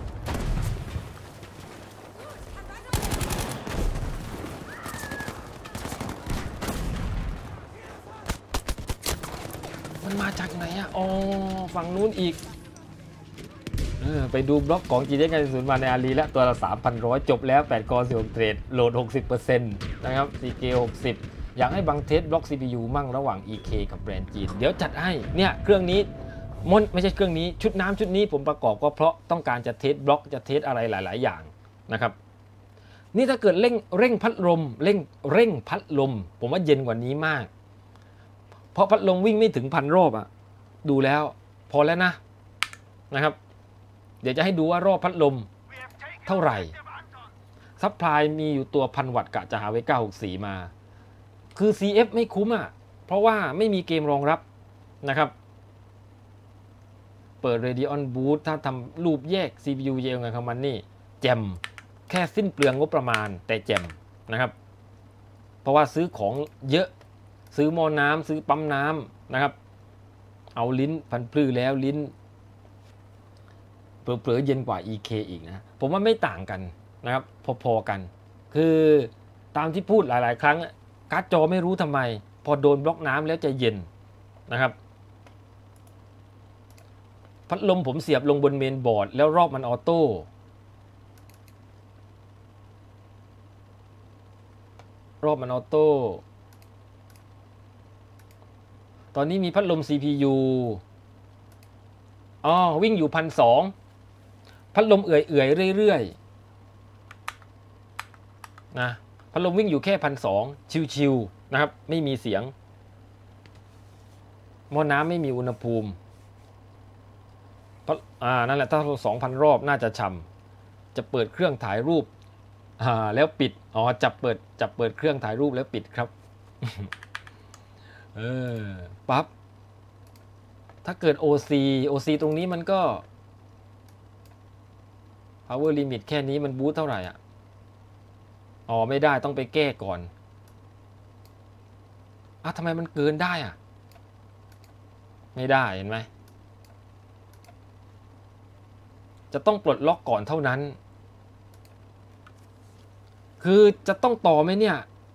มันมาจากไหนฝั่งนู้นอีกไปดูบล็อกของ GTX 10มาในอารีและตัวละ 3,100 จบแล้ว8 คอ 16 เทรดโหลด 60% นะครับ 4K 60อยากให้บางเทสบล็อก CPU มั่งระหว่าง EK กับแบรนด์จีนเดี๋ยวจัดให้เนี่ยเครื่องนี้ไม่ใช่เครื่องนี้ชุดน้ำชุดนี้ผมประกอบก็เพราะต้องการจะเทสบล็อกจะเทสอะไรหลายๆอย่างนะครับนี่ถ้าเกิดเร่งพัดลมเร่งพัดลมผมว่าเย็นกว่านี้มากเพราะพัดลมวิ่งไม่ถึง1,000 รอบอะดูแล้วพอแล้วนะครับเดี๋ยวจะให้ดูว่ารอบพัดลมเท่าไหร่ซัพพลายมีอยู่ตัว1,000 วัตต์กะจะหาไว้964มาคือ CF ไม่คุ้มอ่ะเพราะว่าไม่มีเกมรองรับนะครับเปิด Radeon Boot ถ้าทำรูปแยก CPU แยกไงของมันนี่แจมแค่สิ้นเปลืองงบประมาณแต่แจมนะครับเพราะว่าซื้อของเยอะซื้อหม้อน้ำซื้อปั๊มน้ำนะครับเอาลิ้นพันปลื้อแล้วลิ้นเผลอๆเย็นกว่า EK อีกนะผมว่าไม่ต่างกันนะครับพอๆกันคือตามที่พูดหลายๆครั้งการ์ดจอไม่รู้ทำไมพอโดนบล็อกน้ำแล้วจะเย็นนะครับพัดลมผมเสียบลงบนเมนบอร์ดแล้วรอบมันออโต้ตอนนี้มีพัดลม CPU วิ่งอยู่1,200พัดลมเอื่อยๆเรื่อยๆนะพัดลมวิ่งอยู่แค่1,200ชิวๆนะครับไม่มีเสียงหม้อน้ำไม่มีอุณหภูมินั่นแหละถ้า 2,000 รอบน่าจะช่ำจะเปิดเครื่องถ่ายรูปแล้วปิดจับเปิดเครื่องถ่ายรูปแล้วปิดครับปั๊บถ้าเกิด OC ตรงนี้มันก็ power limit แค่นี้มันบูทเท่าไหร่อ่ะไม่ได้ต้องไปแก้ก่อนทำไมมันเกินได้อ่ะไม่ได้เห็นไหมจะต้องปลดล็อกก่อนเท่านั้นคือจะต้องต่อไหมเนี่ย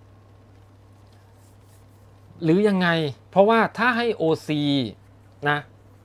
หรือยังไงเพราะว่าถ้าให้ OC นะ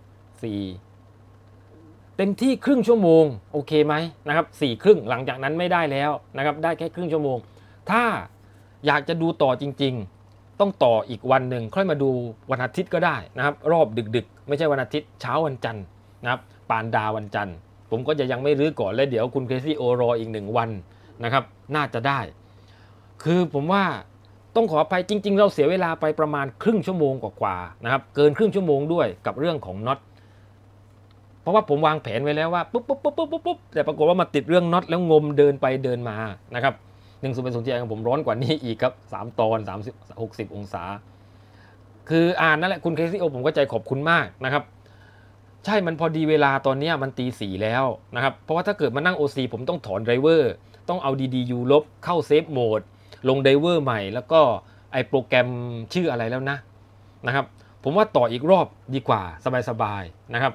4เต็มที่ครึ่งชั่วโมงโอเคไหมนะครับ4 ครึ่งหลังจากนั้นไม่ได้แล้วนะครับได้แค่ครึ่งชั่วโมงถ้าอยากจะดูต่อจริงๆต้องต่ออีกวันหนึ่งค่อยมาดูวันอาทิตย์ก็ได้นะครับรอบดึกๆไม่ใช่วันอาทิตย์เช้าวันจันทร์นะครับปานดาวันจันทร์ผมก็จะยังไม่รื้อก่อนแล้วเดี๋ยวคุณเคซี่โอรออีก1 วันนะครับน่าจะได้คือผมว่าต้องขออภัยจริงๆเราเสียเวลาไปประมาณครึ่งชั่วโมงกว่าๆนะครับเกินครึ่งชั่วโมงด้วยกับเรื่องของน็อตเพราะว่าผมวางแผนไว้แล้วว่าปุ๊บแต่ปรากฏว่ามาติดเรื่องน็อตแล้วงมเดินไปเดินมานะครับ1080 Tiของผมร้อนกว่านี้อีกครับ3 ตอน60 องศาคือนั่นแหละคุณเคซี่โอผมก็ใจขอบคุณมากนะครับใช่มันพอดีเวลาตอนนี้มันตี 4แล้วนะครับเพราะว่าถ้าเกิดมานั่ง OC ผมต้องถอนไดรเวอร์ต้องเอา DDU ลบเข้าเซฟโหมดลงไดเวอร์ใหม่แล้วก็ไอโปรแกรมชื่ออะไรแล้วนะครับผมว่าต่ออีกรอบดีกว่าสบายๆนะครับ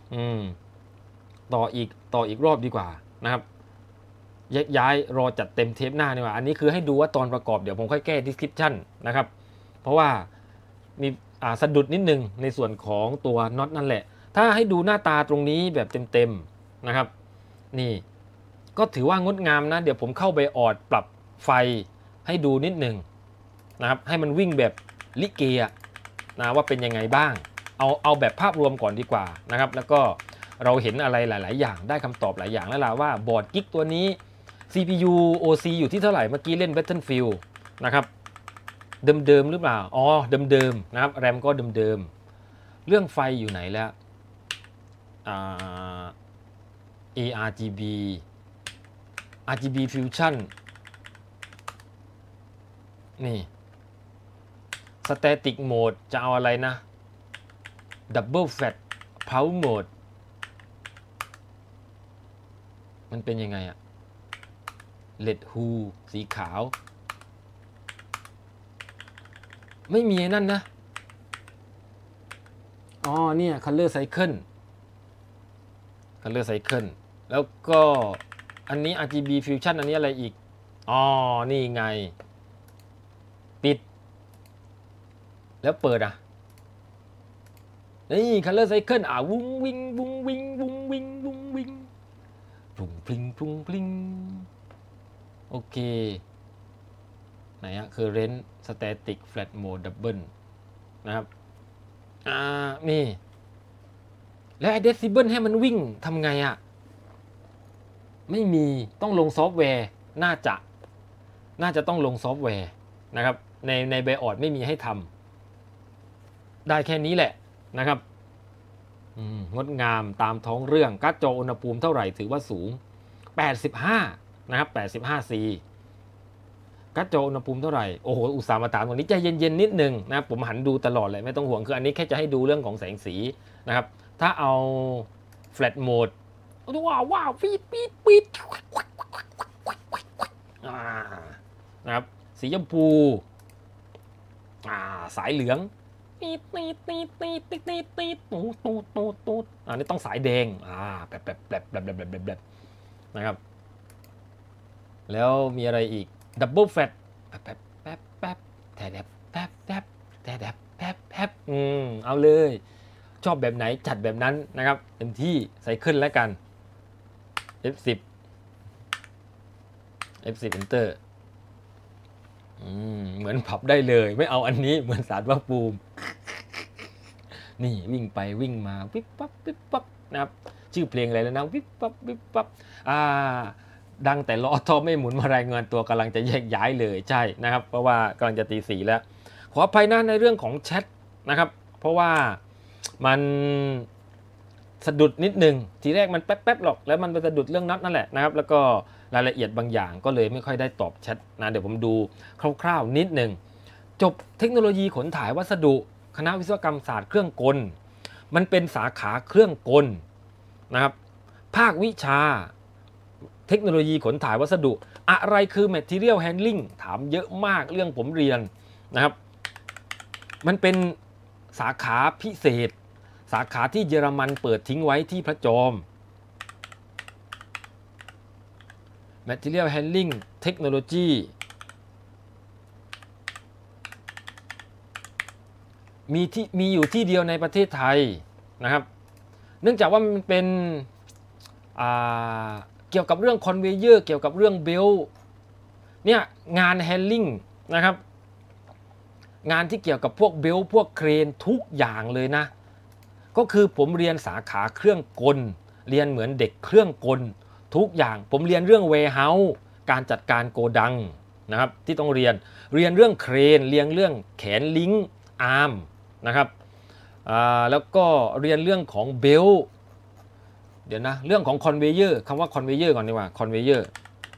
ต่ออีกรอบดีกว่านะครับย้ายรอจัดเต็มเทปหน้าดีกว่าอันนี้คือให้ดูว่าตอนประกอบเดี๋ยวผมค่อยแก้ description นะครับเพราะว่ามีสะดุดนิดนึงในส่วนของตัวน็อตนั่นแหละถ้าให้ดูหน้าตาตรงนี้แบบเต็มๆนะครับนี่ก็ถือว่างดงามนะเดี๋ยวผมเข้าไปออดปรับไฟให้ดูนิดนึงนะครับให้มันวิ่งแบบลิเกนะว่าเป็นยังไงบ้างเอาแบบภาพรวมก่อนดีกว่านะครับแล้วก็เราเห็นอะไรหลายๆอย่างได้คำตอบหลายอย่างแล้วล่ะว่าบอร์ดกิ๊กตัวนี้ CPU OC อยู่ที่เท่าไหร่เมื่อกี้เล่น Battlefield นะครับเดิมหรือเปล่าเดิมนะครับแรมก็เดิมเรื่องไฟอยู่ไหนแล้วRGB Fusion นี่ Static Mode จะเอาอะไรนะ Double Fat Power Mode มันเป็นยังไงอะ LED Hue สีขาวไม่มีนั่นนะเนี่ย Color Cycle แล้วก็อันนี้ RGB Fusion อันนี้อะไรอีกนี่ไงปิดแล้วเปิดนี่ Color Cycleวุ้งวิงวุ้งวิงวุ้งวิงวุ้งวิงพลุงพลิงพลุงพลิงโอเคไหนCurrent Static Flat Mode Double นะครับนี่แล้วไอ้เดซิเบิลให้มันวิ่งทำไงอะไม่มีต้องลงซอฟต์แวร์น่าจะต้องลงซอฟต์แวร์นะครับในไบออดไม่มีให้ทำได้แค่นี้แหละนะครับงดงามตามท้องเรื่องการ์ดจออุณหภูมิเท่าไหร่ถือว่าสูง85นะครับ85 C การ์ดจออุณหภูมิเท่าไหร่โอ้โหอุตส่าห์มาถามตรงนี้ใจเย็นๆนิดนึงนะผมหันดูตลอดเลยไม่ต้องห่วงคืออันนี้แค่จะให้ดูเรื่องของแสงสีนะครับถ้าเอา flat mode ว้าวปีดนะครับสีชมพูสายเหลืองตีดตูดอันนี้ต้องสายแดงแบบนะครับแล้วมีอะไรอีกดับเบิลแฟลตแป๊บเอาเลยชอบแบบไหนจัดแบบนั้นนะครับเต็มที่ใส่ขึ้นแล้วกัน F10 Enter เหมือนผับได้เลยไม่เอาอันนี้เหมือนสารพระภูมินี่วิ่งไปวิ่งมาวิบปั๊บนะครับชื่อเพลงอะไรแล้วนะวิบปั๊บดังแต่ล้อท่อไม่หมุนมารายงานตัวกำลังจะแยกย้ายเลยใช่นะครับเพราะว่ากำลังจะตี 4แล้วขออภัยนะในเรื่องของแชทนะครับเพราะว่ามันสะดุดนิดนึงทีแรกมันแป๊บหรอกแล้วมันไปสะดุดเรื่องนัดนั่นแหละนะครับแล้วก็รายละเอียดบางอย่างก็เลยไม่ค่อยได้ตอบแชทนะเดี๋ยวผมดูคร่าวๆนิดนึงจบเทคโนโลยีขนถ่ายวัสดุคณะวิศวกรรมศาสตร์เครื่องกลมันเป็นสาขาเครื่องกลนะครับภาควิชาเทคโนโลยีขนถ่ายวัสดุอะไรคือ material handling ถามเยอะมากเรื่องผมเรียนนะครับมันเป็นสาขาพิเศษสาขาที่เยอรมันเปิดทิ้งไว้ที่พระจอม material handling technology มีอยู่ที่เดียวในประเทศไทยนะครับเนื่องจากว่ามันเป็นเกี่ยวกับเรื่องคอนเวเยอร์เกี่ยวกับเรื่องเบลเนี่ยงานแฮนดิ้งนะครับงานที่เกี่ยวกับพวกเบลพวกเครนทุกอย่างเลยนะก็คือผมเรียนสาขาเครื่องกลเรียนเหมือนเด็กเครื่องกลทุกอย่างผมเรียนเรื่องเวร์เฮาส์การจัดการโกดังนะครับที่ต้องเรียนเรื่องเครนเรียนเรื่องแขนลิงก์อาร์มนะครับแล้วก็เรียนเรื่องของเบลเดี๋ยวนะเรื่องของคอนเวเยอร์คำว่าคอนเวเยอร์ก่อนดีกว่าคอนเวเยอร์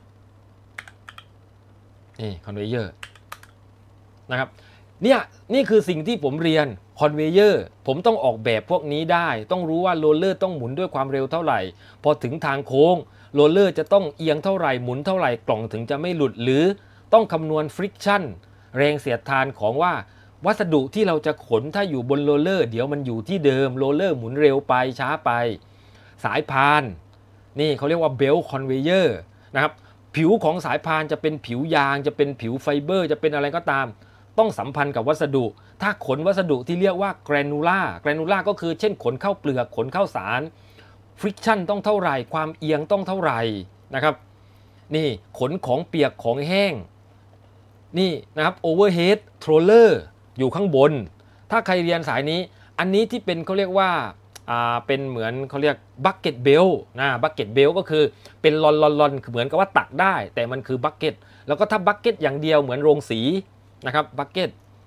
นี่คอนเวเยอร์นะครับนี่คือสิ่งที่ผมเรียนคอนเวเยอร์ผมต้องออกแบบพวกนี้ได้ต้องรู้ว่าโรลเลอร์ต้องหมุนด้วยความเร็วเท่าไหร่พอถึงทางโค้งโรลเลอร์จะต้องเอียงเท่าไหร่หมุนเท่าไหร่กล่องถึงจะไม่หลุดหรือต้องคำนวณฟริกชันแรงเสียดทานของว่าวัสดุที่เราจะขนถ้าอยู่บนโรลเลอร์เดี๋ยวมันอยู่ที่เดิมโรลเลอร์หมุนเร็วไปช้าไปสายพานนี่เขาเรียกว่าเบลคอนเวเยอร์นะครับผิวของสายพานจะเป็นผิวยางจะเป็นผิวไฟเบอร์จะเป็นอะไรก็ตามต้องสัมพันธ์กับวัสดุถ้าขนวัสดุที่เรียกว่าแกรนูล่าก็คือเช่นขนเข้าเปลือกขนเข้าสารฟริกชันต้องเท่าไหร่ความเอียงต้องเท่าไหร่นะครับนี่ขนของเปียกของแห้งนี่นะครับโอเวอร์เฮดโทรลเลอร์อยู่ข้างบนถ้าใครเรียนสายนี้อันนี้ที่เป็นเขาเรียกว่าเป็นเหมือนเขาเรียกบักเก็ตเบลนะบักเก็ตเบลก็คือเป็นลอนเหมือนกับว่าตักได้แต่มันคือบักเก็ตแล้วก็ถ้าบักเก็ตอย่างเดียวเหมือนโรงสีนะครับบักเก็ต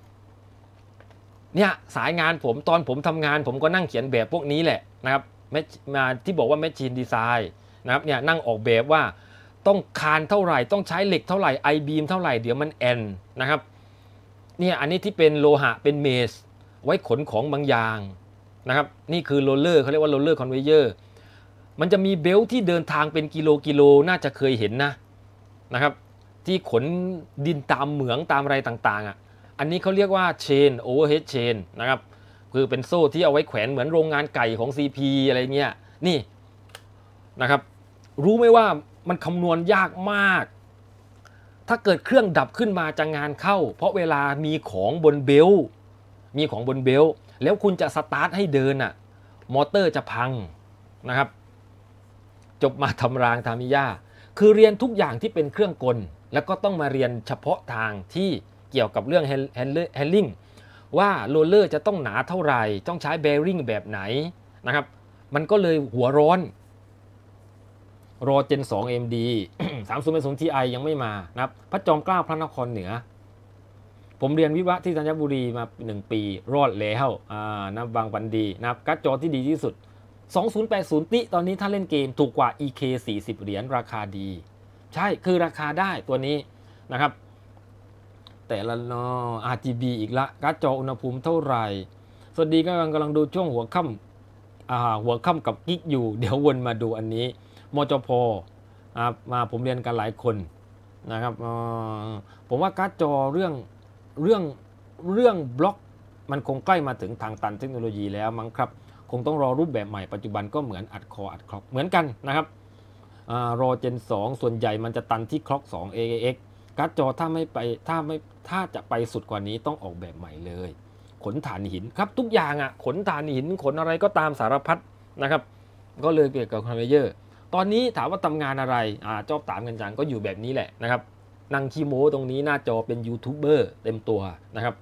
เนี่ยสายงานผมตอนผมทำงานผมก็นั่งเขียนแบบพวกนี้แหละนะครับมาที่บอกว่าแมชชีนดีไซน์นะครับเนี่ยนั่งออกแบบว่าต้องคานเท่าไหร่ต้องใช้เหล็กเท่าไหร่ไอบีมเท่าไหร่เดี๋ยวมันแอนนะครับเนี่ยอันนี้ที่เป็นโลหะเป็นเมสไว้ขนของบางอย่างนะครับนี่คือโรลเลอร์เขาเรียกว่าโรลเลอร์คอนเวเยอร์มันจะมีเบลที่เดินทางเป็นกิโลน่าจะเคยเห็นนะครับที่ขนดินตามเหมืองตามอะไรต่างๆอันนี้เขาเรียกว่าเชนโอเวอร์เฮดเชนนะครับคือเป็นโซ่ที่เอาไว้แขวนเหมือนโรงงานไก่ของ CP อะไรเงี้ยนี่นะครับรู้ไหมว่ามันคำนวณยากมากถ้าเกิดเครื่องดับขึ้นมาจะงานเข้าเพราะเวลามีของบนเบลแล้วคุณจะสตาร์ทให้เดินมอเตอร์จะพังนะครับจบมาทำรางทามิยาคือเรียนทุกอย่างที่เป็นเครื่องกลแล้วก็ต้องมาเรียนเฉพาะทางที่เกี่ยวกับเรื่อง handling ว่าโรลเลอร์จะต้องหนาเท่าไหร่ต้องใช้ bearing แบบไหนนะครับมันก็เลยหัวร้อนรอ Gen 2 AMD 3080 Ti ยังไม่มานะครับพระจอมเกล้าพระนครเหนือผมเรียนวิศวะที่ธัญบุรีมา1 ปีรอดแล้วนะบางวันดีนะครับการ์ดจอที่ดีที่สุด2080 ติตอนนี้ถ้าเล่นเกมถูกกว่า EK 40 เหรียญราคาดีใช่คือราคาได้ตัวนี้นะครับแต่ละRGB อีกละการ์ดจออุณหภูมิเท่าไหร่สวัสดีกำลังดูช่วงหัวค่ำกับกิ๊กอยู่เดี๋ยววนมาดูอันนี้มจพมาผมเรียนกันหลายคนนะครับผมว่าการ์ดจอเรื่องบล็อกมันคงใกล้มาถึงทางตันเทคโนโลยีแล้วมั้งครับคงต้องรอรูปแบบใหม่ปัจจุบันก็เหมือนอัดคออัดคล็อกเหมือนกันนะครับรอ Gen 2 ส่วนใหญ่มันจะตันที่คล็อก2 AX การ์ดจอถ้าจะไปสุดกว่านี้ต้องออกแบบใหม่เลยขนถ่านหินครับทุกอย่างขนถ่านหินขนอะไรก็ตามสารพัดนะครับก็เลยเกี่ยวกับคอมเพลเยอร์ตอนนี้ถามว่าทำงานอะไรจอบถามกันจังก็อยู่แบบนี้แหละนะครับนั่งคีโมตรงนี้หน้าจอเป็นยูทูบเบอร์เต็มตัวนะครับ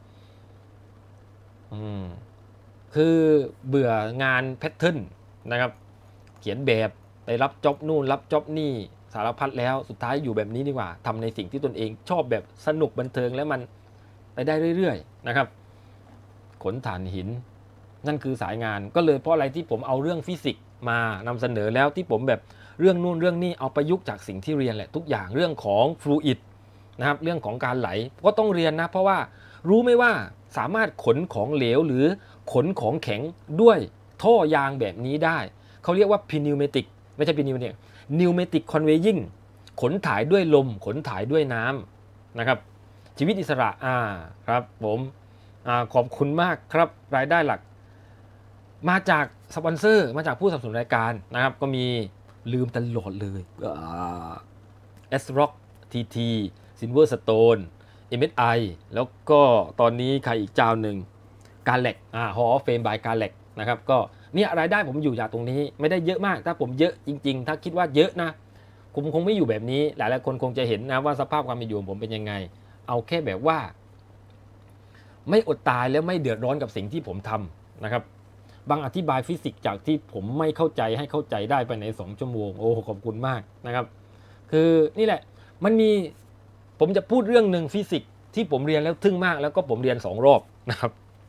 คือเบื่องานแพทเทิร์นนะครับเขียนแบบไปรับจ็อบนู่นรับจ็อบนี่สารพัดแล้วสุดท้ายอยู่แบบนี้ดีกว่าทำในสิ่งที่ตนเองชอบแบบสนุกบันเทิงและมันไปได้เรื่อยๆนะครับขนถ่านหินนั่นคือสายงานก็เลยเพราะอะไรที่ผมเอาเรื่องฟิสิกส์มานำเสนอแล้วที่ผมแบบเรื่องนู่นเรื่องนี้เอาประยุกต์จากสิ่งที่เรียนแหละทุกอย่างเรื่องของฟลูอิดนะครับเรื่องของการไหลก็ต้องเรียนนะเพราะว่ารู้ไหมว่าสามารถขนของเหลวหรือขนของแข็งด้วยท่อยางแบบนี้ได้เขาเรียกว่าพินิวเมติกไม่ใช่พินิวเมติกนิวเมติกคอนเวยิ่งขนถ่ายด้วยลมขนถ่ายด้วยน้ำนะครับชีวิตอิสระครับผมขอบคุณมากครับรายได้หลักมาจากสปอนเซอร์มาจากผู้สนับสนุนรายการนะครับก็มีลืมตลอดเลยS-Rock TT Silverstone MSI แล้วก็ตอนนี้ใครอีกเจ้าหนึ่งการแลกHall of Fame by การแลกนะครับก็เนี่ยรายได้ผมอยู่จากตรงนี้ไม่ได้เยอะมากถ้าผมเยอะจริงๆถ้าคิดว่าเยอะนะผมคงไม่อยู่แบบนี้หลายๆคนคงจะเห็นนะว่าสภาพความเป็นอยู่ของผมเป็นยังไงเอาแค่แบบว่าไม่อดตายแล้วไม่เดือดร้อนกับสิ่งที่ผมทำนะครับบางอธิบายฟิสิกส์จากที่ผมไม่เข้าใจให้เข้าใจได้ภายใน2 ชั่วโมงโอ้ขอบคุณมากนะครับคือนี่แหละมันมีผมจะพูดเรื่องหนึ่งฟิสิกส์ที่ผมเรียนแล้วทึ่งมากแล้วก็ผมเรียน2 รอบนะครับ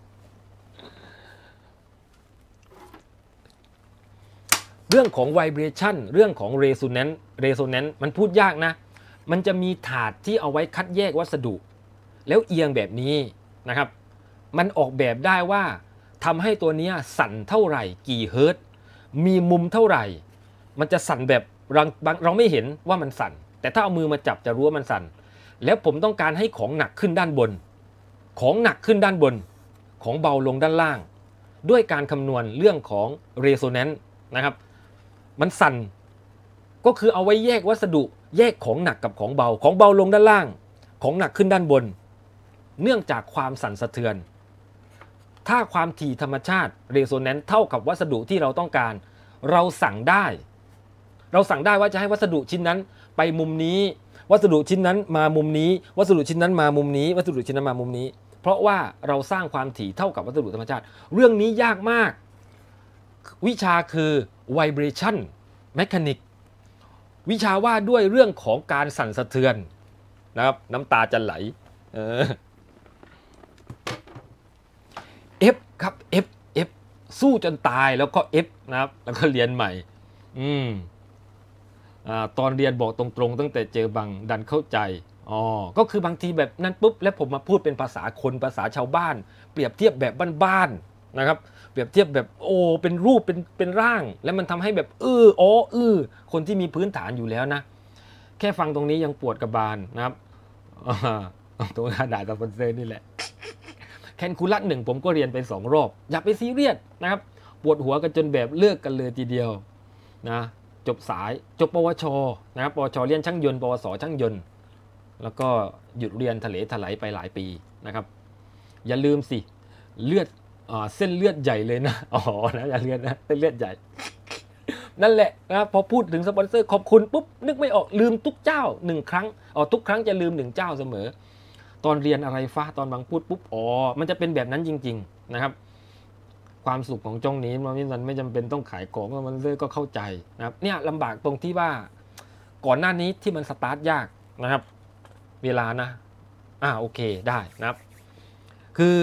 เรื่องของ vibration เรื่องของ resonance มันพูดยากนะมันจะมีถาดที่เอาไว้คัดแยกวัสดุแล้วเอียงแบบนี้นะครับมันออกแบบได้ว่าทำให้ตัวนี้สั่นเท่าไหร่กี่เฮิร์ตซ์มีมุมเท่าไหร่มันจะสั่นแบบเราไม่เห็นว่ามันสั่นแต่ถ้าเอามือมาจับจะรู้ว่ามันสั่นแล้วผมต้องการให้ของหนักขึ้นด้านบนของหนักขึ้นด้านบนของเบาลงด้านล่างด้วยการคำนวณเรื่องของ resonance นะครับมันสั่นก็คือเอาไว้แยกวัสดุแยกของหนักกับของเบาของเบาลงด้านล่างของหนักขึ้นด้านบนเนื่องจากความสั่นสะเทือนถ้าความถี่ธรรมชาติ resonance เท่ากับวัสดุที่เราต้องการเราสั่งได้ว่าจะให้วัสดุชิ้นนั้นไปมุมนี้วัสดุชิ้นนั้นมามุมนี้วัสดุชิ้นนั้นมามุมนี้วัสดุชิ้นนั้นมามุมนี้เพราะว่าเราสร้างความถี่เท่ากับวัสดุธรรมชาติเรื่องนี้ยากมากวิชาคือ vibration mechanics วิชาว่าด้วยเรื่องของการสั่นสะเทือนนะครับน้ำตาจะไหลF ครับ F สู้จนตายแล้วก็ F นะครับแล้วก็เรียนใหม่ตอนเรียนบอกตรงๆตั้งแต่เจอบังดันเข้าใจก็คือบางทีแบบนั้นปุ๊บแล้วผมมาพูดเป็นภาษาคนภาษาชาวบ้านเปรียบเทียบแบบบ้านๆนะครับเปรียบเทียบแบบเป็นรูปเป็นร่างแล้วมันทำให้แบบคนที่มีพื้นฐานอยู่แล้วนะแค่ฟังตรงนี้ยังปวดกระบาลนะครับตรงด่าสปอนเซอร์นี่แหละแคนคูลัส1ผมก็เรียนไป2 รอบอย่าไปซีเรียสนะครับปวดหัวกันจนแบบเลิกกันเลยทีเดียวนะจบสายจบปวชนะครับปวชเรียนช่างยนต์ปวสช่างยนต์แล้วก็หยุดเรียนทะเลถลายไปหลายปีนะครับอย่าลืมสิเลือดเส้นเลือดใหญ่เลยนะนะอย่าเลือดนะเส้นเลือดใหญ่นั่นแหละนะพอพูดถึงสปอนเซอร์ขอบคุณปุ๊บนึกไม่ออกลืมทุกเจ้า1 ครั้งทุกครั้งจะลืม1 เจ้าเสมอตอนเรียนอะไรฟ้าตอนบางพูดปุ๊บมันจะเป็นแบบนั้นจริงๆนะครับความสุขของจ้องนี้มันไม่จำเป็นต้องขายของมันเลยก็เข้าใจนะครับเนี่ยลำบากตรงที่ว่าก่อนหน้านี้ที่มันสตาร์ทยากนะครับเวลานะโอเคได้นะครับคือ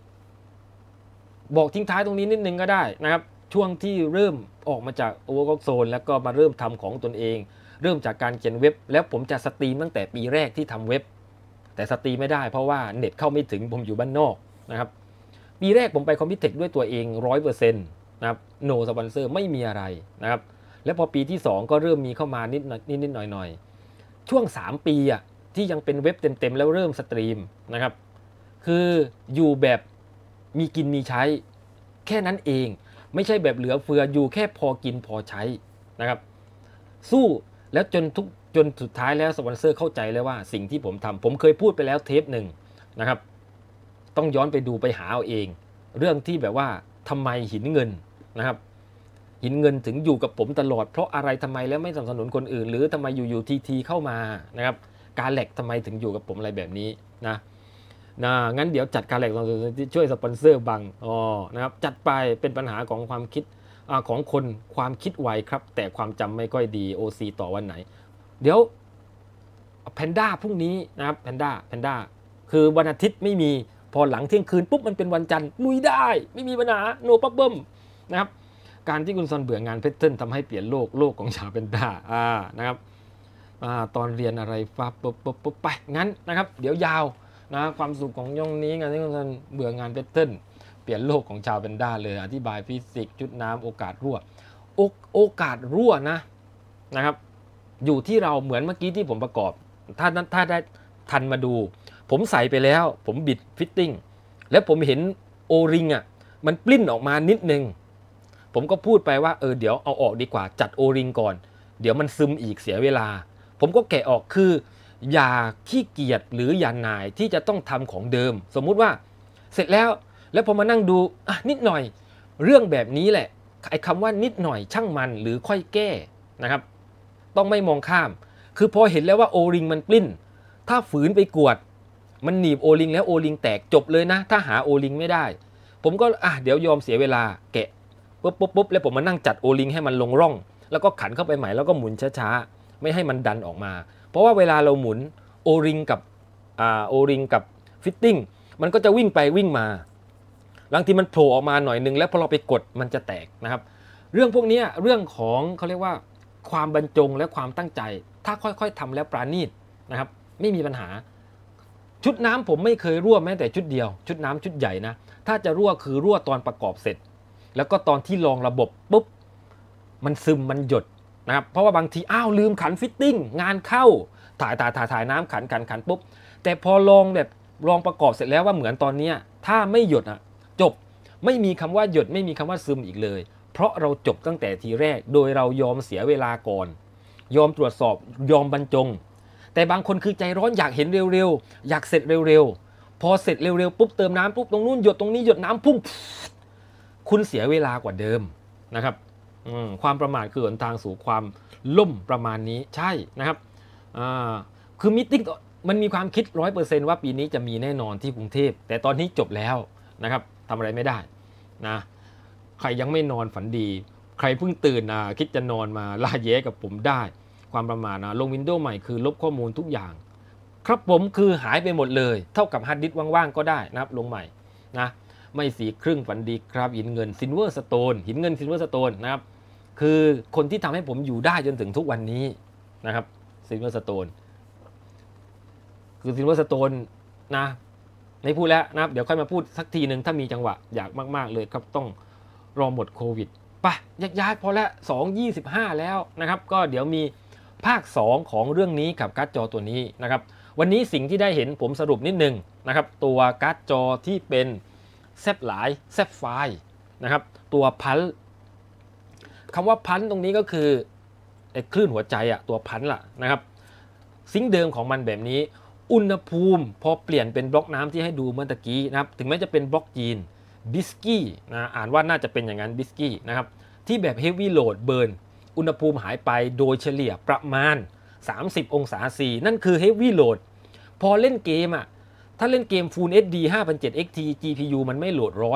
บอกทิ้งท้ายตรงนี้นิดนึงก็ได้นะครับช่วงที่เริ่มออกมาจาก Overclock Zone แล้วก็มาเริ่มทำของตนเองเริ่มจากการเขียนเว็บแล้วผมจะสตรีมตั้งแต่ปีแรกที่ทำเว็บแต่สตรีมไม่ได้เพราะว่าเน็ตเข้าไม่ถึงผมอยู่บ้านนอกนะครับปีแรกผมไปคอมพิวเทคด้วยตัวเอง 100% นะครับ no sponsor ไม่มีอะไรนะครับแล้วพอปีที่2ก็เริ่มมีเข้ามานิดหน่อยช่วง3ปีที่ยังเป็นเว็บเต็มๆแล้วเริ่มสตรีมนะครับคืออยู่แบบมีกินมีใช้แค่นั้นเองไม่ใช่แบบเหลือเฟืออยู่แค่พอกินพอใช้นะครับสู้แล้วจนสุดท้ายแล้วสปอนเซอร์เข้าใจแล้วว่าสิ่งที่ผมทำผมเคยพูดไปแล้วเทปหนึ่งนะครับต้องย้อนไปดูไปหาเอาเองเรื่องที่แบบว่าทำไมหินเงินนะครับหินเงินถึงอยู่กับผมตลอดเพราะอะไรทำไมแล้วไม่สนับสนุนคนอื่นหรือทำไมอยู่ทีเข้ามานะครับการแหลกทำไมถึงอยู่กับผมอะไรแบบนี้นะงั้นเดี๋ยวจัดการแหลกที่ช่วยสปอนเซอร์บังนะครับจัดไปเป็นปัญหาของความคิดของคนความคิดไวครับแต่ความจำไม่ค่อยดี OC ต่อวันไหนเดี๋ยวแพนด้าพรุ่งนี้นะครับแพนด้าคือวันอาทิตย์ไม่มีพอหลังเที่ยงคืนปุ๊บมันเป็นวันจันทร์ลุยได้ไม่มีปัญหา no problem นะครับการที่คุณซอนเบื่องานเพชรเทิลทำให้เปลี่ยนโลกของชาวแพนด้านะครับตอนเรียนอะไรฟ้าปุ๊บไปงั้นนะครับเดี๋ยวยาวนะความสุขของย่องนี้งานที่คุณซอนเบื่องานเพชรเทิลเปลี่ยนโลกของชาวแพนด้าเลยอธิบายฟิสิกส์จุดน้ำโอกาสรั่วโอกาสรั่วนะครับอยู่ที่เราเหมือนเมื่อกี้ที่ผมประกอบถ้าได้ทันมาดูผมใส่ไปแล้วผมบิดฟิตติ้งแล้วผมเห็นโอริงมันปลิ้นออกมานิดนึงผมก็พูดไปว่าเดี๋ยวเอาออกดีกว่าจัดโอริงก่อนเดี๋ยวมันซึมอีกเสียเวลาผมก็แกะออกคืออย่าขี้เกียจหรืออย่าหน่ายที่จะต้องทำของเดิมสมมุติว่าเสร็จแล้วพอมานั่งดูนิดหน่อยเรื่องแบบนี้แหละไอ้คำว่านิดหน่อยช่างมันหรือค่อยแก้นะครับต้องไม่มองข้ามคือพอเห็นแล้วว่าโอริงมันปลิ้นถ้าฝืนไปกวดมันหนีบโอริงแล้วโอริงแตกจบเลยนะถ้าหาโอริงไม่ได้ผมก็เดี๋ยวยอมเสียเวลาแกะปุ๊บแล้วผมมานั่งจัดโอริงให้มันลงร่องแล้วก็ขันเข้าไปใหม่แล้วก็หมุนช้าๆไม่ให้มันดันออกมาเพราะว่าเวลาเราหมุนโอริงกับฟิตติ้งมันก็จะวิ่งไปวิ่งมาบางทีมันโผล่ออกมาหน่อยนึงแล้วพอเราไปกดมันจะแตกนะครับเรื่องพวกนี้เรื่องของเขาเรียกว่าความบรรจงและความตั้งใจถ้าค่อยๆทำแล้วปราณีตนะครับไม่มีปัญหาชุดน้ำผมไม่เคยรั่วแม้แต่ชุดเดียวชุดน้ำชุดใหญ่นะถ้าจะรั่วคือรั่วตอนประกอบเสร็จแล้วก็ตอนที่ลองระบบปุ๊บมันซึมมันหยดนะครับเพราะว่าบางทีลืมขันฟิตติ้งงานเข้าถ่ายน้ำขันปุ๊บแต่พอลองประกอบเสร็จแล้วว่าเหมือนตอนนี้ถ้าไม่หยดจบไม่มีคำว่าหยดไม่มีคำว่าซึมอีกเลยเพราะเราจบตั้งแต่ทีแรกโดยเรายอมเสียเวลาก่อนยอมตรวจสอบยอมบรรจงแต่บางคนคือใจร้อนอยากเห็นเร็วๆอยากเสร็จเร็วๆพอเสร็จเร็วๆปุ๊บเติมน้ำปุ๊บตรงนู้นหยดตรงนี้หยดน้ำพุ่งคุณเสียเวลากว่าเดิมนะครับความประมาทคือหนทางสู่ความล่มประมาณนี้ใช่นะครับคือมิทติ้งมันมีความคิด 100% ว่าปีนี้จะมีแน่นอนที่กรุงเทพแต่ตอนนี้จบแล้วนะครับทำอะไรไม่ได้นะใครยังไม่นอนฝันดีใครเพิ่งตื่นคิดจะนอนมาล่าแย้กับผมได้ความประมาทลงวินโดว์ใหม่คือลบข้อมูลทุกอย่างครับผมคือหายไปหมดเลยเท่ากับฮาร์ดดิสก์ว่างๆก็ได้นะครับลงใหม่นะไม่สีครึ่งฝันดีครับหินเงินซิลเวอร์สโตนหินเงินซิลเวอร์สโตนนะครับคือคนที่ทำให้ผมอยู่ได้จนถึงทุกวันนี้นะครับซิลเวอร์สโตนคือซิลเวอร์สโตนนะไม่พูดแล้วนะครับเดี๋ยวค่อยมาพูดสักทีหนึ่งถ้ามีจังหวะอยากมากๆเลยครับต้องรอหมดโควิดไปย้ายพอแล้ว2/25แล้วนะครับก็เดี๋ยวมีภาค2ของเรื่องนี้กับการ์ดจอตัวนี้นะครับวันนี้สิ่งที่ได้เห็นผมสรุปนิดนึงนะครับตัวการ์ดจอที่เป็นแซบหลายแซบไฟนะครับตัวพันคำว่าพันตรงนี้ก็คือไอ้คลื่นหัวใจตัวพันล่ะนะครับซิงค์เดิมของมันแบบนี้อุณหภูมิพอเปลี่ยนเป็นบล็อกน้ำที่ให้ดูเมื่อตะกี้นะครับถึงแม้จะเป็นบล็อกยีนบิสกี้อ่านว่าน่าจะเป็นอย่างนั้นบิสกี้นะครับที่แบบเฮฟวี่โหลดเบิร์นอุณหภูมิหายไปโดยเฉลี่ยประมาณ30 องศาCนั่นคือเฮฟวี่โหลดพอเล่นเกมถ้าเล่นเกม Full HD 5700 XT GPU มันไม่โหลด100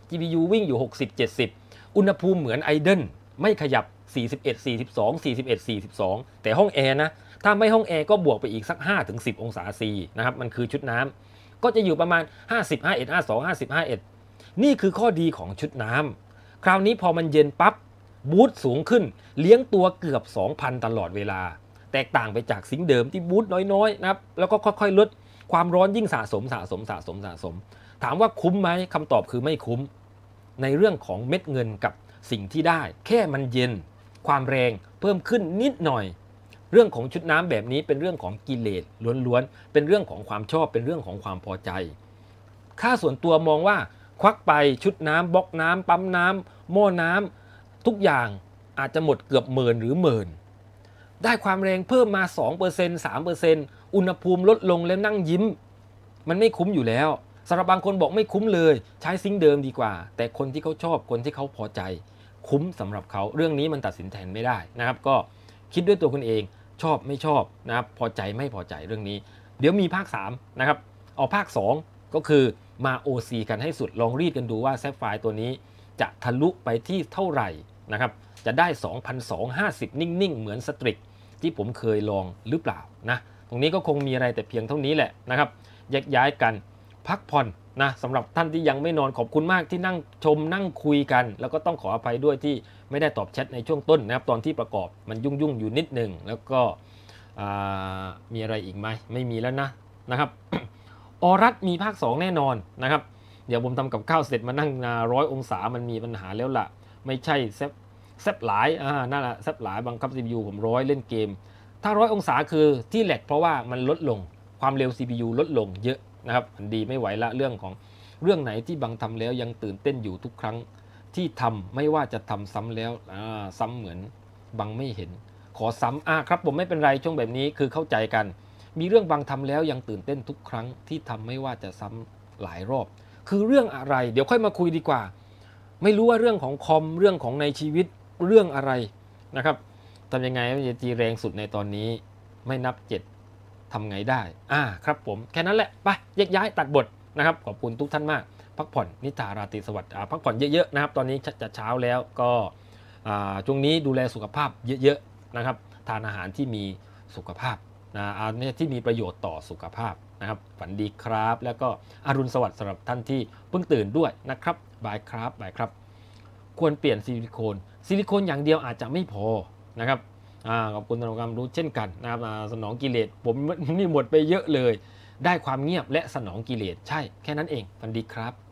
GPU วิ่งอยู่60-70อุณหภูมิเหมือนไอเดิลไม่ขยับ41-42 แต่ห้องแอร์นะถ้าไม่ห้องแอร์ก็บวกไปอีกสัก 5-10 องศาซีนะครับมันคือชุดน้ำก็จะอยู่ประมาณ50 51 52 50 51นี่คือข้อดีของชุดน้ำคราวนี้พอมันเย็นปั๊บบูทสูงขึ้นเลี้ยงตัวเกือบ 2,000 ตลอดเวลาแตกต่างไปจากซิงค์เดิมที่บูทน้อยๆนะครับแล้วก็ค่อยๆลดความร้อนยิ่งสะสมถามว่าคุ้มไหมคำตอบคือไม่คุ้มในเรื่องของเม็ดเงินกับสิ่งที่ได้แค่มันเย็นความแรงเพิ่มขึ้นนิดหน่อยเรื่องของชุดน้ำแบบนี้เป็นเรื่องของกิเลสล้วนๆเป็นเรื่องของความชอบเป็นเรื่องของความพอใจค่าส่วนตัวมองว่าควักไปชุดน้ำบล็อกน้ำปั๊มน้ำหม้อน้ำทุกอย่างอาจจะหมดเกือบหมื่นหรือหมื่นได้ความแรงเพิ่มมา 2% 3% อุณหภูมิลดลงแล้วนั่งยิ้มมันไม่คุ้มอยู่แล้วสำหรับบางคนบอกไม่คุ้มเลยใช้ซิงค์เดิมดีกว่าแต่คนที่เขาชอบคนที่เขาพอใจคุ้มสำหรับเขาเรื่องนี้มันตัดสินแทนไม่ได้นะครับก็คิดด้วยตัวคุณเองชอบไม่ชอบนะครับพอใจไม่พอใจเรื่องนี้เดี๋ยวมีภาค3นะครับเอาภาค2ก็คือมา OC กันให้สุดลองรีดกันดูว่าแซฟไฟร์ตัวนี้จะทะลุไปที่เท่าไหร่นะครับจะได้ 2,250 นิ่งๆเหมือนสตริกที่ผมเคยลองหรือเปล่านะตรงนี้ก็คงมีอะไรแต่เพียงเท่านี้แหละนะครับแยกย้ายกันพักผ่อนนะสำหรับท่านที่ยังไม่นอนขอบคุณมากที่นั่งชมนั่งคุยกันแล้วก็ต้องขออภัยด้วยที่ไม่ได้ตอบแชทในช่วงต้นนะครับตอนที่ประกอบมันยุ่งอยู่นิดหนึ่งแล้วก็มีอะไรอีกไหมไม่มีแล้วนะครับ อรัฐมีภาค2แน่นอนนะครับเดี๋ยวผมทำกับข้าวเสร็จมานั่ง100 องศามันมีปัญหาแล้วล่ะไม่ใช่แซบหลายนั่นแหละแซบหลายบังคับ CPU ผม100เล่นเกมถ้า100 องศาคือที่แหลกเพราะว่ามันลดลงความเร็ว CPU ลดลงเยอะนะครับมันดีไม่ไหวละเรื่องไหนที่บังทำแล้วยังตื่นเต้นอยู่ทุกครั้งที่ทำไม่ว่าจะทำซ้ำแล้วซ้ำเหมือนบังไม่เห็นขอซ้ำครับผมไม่เป็นไรช่วงแบบนี้คือเข้าใจกันมีเรื่องบังทำแล้วยังตื่นเต้นทุกครั้งที่ทำไม่ว่าจะซ้ำหลายรอบคือเรื่องอะไรเดี๋ยวค่อยมาคุยดีกว่าไม่รู้ว่าเรื่องของคอมเรื่องของในชีวิตเรื่องอะไรนะครับทำยังไงมันจะจีแรงสุดในตอนนี้ไม่นับ7ทำไงได้ครับผมแค่นั้นแหละไปแยกย้ายตัดบทนะครับขอบคุณทุกท่านมากพักผ่อนนิทาราตรีสวัสดิ์พักผ่อนเยอะๆนะครับตอนนี้จะเช้าแล้วก็ช่วงนี้ดูแลสุขภาพเยอะๆนะครับทานอาหารที่มีสุขภาพที่มีประโยชน์ต่อสุขภาพนะครับฝันดีครับแล้วก็อรุณสวัสดิ์สำหรับท่านที่เพิ่งตื่นด้วยนะครับบายครับควรเปลี่ยนซิลิโคนอย่างเดียวอาจจะไม่พอนะครับขอบคุณสำหรับความรู้เช่นกันนะครับสนองกิเลสผมนี่หมดไปเยอะเลยได้ความเงียบและสนองกิเลสใช่แค่นั้นเองฝันดีครับ